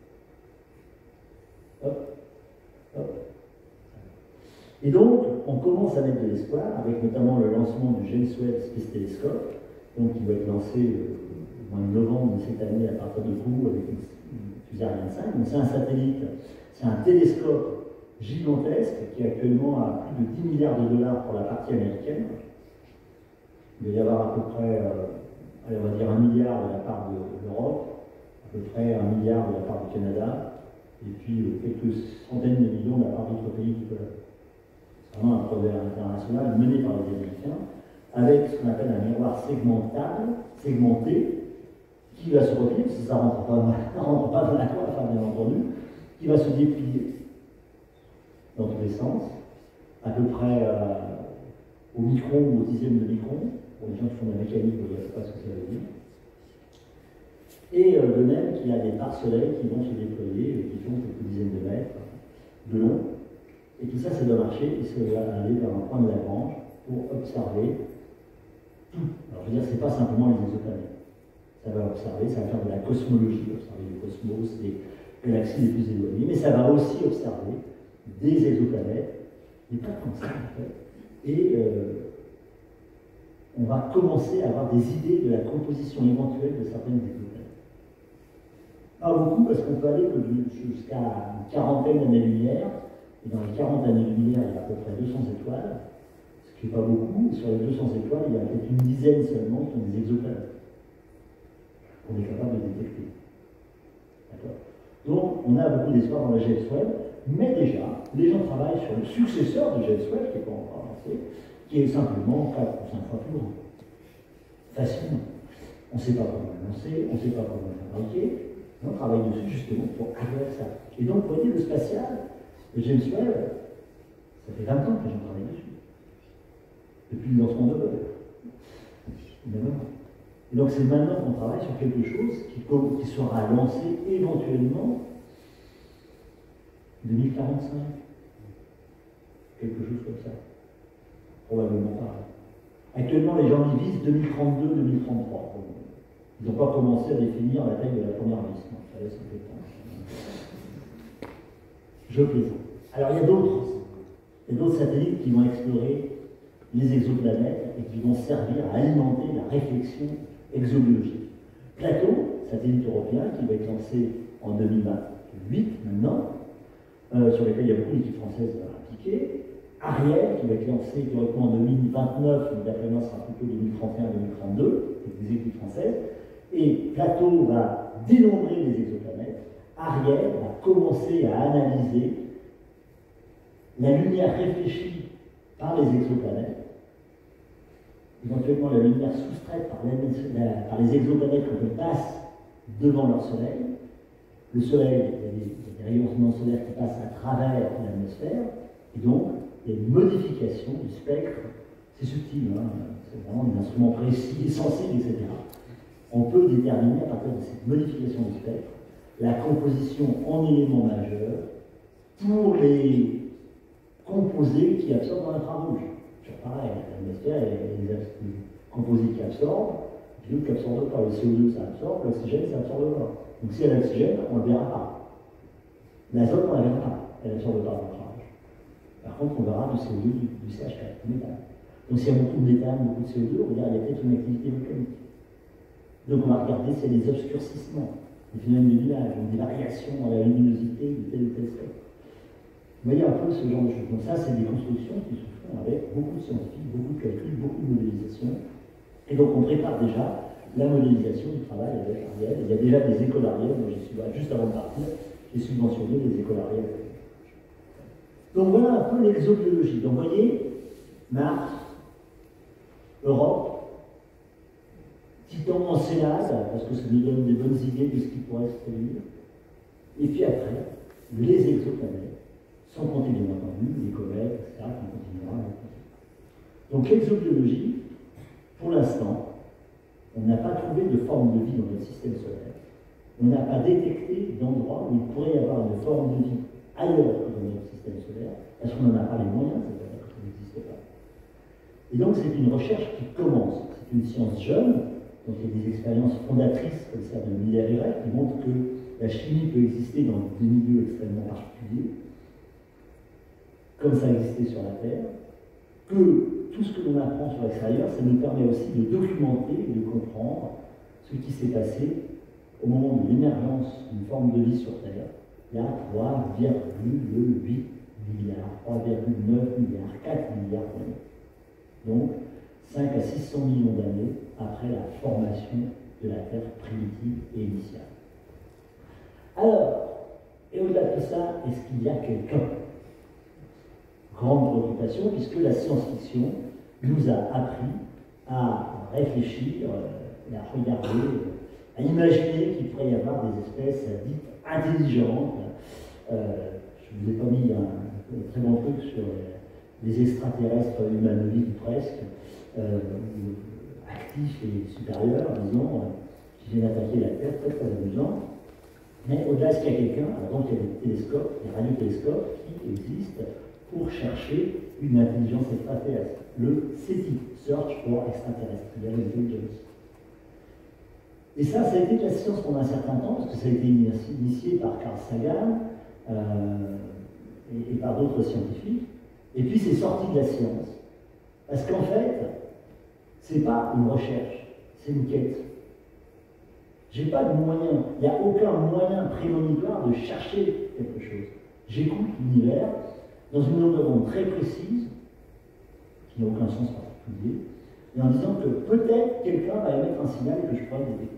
[SPEAKER 3] Hop, hop. Et donc, on commence à mettre de l'espoir, avec notamment le lancement du James Webb Space Telescope, donc qui va être lancé au mois de novembre de cette année à partir de Kourou avec une fusée Ariane 5. Donc c'est un satellite, c'est un télescope gigantesque qui est actuellement à plus de 10 milliards de dollars pour la partie américaine. Il va y avoir à peu près, on va dire 1 milliard de la part de l'Europe, à peu près 1 milliard de la part du Canada, et puis quelques centaines de millions de la part d'autres pays du globe. C'est vraiment un projet international mené par les Américains, avec ce qu'on appelle un miroir segmenté, qui va se replier, parce que ça ne rentre pas dans la toile, enfin bien entendu, qui va se déplier dans tous les sens, à peu près au micron ou au dixième de micron. Pour les gens qui font de la mécanique, vous ne savez pas ce que ça veut dire. Et de même qu'il y a des pare-soleils qui vont se déployer et qui font quelques dizaines de mètres de long. Et tout ça, ça doit marcher et ça doit aller vers un point de Lagrange pour observer tout. Alors, je veux dire, ce n'est pas simplement les exoplanètes. Ça va observer, ça va faire de la cosmologie, observer le cosmos, les galaxies les plus éloignées, mais ça va aussi observer des exoplanètes, mais pas comme ça, en fait. Et on va commencer à avoir des idées de la composition éventuelle de certaines exoplanètes. Pas beaucoup, parce qu'on peut aller jusqu'à une quarantaine d'années-lumière, et dans les 40 années-lumière, il y a à peu près 200 étoiles, ce qui n'est pas beaucoup, et sur les 200 étoiles, il y a peut-être une dizaine seulement qui sont des exoplanètes, qu'on est capable de détecter. D'accord ? Donc, on a beaucoup d'espoir dans le James Webb, mais déjà, les gens travaillent sur le successeur du James Webb, qui n'est pas encore avancé, qui est simplement 4 ou 5 fois plus grand. Facilement. On ne sait pas comment le lancer, on ne sait pas comment le fabriquer, mais on travaille dessus justement pour aller à ça. Et donc, pour aider le spatial, le James Webb, ça fait 20 ans que les gens travaillent dessus. Depuis le lancement de Hubble. Et donc, c'est maintenant qu'on travaille sur quelque chose qui sera lancé éventuellement 2045. Quelque chose comme ça. Probablement pas. Actuellement, les gens y visent 2032-2033. Ils n'ont pas commencé à définir la taille de la première vis. Ça laisse un peu de temps. Je plaisante. Alors, il y a d'autres satellites qui vont explorer les exoplanètes et qui vont servir à alimenter la réflexion exobiologique. Platon, satellite européen, qui va être lancé en 2028 maintenant, sur lequel il y a beaucoup d'équipes françaises impliquées. Ariel, qui va être lancé théoriquement en 2029, mais d'après moi, ce sera plutôt 2031-2032, avec des équipes françaises. Et Platon va dénombrer les exoplanètes. Ariel va commencer à analyser la lumière réfléchie par les exoplanètes, éventuellement la lumière soustraite par les exoplanètes quand elles passent devant leur Soleil. Le Soleil, il y a des rayonnements solaires qui passent à travers l'atmosphère, et donc il y a une modification du spectre. C'est subtil, hein, c'est vraiment des instruments précis, sensibles, etc. On peut déterminer à partir de cette modification du spectre la composition en éléments majeurs pour les composés qui absorbent dans l'infrarouge. Pareil, l'atmosphère, il y a des composés qui absorbent, et puis d'autres qui n'absorbent pas. Le CO2, ça absorbe, l'oxygène, ça absorbe pas. Donc s'il y a l'oxygène, on ne le verra pas. L'azote, on ne la verra pas. Elle n'absorbe pas l'infrarouge. Par contre, on verra du CO2, du CH4, du méthane. Donc s'il y a beaucoup de méthane, beaucoup de CO2, on va dire qu'il y a peut-être une activité volcanique. Donc on va regarder s'il y a des obscurcissements, des phénomènes de nuages, des variations dans la luminosité de tel ou tel spectre. Vous voyez un peu ce genre de choses. Donc ça, c'est des constructions qui se font avec beaucoup de scientifiques, beaucoup de calculs, beaucoup de modélisation. Et donc on prépare déjà la modélisation du travail avec Ariel. Il y a déjà des écoles Ariel, moi j'y suis là juste avant de partir, j'ai subventionné des écoles Ariel. Je Donc voilà un peu l'exobiologie. Donc vous voyez, Mars, Europe, Titan Encelade, parce que ça nous donne des bonnes idées de ce qui pourrait se produire. Et puis après, les exoplanètes, sans compter bien entendu les comètes, etc., qu'on continuera. Donc l'exobiologie, pour l'instant, on n'a pas trouvé de forme de vie dans notre système solaire. On n'a pas détecté d'endroit où il pourrait y avoir une forme de vie ailleurs que dans notre système solaire, parce qu'on n'en a pas les moyens, c'est-à-dire que ça n'existe pas. Et donc c'est une recherche qui commence. C'est une science jeune, donc il y a des expériences fondatrices comme ça de Miller et Rey qui montrent que la chimie peut exister dans des milieux extrêmement particuliers, comme ça existait sur la Terre, que tout ce que l'on apprend sur l'extérieur, ça nous permet aussi de documenter et de comprendre ce qui s'est passé au moment de l'émergence d'une forme de vie sur Terre, il y a 3,8 milliards, 3,9 milliards, 4 milliards d'années. Donc, 5 à 600 millions d'années après la formation de la Terre primitive et initiale. Alors, et au-delà de tout ça, est-ce qu'il y a quelqu'un? Grande préoccupation, puisque la science-fiction nous a appris à réfléchir, à regarder, à imaginer qu'il pourrait y avoir des espèces dites intelligentes. Je ne vous ai pas mis un très bon truc sur les extraterrestres humanoïdes presque, actifs et supérieurs, disons, qui viennent attaquer la Terre, très très amusant. Mais au-delà, est-ce qu'il y a quelqu'un? Alors donc il y a des télescopes, des radiotélescopes qui existent pour chercher une intelligence extraterrestre. Le SETI, Search for Extraterrestrial Intelligence. Et ça a été de la science pendant un certain temps, parce que ça a été initié par Carl Sagan et par d'autres scientifiques. Et puis c'est sorti de la science. Parce qu'en fait, c'est pas une recherche, c'est une quête. J'ai pas de moyen, il n'y a aucun moyen prémonitoire de chercher quelque chose. J'écoute l'univers dans une longueur d'onde très précise, qui n'a aucun sens particulier, et en disant que peut-être quelqu'un va émettre un signal que je pourrais détecter.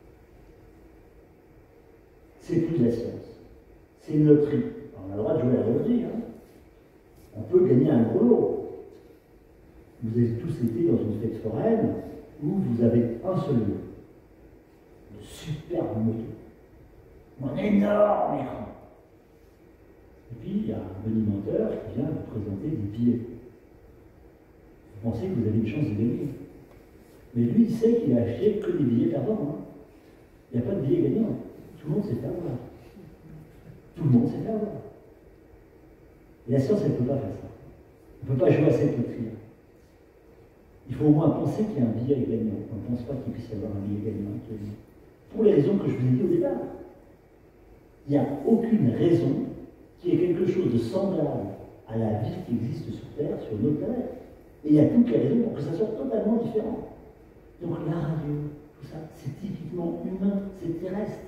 [SPEAKER 3] C'est plus de la science. C'est une loterie. On a le droit de jouer à la loterie. Hein. On peut gagner un gros lot. Vous avez tous été dans une fête foraine où vous avez un seul lot. Une superbe moto. Un énorme écran. Et puis, il y a un bonimenteur qui vient vous présenter des billets. Vous pensez que vous avez une chance de gagner. Mais lui, il sait qu'il a acheté que des billets perdants. Hein. Il n'y a pas de billets gagnants. Tout le monde s'est fait avoir. Tout le monde s'est fait avoir. Et la science, elle ne peut pas faire ça. On ne peut pas jouer à cette loterie. Il faut au moins penser qu'il y a un billet gagnant. On ne pense pas qu'il puisse y avoir un billet gagnant. Pour les raisons que je vous ai dit au départ. Il n'y a aucune raison qu'il y ait quelque chose de semblable à la vie qui existe sur Terre, sur notre planète. Et il y a toutes les raisons pour que ça soit totalement différent. Donc la radio, tout ça, c'est typiquement humain, c'est terrestre.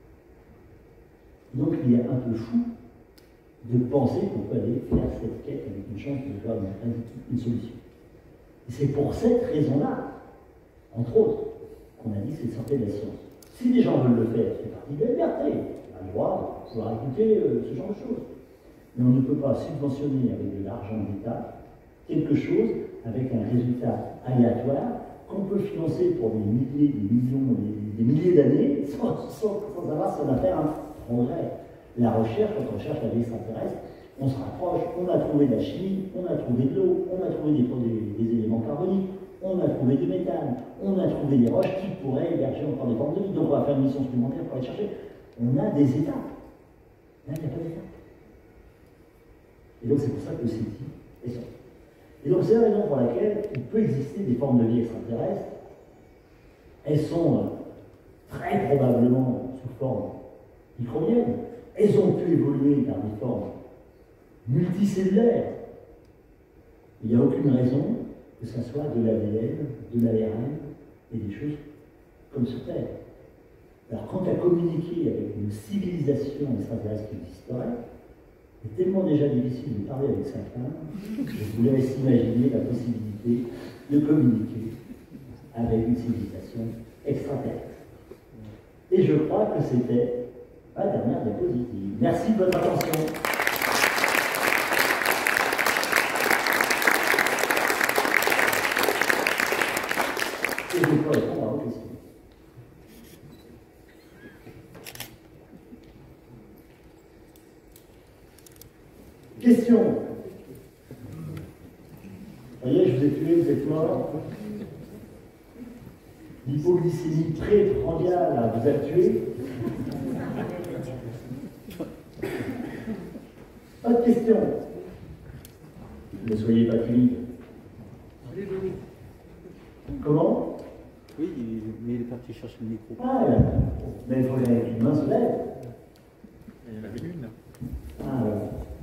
[SPEAKER 3] Donc il est un peu fou de penser qu'on peut aller faire cette quête avec une chance de voir une solution. Et c'est pour cette raison-là, entre autres, qu'on a dit que c'est sortir de la science. Si des gens veulent le faire, c'est partie de la liberté. On a le droit de pouvoir écouter ce genre de choses. Mais on ne peut pas subventionner avec de l'argent d'État quelque chose avec un résultat aléatoire qu'on peut financer pour des milliers, des millions, des milliers d'années sans avoir si on a fait un progrès. La recherche, quand on cherche la vie extraterrestre, on se rapproche, on a trouvé de la chimie, on a trouvé de l'eau, on a trouvé des éléments carboniques, on a trouvé du méthane, on a trouvé des roches qui pourraient héberger encore des formes de vie. Donc on va faire une mission supplémentaire pour aller chercher. On a des étapes. Là, il n'y a pas d'étapes. Et donc c'est pour ça que le SETI est sorti. Et donc c'est la raison pour laquelle il peut exister des formes de vie extraterrestres. Elles sont très probablement sous forme microbienne. Elles ont pu évoluer vers des formes multicellulaires. Il n'y a aucune raison que ce soit de l'ADN, de l'ARN et des choses comme sur Terre. Alors quant à communiquer avec une civilisation extraterrestre qui existerait, c'est tellement déjà difficile de parler avec sa femme, je vous laisse imaginer la possibilité de communiquer avec une civilisation extraterrestre. Et je crois que c'était ma dernière diapositive. Merci de votre attention. peux répondre à vos questions. Question. Vous voyez, je vous ai tué, vous êtes mort. L'hypoglycémie pré-prandiale vous a tué. Autre question. Ne soyez pas timide. Comment?
[SPEAKER 4] Oui, mais il est parti chercher le micro.
[SPEAKER 3] Ah, mais il faut que une main se lève.
[SPEAKER 4] Il y en avait une.
[SPEAKER 3] Ah, voilà.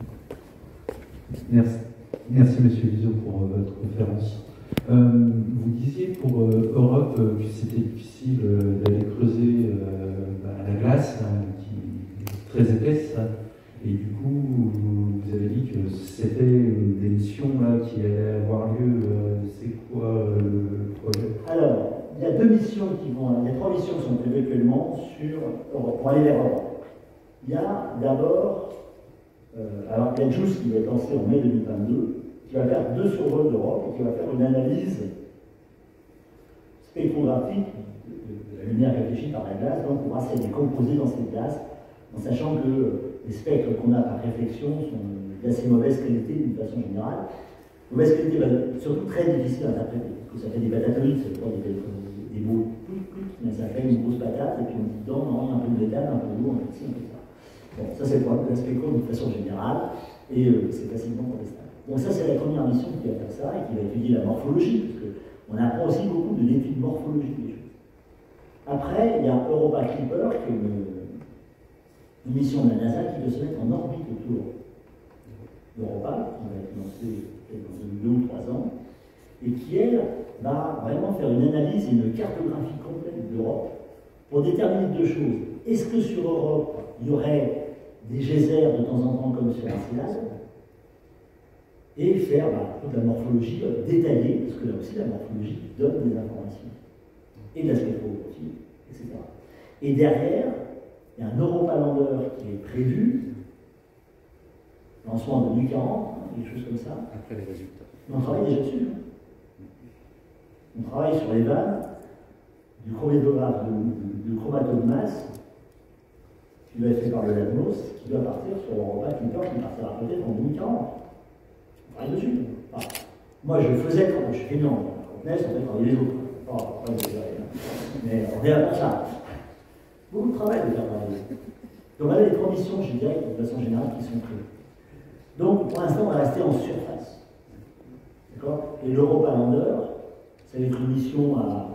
[SPEAKER 5] Merci Monsieur Bizot pour votre conférence. Vous disiez pour Europe que c'était difficile d'aller creuser la glace qui est très épaisse, et du coup vous avez dit que c'était des missions là, qui allaient avoir lieu. C'est quoi le projet?
[SPEAKER 3] Alors, il y a deux missions il y a trois missions qui sont prévues actuellement sur Europe, pour aller vers Europe. Il y a d'abord, alors il y a JUICE qui va être lancé en mai 2022, qui va faire 2 survols d'Europe et qui va faire une analyse spectrographique de la lumière réfléchie par la glace, donc pour voir si elle est composée dans cette glace, en sachant que les spectres qu'on a par réflexion sont d'assez mauvaise qualité d'une façon générale. Mauvaise qualité, surtout très difficile à interpréter, parce que ça fait des patatoïdes, ça fait pas des mots mais ça fait une grosse patate, et puis on dit dedans, non, il y a un peu de métal, un peu d'eau, un peu de ci, un peu de ça. Bon, ça c'est le problème de la spectro de façon générale, et c'est facilement contestable. Donc ça c'est la première mission qui va faire ça, et qui va étudier la morphologie, parce qu'on apprend aussi beaucoup de l'étude morphologique des choses. Après, il y a Europa Clipper, qui est une mission de la NASA qui veut se mettre en orbite autour d'Europa, qui va être lancée dans 2 ou 3 ans, et qui, elle, va vraiment faire une analyse et une cartographie complète d'Europe pour déterminer 2 choses. Est-ce que sur Europe, il y aurait des geysers de temps en temps comme sur Encelade, et faire toute la morphologie détaillée, parce que là aussi la morphologie donne des informations, et de la spectrographie, etc. Et derrière, il y a un Europa Lander qui est prévu, lancement en 2040, quelque chose comme ça.
[SPEAKER 4] Après les résultats.
[SPEAKER 3] Mais on travaille déjà dessus. On travaille sur les vannes du chromatographe du chromatome masse qui doit être fait par le LATMOS, qui doit partir sur Europa Clipper, qui partira peut-être en 2040. On travaille dessus. Enfin, moi, je faisais quand je suis feignant. Quand on est, on fait travailler les autres. Mais on est là pour ça. Beaucoup de travail de faire travailler. Donc voilà les 3 missions, je dirais, de façon générale, qui sont prévues. Donc, pour l'instant, on va rester en surface. D'accord? Et l'Europa Lander, ça va être une mission à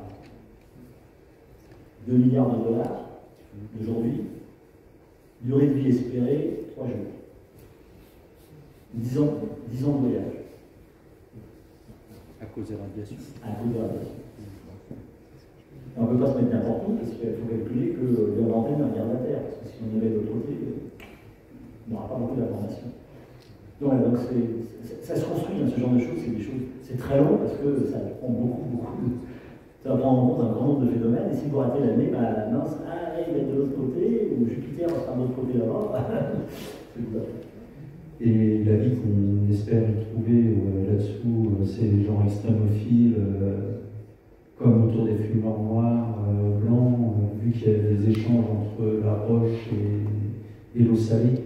[SPEAKER 3] 2 milliards de dollars aujourd'hui. Durée de vie espérée, 3 jours. 10 ans de voyage.
[SPEAKER 4] À cause des radiations.
[SPEAKER 3] À cause des radiations. Et on ne peut pas se mettre n'importe où, parce qu'il faut calculer que l'antenne regarde la Terre. Parce que si on est de l'autre côté, on n'aura pas beaucoup d'informations. Donc, voilà, donc ça se construit, ce genre de choses, c'est très long parce que ça prend beaucoup ça va prendre en compte un grand nombre de phénomènes, et si vous ratez l'année, mince, il va être de l'autre côté, ou Jupiter sera de l'autre côté là-bas.
[SPEAKER 5] Et la vie qu'on espère y trouver là-dessous, c'est les gens extrémophiles, comme autour des fumeurs noirs, blancs, vu qu'il y a des échanges entre la roche et l'eau salée.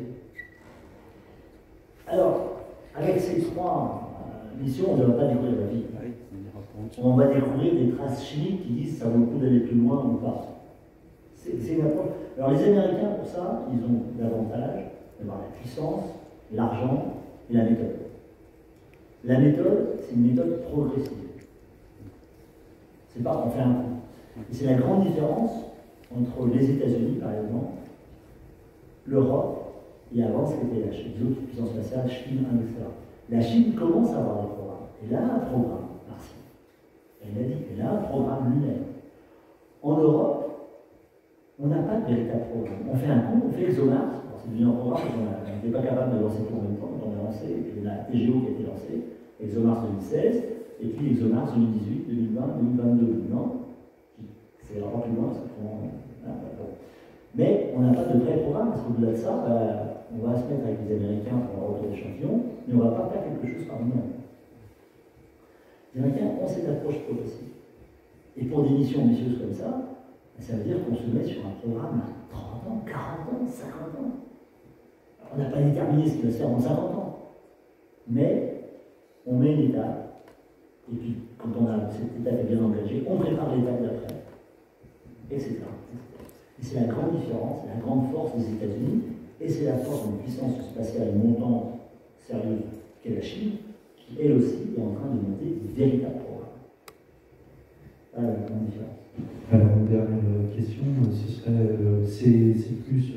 [SPEAKER 3] Alors, avec ces 3 missions, on ne va pas découvrir la vie.
[SPEAKER 4] Ah oui,
[SPEAKER 3] On va découvrir des traces chimiques qui disent que ça vaut le coup d'aller plus loin ou pas. C'est une approche. Alors les Américains, pour ça, ils ont l'avantage d'avoir la puissance, l'argent et la méthode. La méthode, c'est une méthode progressive. C'est pas on fait un coup. Et c'est la grande différence entre les États-Unis, par exemple, l'Europe, et avant c'était les autres puissances spatiales, Chine, etc. La Chine commence à avoir des programmes. Elle a un programme martien. Elle a dit qu'elle a un programme lunaire. En Europe, on n'a pas de véritable programme. On fait un coup, on fait ExoMars. C'est devenu un programme parce qu'on n'était pas capable de lancer tout en même temps. Quand on a lancé, et puis il y a TGO qui a été lancé, ExoMars 2016, et puis ExoMars 2018, 2020, 2022. Non, c'est vraiment plus loin, ça prend. Mais on n'a pas de vrai programme, parce qu'au-delà de ça, on va se mettre avec les Américains pour leur retour des champions, mais on ne va pas faire quelque chose par nous-mêmes. Les Américains ont cette approche progressive. Et pour des missions ambitieuses comme ça, ça veut dire qu'on se met sur un programme à 30 ans, 40 ans, 50 ans. Alors, on n'a pas déterminé ce qui va se faire dans 50 ans, mais on met une étape, et puis quand on a cette étape est bien engagée, on prépare l'étape d'après, etc. Et c'est la grande différence, la grande force des États-Unis, et c'est la force d'une puissance spatiale montante, sérieuse, qu'est la Chine, qui elle aussi est en train de monter des véritables programmes. Voilà la grande différence.
[SPEAKER 5] Alors, une dernière question, ce serait, c'est plus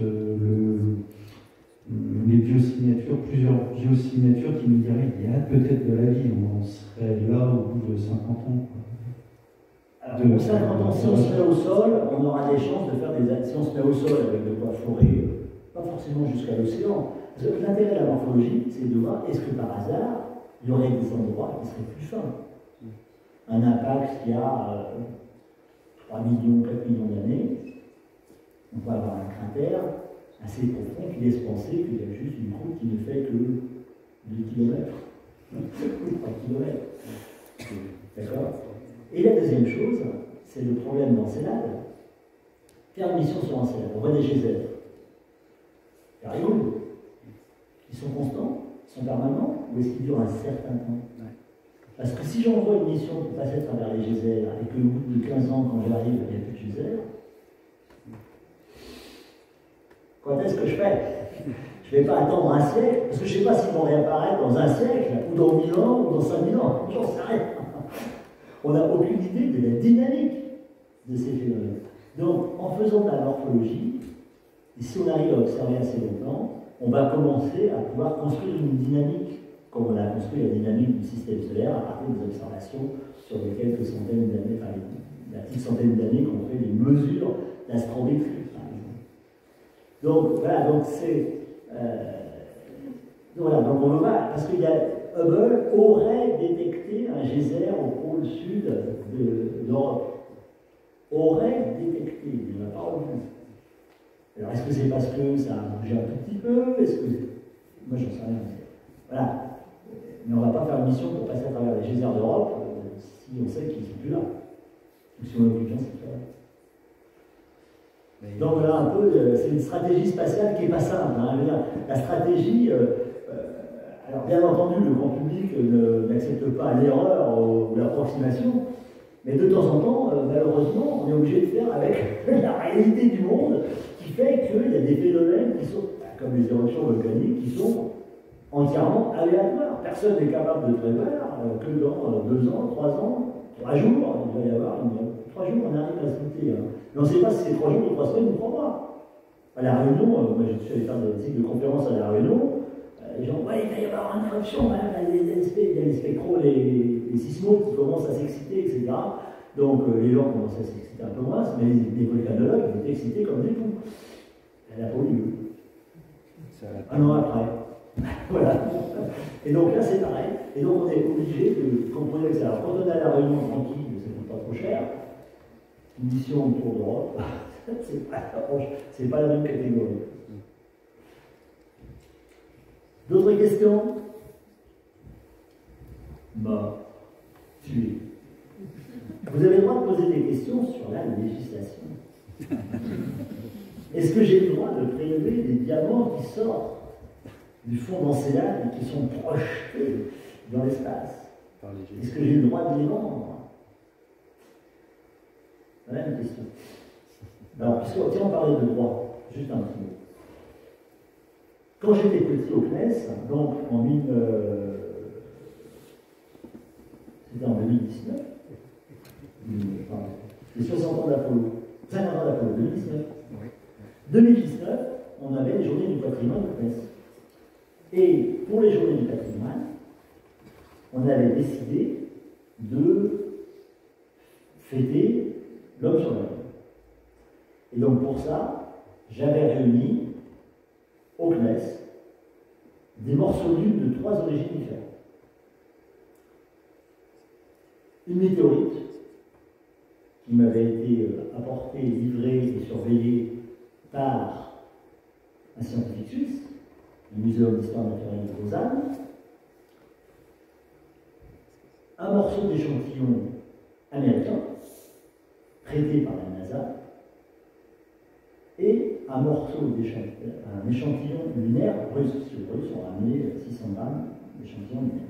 [SPEAKER 5] les biosignatures, plusieurs biosignatures qui nous diraient qu'il y a peut-être de la vie, on serait là au bout de 50 ans.
[SPEAKER 3] Alors, 50 ans, si on se met au sol, on aura des chances de faire des actions. Si on se met au sol avec de quoi forer, pas forcément jusqu'à l'océan. Parce que l'intérêt de la morphologie, c'est de voir est-ce que par hasard, il y aurait des endroits qui seraient plus fins. Un impact qui a 3 millions, 4 millions d'années, on va avoir un cratère assez profond qui laisse penser qu'il y a juste une croûte qui ne fait que 2 km, 3 km. D'accord? Et la deuxième chose, c'est le problème d'Encelade. Faire une mission sur Encelade, on voit des geysers. C'est rigolo. Ils sont constants, ils sont permanents, ou est-ce qu'ils durent un certain temps? Parce que si j'envoie une mission pour passer à travers les geysers, et que au bout de 15 ans, quand j'arrive, il n'y a plus de geysers, quand est-ce que je fais? Je ne vais pas attendre un siècle, parce que je ne sais pas s'ils vont réapparaître dans un siècle, ou dans 1000 ans, ou dans 5000 ans. J'en sais rien. On n'a aucune idée de la dynamique de ces phénomènes. Donc, en faisant de la morphologie, et si on arrive à observer assez longtemps, on va commencer à pouvoir construire une dynamique, comme on a construit la dynamique du système solaire à partir des observations sur les quelques centaines d'années, enfin la petite centaine d'années qu'on fait des mesures d'astrométrie, par exemple. Donc, voilà, donc c'est... voilà, donc on veut voir, parce qu'il y a Hubble aurait détecté un geyser au pôle sud de l'Europe. Aurait détecté, il ne l'a pas revu. Alors est-ce que c'est parce que ça a bougé un tout petit peu? Est-ce que... Moi j'en sais rien. Voilà. Mais on ne va pas faire une mission pour passer à travers les geysers d'Europe si on sait qu'ils ne sont plus là. Ou si on n'a aucune chance de faire. Donc voilà un peu, c'est une stratégie spatiale qui n'est pas simple. Hein. La stratégie... alors bien entendu, le grand public n'accepte pas l'erreur ou l'approximation, mais de temps en temps, malheureusement, on est obligé de faire avec la réalité du monde qui fait qu'il y a des phénomènes qui sont, comme les éruptions volcaniques, qui sont entièrement aléatoires. Personne n'est capable de prévoir que dans 2 ans, 3 ans, 3 jours, il va y avoir 3 jours, on arrive à se douter. Hein. Mais on ne sait pas si c'est 3 jours ou 3 semaines ou 3 mois. À La Réunion, moi je suis allé faire des cycles de conférences à La Réunion. Les gens, ouais, il va y avoir une éruption, il y a les spectros, les sismos qui commencent à s'exciter, etc. Donc les gens commencent à s'exciter un peu moins, mais les volcanologues étaient excités comme des poux. Elle n'a pas eu lieu. Un an après. Voilà. Et donc là, c'est pareil. Et donc on est obligé de comprendre que ça. Alors quand on est à La Réunion tranquille, ça ne coûte pas trop cher, une mission autour d'Europe, c'est pas la même catégorie. D'autres questions? Bah, tuez. Vous avez le droit de poser des questions sur la législation. Est-ce que j'ai le droit de prélever des diamants qui sortent du fond d'Encelade et qui sont projetés dans l'espace? Est-ce que j'ai le droit de les vendre? Voilà une question. Alors, tiens, on parlait de droit, juste un petit mot. Quand j'étais petit au CNES, donc c'était en 2019, les 60 ans d'Apollo, 50 ans d'Apollo, 2019. 2019, on avait les journées du patrimoine au CNES. Et pour les journées du patrimoine, on avait décidé de fêter l'homme sur la Lune. Et donc pour ça, j'avais réuni au CNES des morceaux d'une de 3 origines différentes. Une météorite qui m'avait été apportée, livrée et surveillée par un scientifique suisse, du Muséum d'histoire naturelle de Lausanne, un morceau d'échantillon américain, prêté par la NASA, et un échantillon lunaire russe. Les Russes ont ramené 600 grammes d'échantillon lunaire.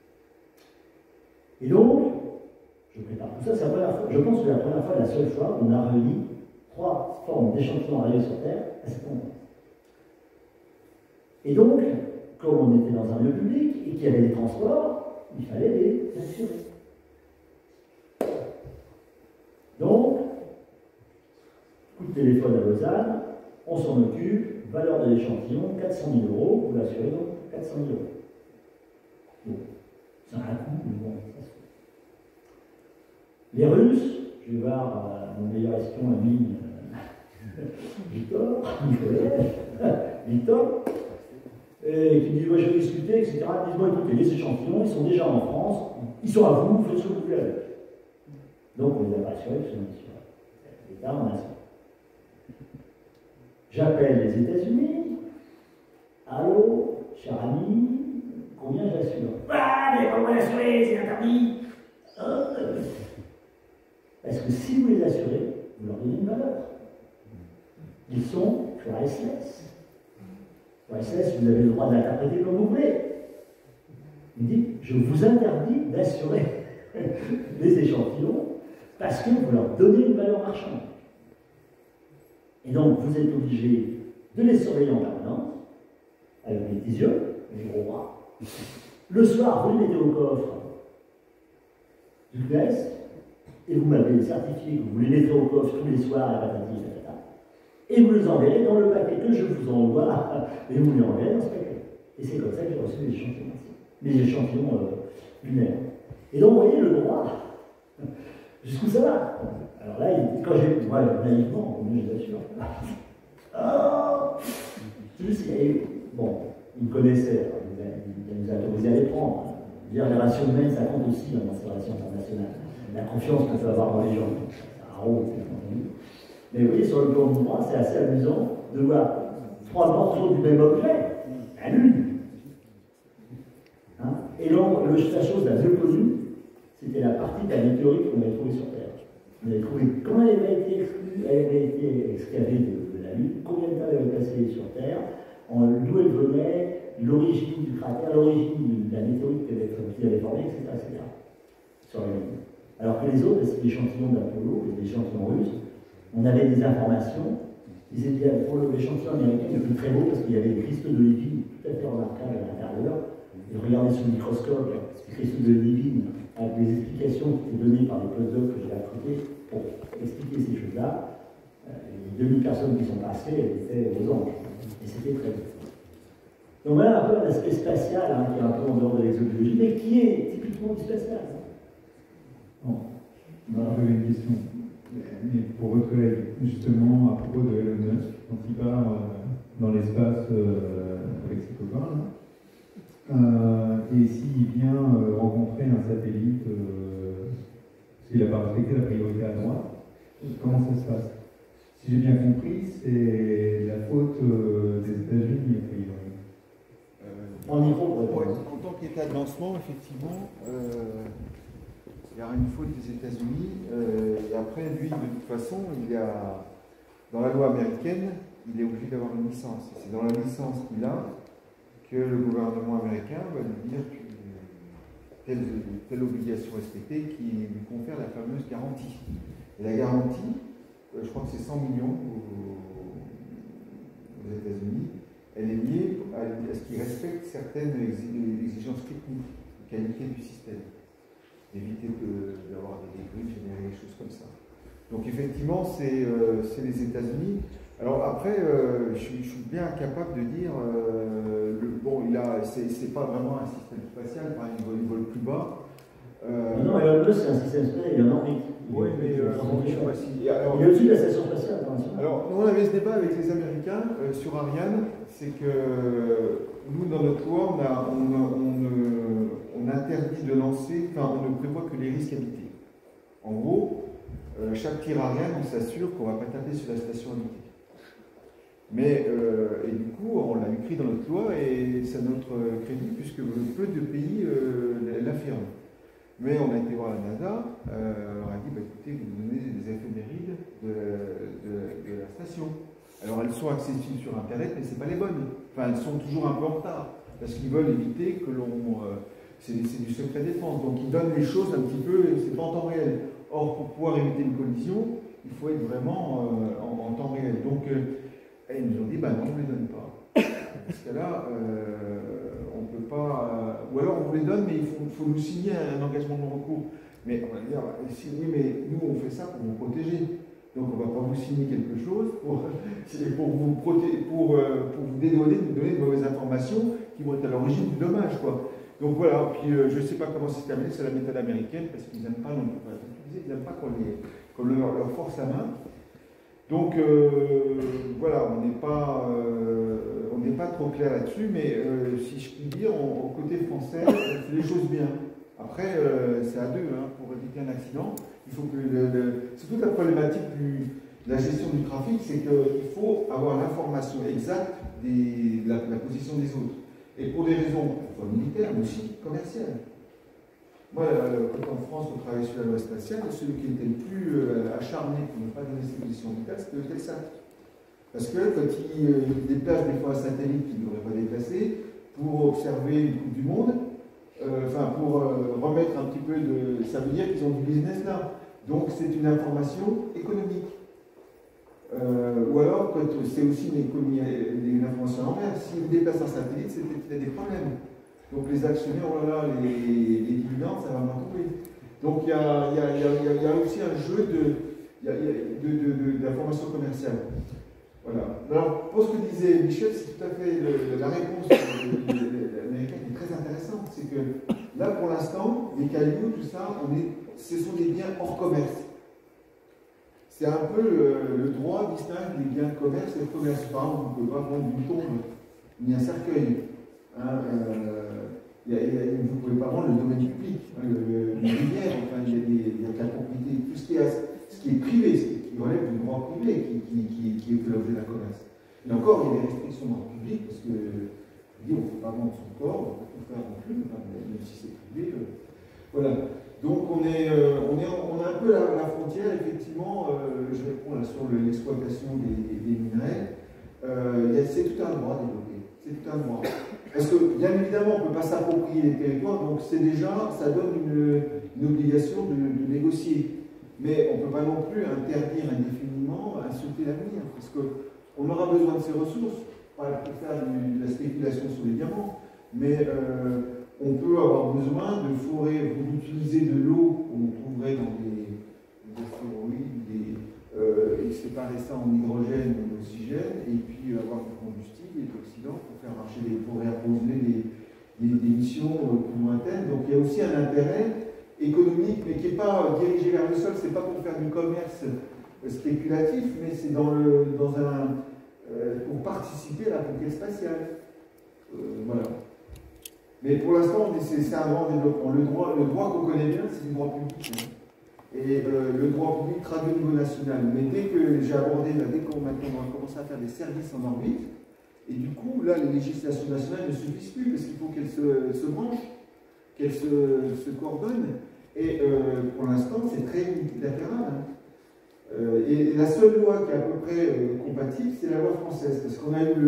[SPEAKER 3] Et donc, je prépare tout ça, c'est la première fois, je pense que c'est la première fois, la seule fois, où on a réuni 3 formes d'échantillons arrivés sur Terre à cet endroit. Et donc, comme on était dans un lieu public et qu'il y avait des transports, il fallait les assurer. Donc, coup de téléphone à Lausanne, on s'en occupe, valeur de l'échantillon, 400 000 €, vous l'assurez donc 400 000 €. Bon, c'est un coût, mais bon, ça se fait. Les Russes, je vais voir mon meilleur espion ami, Victor, et qui me dit, ouais, je vais discuter, etc. Ils disent, bon, écoutez, les échantillons, ils sont déjà en France, ils sont à vous, faites ce que vous voulez avec. Donc, on les a rassurés, ils sont assurés. L'État, on assure. J'appelle les États-Unis. Allô, cher ami, combien j'assure? Ah, mais comment l'assurer, c'est interdit. Parce que si vous les assurez, vous leur donnez une valeur. Ils sont priceless. Priceless, vous avez le droit de l'interpréter comme vous voulez. Il dit, je vous interdis d'assurer les échantillons parce que vous leur donnez une valeur marchande. Et donc, vous êtes obligé de les surveiller en permanence, avec les petits yeux, les gros bras. Le soir, vous les mettez au coffre du CNES, et vous m'avez certifié que vous les mettrez au coffre tous les soirs à la patati, et vous les enverrez dans le paquet que je vous envoie, et vous les enverrez dans ce paquet. Et c'est comme ça que j'ai reçu les échantillons lunaires. Et donc, vous voyez le droit, jusqu'où ça va. Alors là, quand j'ai, moi, naïvement, je les assure. Bon, il me connaissait, il nous a autorisé à les prendre. Dire les relations humaines, ça compte aussi dans ces relations internationales. La confiance qu'on peut avoir dans les gens. C'est un rôle, c'est entendu. Mais vous voyez, sur le plan du droit, c'est assez amusant de voir 3 morceaux du même objet, la Lune. Hein? Et donc, la chose la mieux connue, c'était la partie de la météorite qu'on avait trouvée sur Terre. On avait trouvé quand elle avait été exclue, elle avait été excavée de la Lune, combien de temps elle avait passé sur Terre, d'où elle venait, l'origine du cratère, l'origine de la météorite qui avait formé, etc. Sur la Lune. Alors que les autres, c'est l'échantillon d'Apollo, les échantillons russes, on avait des informations. Ils étaient, pour l'échantillon américain, il était très beau parce qu'il y avait des cristaux de Levine tout à fait remarquables à l'intérieur. Et regardez sous le microscope, ces cristaux de Levine, avec des explications qui étaient données par les postdocs que j'ai recrutés pour expliquer ces choses-là. Les 2000 personnes qui sont passées, elles étaient aux anges. Et c'était très beau. Donc voilà un peu l'aspect spatial, hein, qui est un peu en dehors de l'exobiologie, mais qui est typiquement du spatial.
[SPEAKER 1] Bon. J'avais une question. Mais pour votre collègue, justement, à propos de Elon Musk, quand il part dans l'espace avec ses copains, et s'il vient rencontrer un satellite, parce qu'il n'a pas respecté la priorité à droite, comment ça se passe? Si j'ai bien compris, c'est la faute des États-Unis, a priori.
[SPEAKER 2] En tant qu'État de lancement, effectivement, il y aura une faute des États-Unis. Et après, lui, de toute façon, dans la loi américaine, il est obligé d'avoir une licence. Et c'est dans la licence qu'il a que le gouvernement américain va lui dire que telle obligation respectée qui lui confère la fameuse garantie. Et la garantie, je crois que c'est 100 millions aux États-Unis, elle est liée à ce qu'il respecte certaines exigences techniques de qualité du système. Éviter d'avoir des débris, générer des choses comme ça. Donc effectivement, c'est les États-Unis. Alors après, je suis bien incapable de dire, c'est pas vraiment un système spatial, il vole plus bas.
[SPEAKER 3] Non, Elon Musk, c'est un système spatial, il y en a en
[SPEAKER 2] oui, mais je ne sais pas si.
[SPEAKER 3] Il y a aussi la station spatiale.
[SPEAKER 2] Alors, nous, on avait ce débat avec les Américains sur Ariane, c'est que nous, dans notre loi, on interdit de lancer, enfin, on ne prévoit que les risques habités. En gros, chaque tir Ariane, on s'assure qu'on ne va pas taper sur la station habitée. Mais, et du coup, on l'a écrit dans notre loi et c'est notre crédit, puisque peu de pays l'affirment. Mais on a été voir la NASA, on a dit, bah, écoutez, vous nous donnez des éphémérides de la station. Alors elles sont accessibles sur Internet, mais ce pas les bonnes. Enfin, elles sont toujours un peu en retard, parce qu'ils veulent éviter que l'on... c'est du secret défense, donc ils donnent les choses un petit peu, c'est pas en temps réel. Or, pour pouvoir éviter une collision, il faut être vraiment en temps réel. Donc, ils nous ont dit, bah non, on ne les donne pas. Parce que là, on ne peut pas... ou alors on vous les donne, mais il faut nous signer un engagement de recours. Mais on va dire, oui, mais nous, on fait ça pour vous protéger. Donc, on ne va pas vous signer quelque chose pour vous dédouaner, nous donner de mauvaises informations qui vont être à l'origine du dommage, quoi. Donc voilà, puis je ne sais pas comment c'est terminé, c'est la méthode américaine, parce qu'ils n'aiment pas non plus. Ils n'aiment pas qu'on leur force la main. Donc voilà, on n'est pas trop clair là-dessus, mais si je puis dire, au côté français, on fait les choses bien. Après, c'est à deux, hein, pour éviter un accident. Il faut que c'est toute la problématique de la gestion du trafic, c'est qu'il faut avoir l'information exacte de la position des autres. Et pour des raisons militaires, mais aussi commerciales. Moi, quand en France, on travaillait sur la loi spatiale, celui qui était le plus acharné pour ne pas donner ses positions vitales, c'était le Telsat. Parce que quand il déplace des fois un satellite qu'il ne devrait pas déplacer, pour observer une Coupe du Monde, pour remettre un petit peu de... Ça veut dire qu'ils ont du business là. Donc c'est une information économique. Ou alors, c'est aussi une information en mer. Si vous déplacez un satellite, c'est qu'il y a des problèmes. Donc les actionnaires, oh là là, les dividendes, ça va m'en tomber. Donc il y a aussi un jeu d'information commerciale. Voilà. Alors, pour ce que disait Michel, c'est tout à fait la réponse américaine qui est très intéressante. C'est que là, pour l'instant, les cailloux, tout ça, ce sont des biens hors commerce. C'est un peu le droit distingue des biens de commerce et de commerce. Par exemple, vous ne pouvez pas vendre une tombe ni un cercueil. Hein, vous ne pouvez pas vendre le domaine public, hein, une rivière, enfin, il y a de la propriété, tout ce qui est privé, qui relève du droit privé, qui est l'objet d'un commerce. Et encore, il y a des restrictions dans le public, parce que je dis, on ne peut pas vendre son corps, on ne peut pas faire non plus, même si c'est privé. Voilà. Donc on a un peu la frontière, effectivement, je réponds là sur l'exploitation des minerais, c'est tout un droit développé, c'est tout un droit. Parce que bien évidemment on ne peut pas s'approprier les territoires, donc ça donne une obligation de négocier. Mais on ne peut pas non plus interdire indéfiniment, insulter l'avenir, parce qu'on aura besoin de ces ressources, pas pour faire de la spéculation sur les diamants, mais on peut avoir besoin de forer, d'utiliser de l'eau qu'on trouverait dans des astéroïdes, et séparer ça en hydrogène ou en oxygène, et puis avoir du combustible et de l'oxydant pour faire marcher pour réapprovisionner des missions plus lointaines. Donc il y a aussi un intérêt économique, mais qui n'est pas dirigé vers le sol, c'est pas pour faire du commerce spéculatif, mais c'est pour participer à la conquête spatiale. Voilà. Mais pour l'instant, c'est un grand développement. Le droit qu'on connaît bien, c'est du droit public. Hein. Et le droit public traduit au niveau national. Mais dès que j'ai abordé, dès qu'on va commencer à faire des services en orbite, et du coup, là, les législations nationales ne suffisent plus, parce qu'il faut qu'elles se branchent, qu'elles se coordonnent. Et pour l'instant, c'est très multilatéral. Hein. Et la seule loi qui est à peu près compatible, c'est la loi française, parce qu'on a eu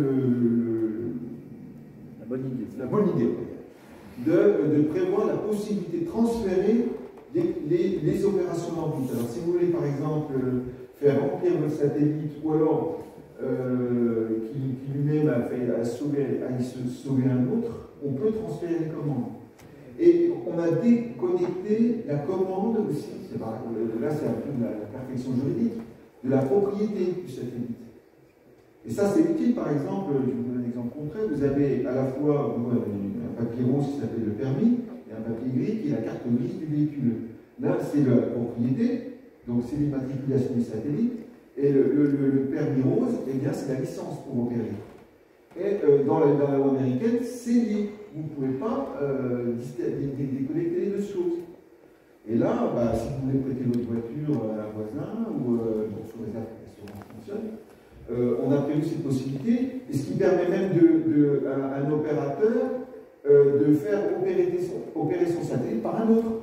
[SPEAKER 2] la bonne idée de prévoir la possibilité de transférer les opérations d'orbite. Alors si vous voulez par exemple faire remplir votre satellite, ou alors qui lui-même a sauvé un autre, on peut transférer les commandes. Et on a déconnecté la commande aussi, là c'est un peu de la perfection juridique, de la propriété du satellite. Et ça c'est utile, par exemple, je vous donne un exemple concret, vous avez à la fois un papier rose qui s'appelle le permis, et un papier gris qui est la carte grise du véhicule. Là c'est la propriété, donc c'est l'immatriculation du satellite, et le permis rose, eh bien c'est la licence pour opérer. Et dans la loi américaine, c'est lié. Vous ne pouvez pas déconnecter les deux choses. Et là, si vous voulez prêter votre voiture à un voisin, ou sous réserve que l'assurance fonctionne, on a prévu cette possibilité, et ce qui permet même à un opérateur de faire opérer son satellite par un autre.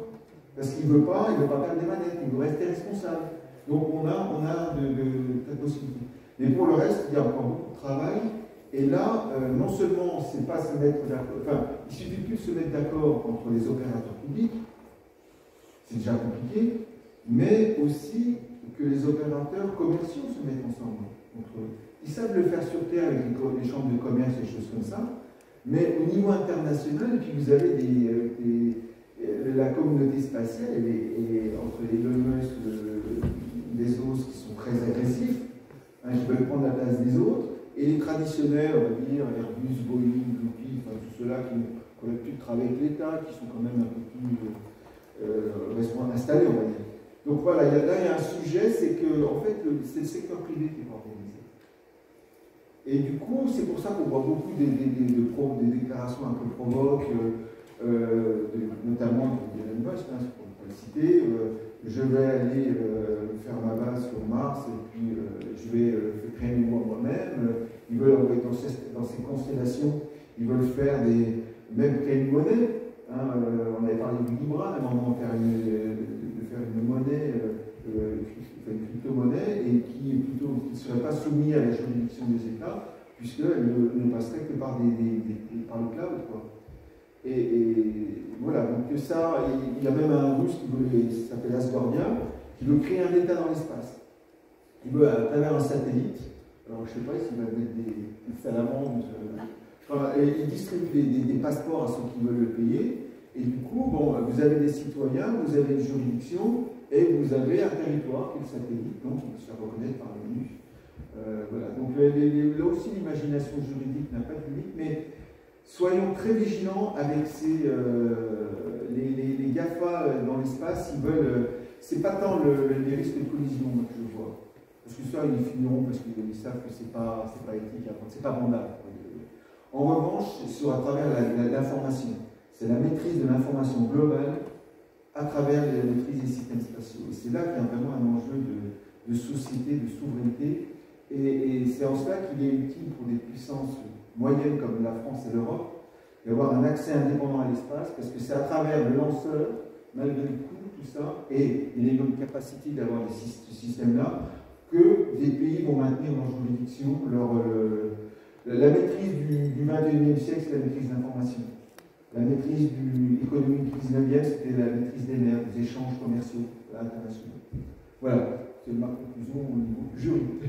[SPEAKER 2] Parce qu'il ne veut pas perdre des manettes, il veut rester responsable. Donc on a de possibilités. Mais pour le reste, il y a encore beaucoup de travail. Et là, non seulement c'est pas se mettre d'accord, enfin, il suffit plus de se mettre d'accord entre les opérateurs publics, c'est déjà compliqué, mais aussi que les opérateurs commerciaux se mettent ensemble entre eux. Ils savent le faire sur Terre avec les chambres de commerce et des choses comme ça, mais au niveau international, et puis vous avez la communauté spatiale et entre les Elon Musk, des os qui sont très agressifs, hein, qui veulent prendre la place des autres, et les traditionnels, on va dire, Airbus, Boeing, Lockheed, enfin tout ceux-là qui ont l'habitude de travailler avec l'État, qui sont quand même un peu plus installés, on va dire. Donc voilà, là il y a un sujet, c'est que en fait, c'est le secteur privé qui est pas organisé. Et du coup, c'est pour ça qu'on voit beaucoup des déclarations un peu provoques, notamment d'Elon Musk, hein, pour ne pas le citer, je vais aller faire ma base sur Mars et puis je vais créer mes mois moi-même. Ils veulent envoyer dans ces constellations, ils veulent faire même créer une monnaie. Hein, on avait parlé du Libra, à un moment, de faire une monnaie, une crypto-monnaie, et qui ne serait pas soumise à la juridiction des États, puisqu'elle ne passerait que par le cloud, quoi. Et voilà, donc ça, il y a même un russe qui s'appelle Asgornia, qui veut créer un État dans l'espace. Il veut, à travers un satellite, alors je ne sais pas s'il va mettre des salamandres, il distribue des passeports à ceux qui veulent le payer, et du coup, bon, vous avez des citoyens, vous avez une juridiction, et vous avez un territoire qui est le satellite, donc il peut se faire reconnaître par l'ONU. Voilà, donc là aussi l'imagination juridique n'a pas de limite, mais soyons très vigilants avec les GAFA dans l'espace. Ils veulent, c'est pas tant les risques de collision que je vois, parce que ça ils finiront parce qu'ils savent que c'est pas éthique, c'est pas vendable. En revanche, c'est à travers l'information, c'est la maîtrise de l'information globale à travers la maîtrise des systèmes spatiaux. Et c'est là qu'il y a vraiment un enjeu de société, de souveraineté, et c'est en cela qu'il est utile pour des puissances moyennes comme la France et l'Europe, d'avoir un accès indépendant à l'espace, parce que c'est à travers le lanceur, malgré le coût, tout ça, et les bonnes capacités d'avoir ce système-là, que des pays vont maintenir leur juridiction, la maîtrise du 21e siècle, c'est la maîtrise de l'information. La maîtrise économique du 19e, c'était la maîtrise des mers, des échanges commerciaux internationaux. Voilà, c'est ma conclusion au niveau juridique.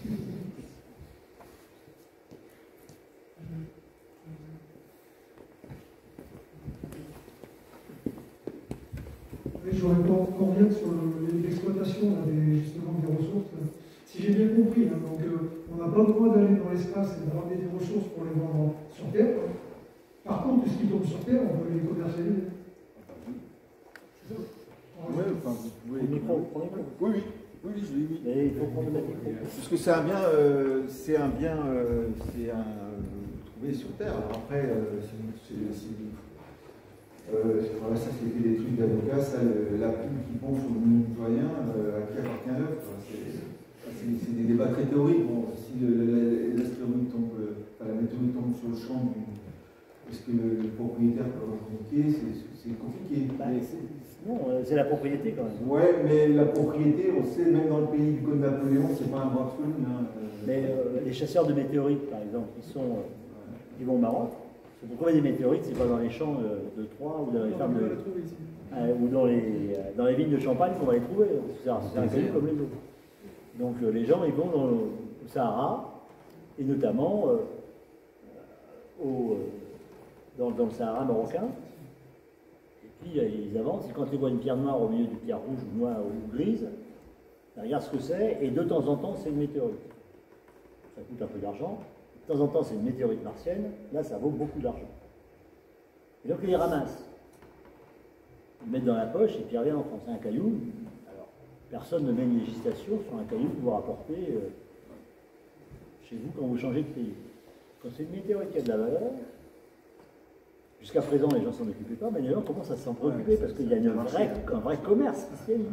[SPEAKER 6] Je voudrais qu'on revienne sur l'exploitation justement des ressources. Si j'ai bien compris, hein, donc, on n'a pas le droit d'aller dans l'espace et de ramener des ressources pour les vendre sur Terre. Par contre, tout ce qui tombe sur Terre, on peut les commercialiser. C'est ça?
[SPEAKER 2] Oui, enfin, vous pouvez.
[SPEAKER 4] Le micro, prenez le micro.
[SPEAKER 2] Oui, je l'ai mis.
[SPEAKER 4] Mais il faut prendre le micro.
[SPEAKER 2] Parce que c'est un bien trouvé sur Terre. Alors après, voilà, ça c'était des trucs d'avocat, ça, la plume qui pompe sur le nettoyen, à qui appartient l'œuvre. C'est des débats très théoriques. Bon, si l'astéroïde tombe, la météorite tombe sur le champ, est-ce que le propriétaire peut revendiquer? C'est compliqué.
[SPEAKER 3] Non, c'est la propriété quand même.
[SPEAKER 2] Ouais, mais la propriété, on sait, même dans le pays du Code Napoléon, c'est pas un droit de feu.
[SPEAKER 3] Mais les chasseurs de météorites, par exemple, ils vont au Maroc. Pour trouver des météorites, c'est pas dans les champs de Troyes ou dans les fermes ou dans les vignes de Champagne qu'on va les trouver. C'est un caillou comme les autres. Donc les gens, ils vont dans le Sahara, et notamment dans le Sahara marocain. Et puis ils avancent, et quand ils voient une pierre noire au milieu d'une pierre rouge ou noire ou grise, ils regardent ce que c'est, et de temps en temps, c'est une météorite. Ça coûte un peu d'argent. De temps en temps, c'est une météorite martienne. Là, ça vaut beaucoup d'argent. Et donc, ils les ramassent. Ils le mettent dans la poche et puis ils reviennent en France. C'est un caillou. Alors, personne ne met une législation sur un caillou que vous rapportez chez vous quand vous changez de pays. Quand c'est une météorite qui a de la valeur, jusqu'à présent, les gens ne s'en occupaient pas, mais les gens commencent à s'en préoccuper parce qu'il y a un vrai commerce qui se fait.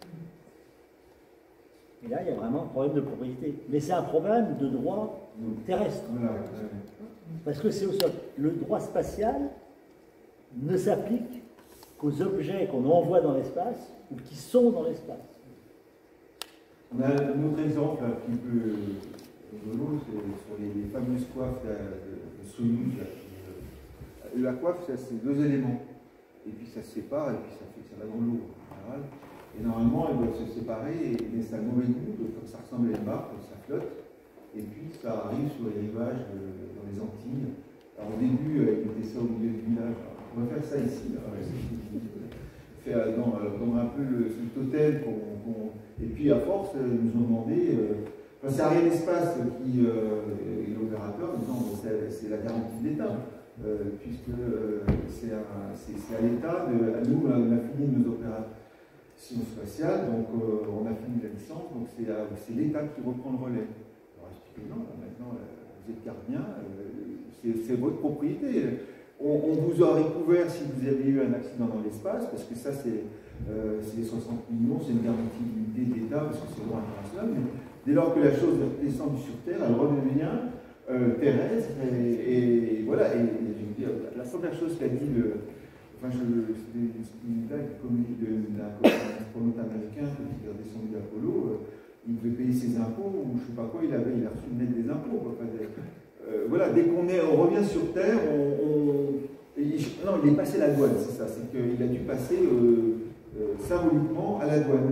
[SPEAKER 3] Et là, il y a vraiment un problème de propriété. Mais c'est un problème de droit terrestre. Parce que c'est au sol. Le droit spatial ne s'applique qu'aux objets qu'on envoie dans l'espace ou qui sont dans l'espace.
[SPEAKER 2] On a un autre exemple un petit peu rigolo, c'est sur les fameuses coiffes de Soyuz. La coiffe, c'est deux éléments. Et puis ça se sépare, et puis ça fait que ça va dans l'eau en général. Et normalement, elles doivent se séparer, mais ça a un mauvais goût, comme ça ressemble à une barque, ça flotte. Et puis ça arrive sur les rivages dans les Antilles. Alors au début, ils mettaient ça au milieu du village. Alors, on va faire ça ici. Faire comme un peu ce totem et puis à force, ils nous ont demandé. Enfin, c'est Ariane Espace qui est l'opérateur, en disant c'est la garantie de l'État. Puisque c'est à l'État, à nous, on a fini nos opérations spatiales, donc on a fini la licence, donc c'est l'État qui reprend le relais. Alors expliquez non, maintenant vous êtes gardien, c'est votre propriété. On vous aurait couvert si vous aviez eu un accident dans l'espace, parce que ça c'est les 60 millions, c'est une garantie d'unité de l'État, parce que c'est le droit international, mais dès lors que la chose est descendue sur Terre, elle redevient terrestre, et voilà, et je veux dire, la première chose qu'a dit c'était une blague d'un astronaute américain qui est descendu d'Apollo, il devait payer ses impôts, ou je ne sais pas quoi, il a reçu une lettre des impôts. Voilà, dès qu'on revient sur Terre, non, il est passé à la douane, c'est ça, c'est qu'il a dû passer symboliquement à la douane.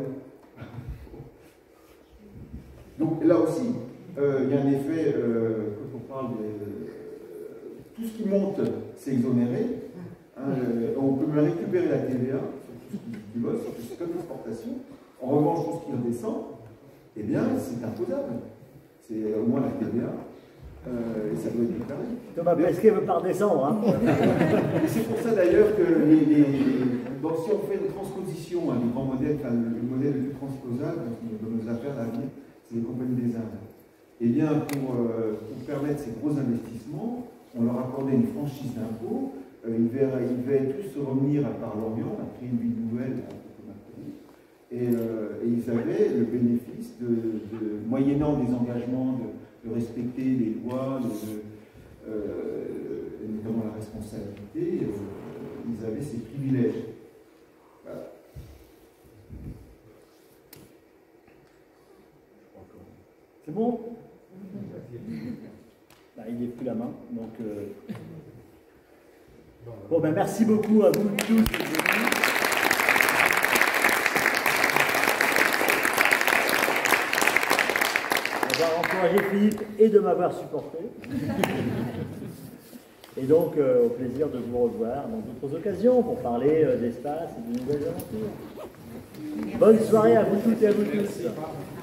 [SPEAKER 2] Donc là aussi, il y a un effet, quand on parle tout ce qui monte, c'est exonéré. On peut même récupérer la TVA sur tout ce qui bosse, c'est comme l'exportation. En revanche, tout ce qui redescend, eh bien, c'est imposable. C'est au moins la TVA, et ça doit être déclaré.
[SPEAKER 3] Thomas Pesquet veut pas redescendre. Hein.
[SPEAKER 2] Et c'est pour ça d'ailleurs que donc, si on fait une transposition, les grands modèles, le modèle le plus transposable dans nos affaires d'avenir, c'est les compagnies des Indes. Eh bien, pour permettre ces gros investissements, on leur accordait une franchise d'impôt. Ils devaient tous revenir par l'Orient, à créer une vie nouvelle, et ils avaient le bénéfice moyennant des engagements de respecter les lois, et notamment la responsabilité, ils avaient ces privilèges. Voilà.
[SPEAKER 3] C'est bon? Bah, il n'est plus la main, donc... Bon, ben merci beaucoup à vous tous. On va encourager Philippe et de m'avoir supporté. Et donc, au plaisir de vous revoir dans d'autres occasions pour parler d'espace et de nouvelles aventures. Bonne soirée à vous toutes et à vous tous.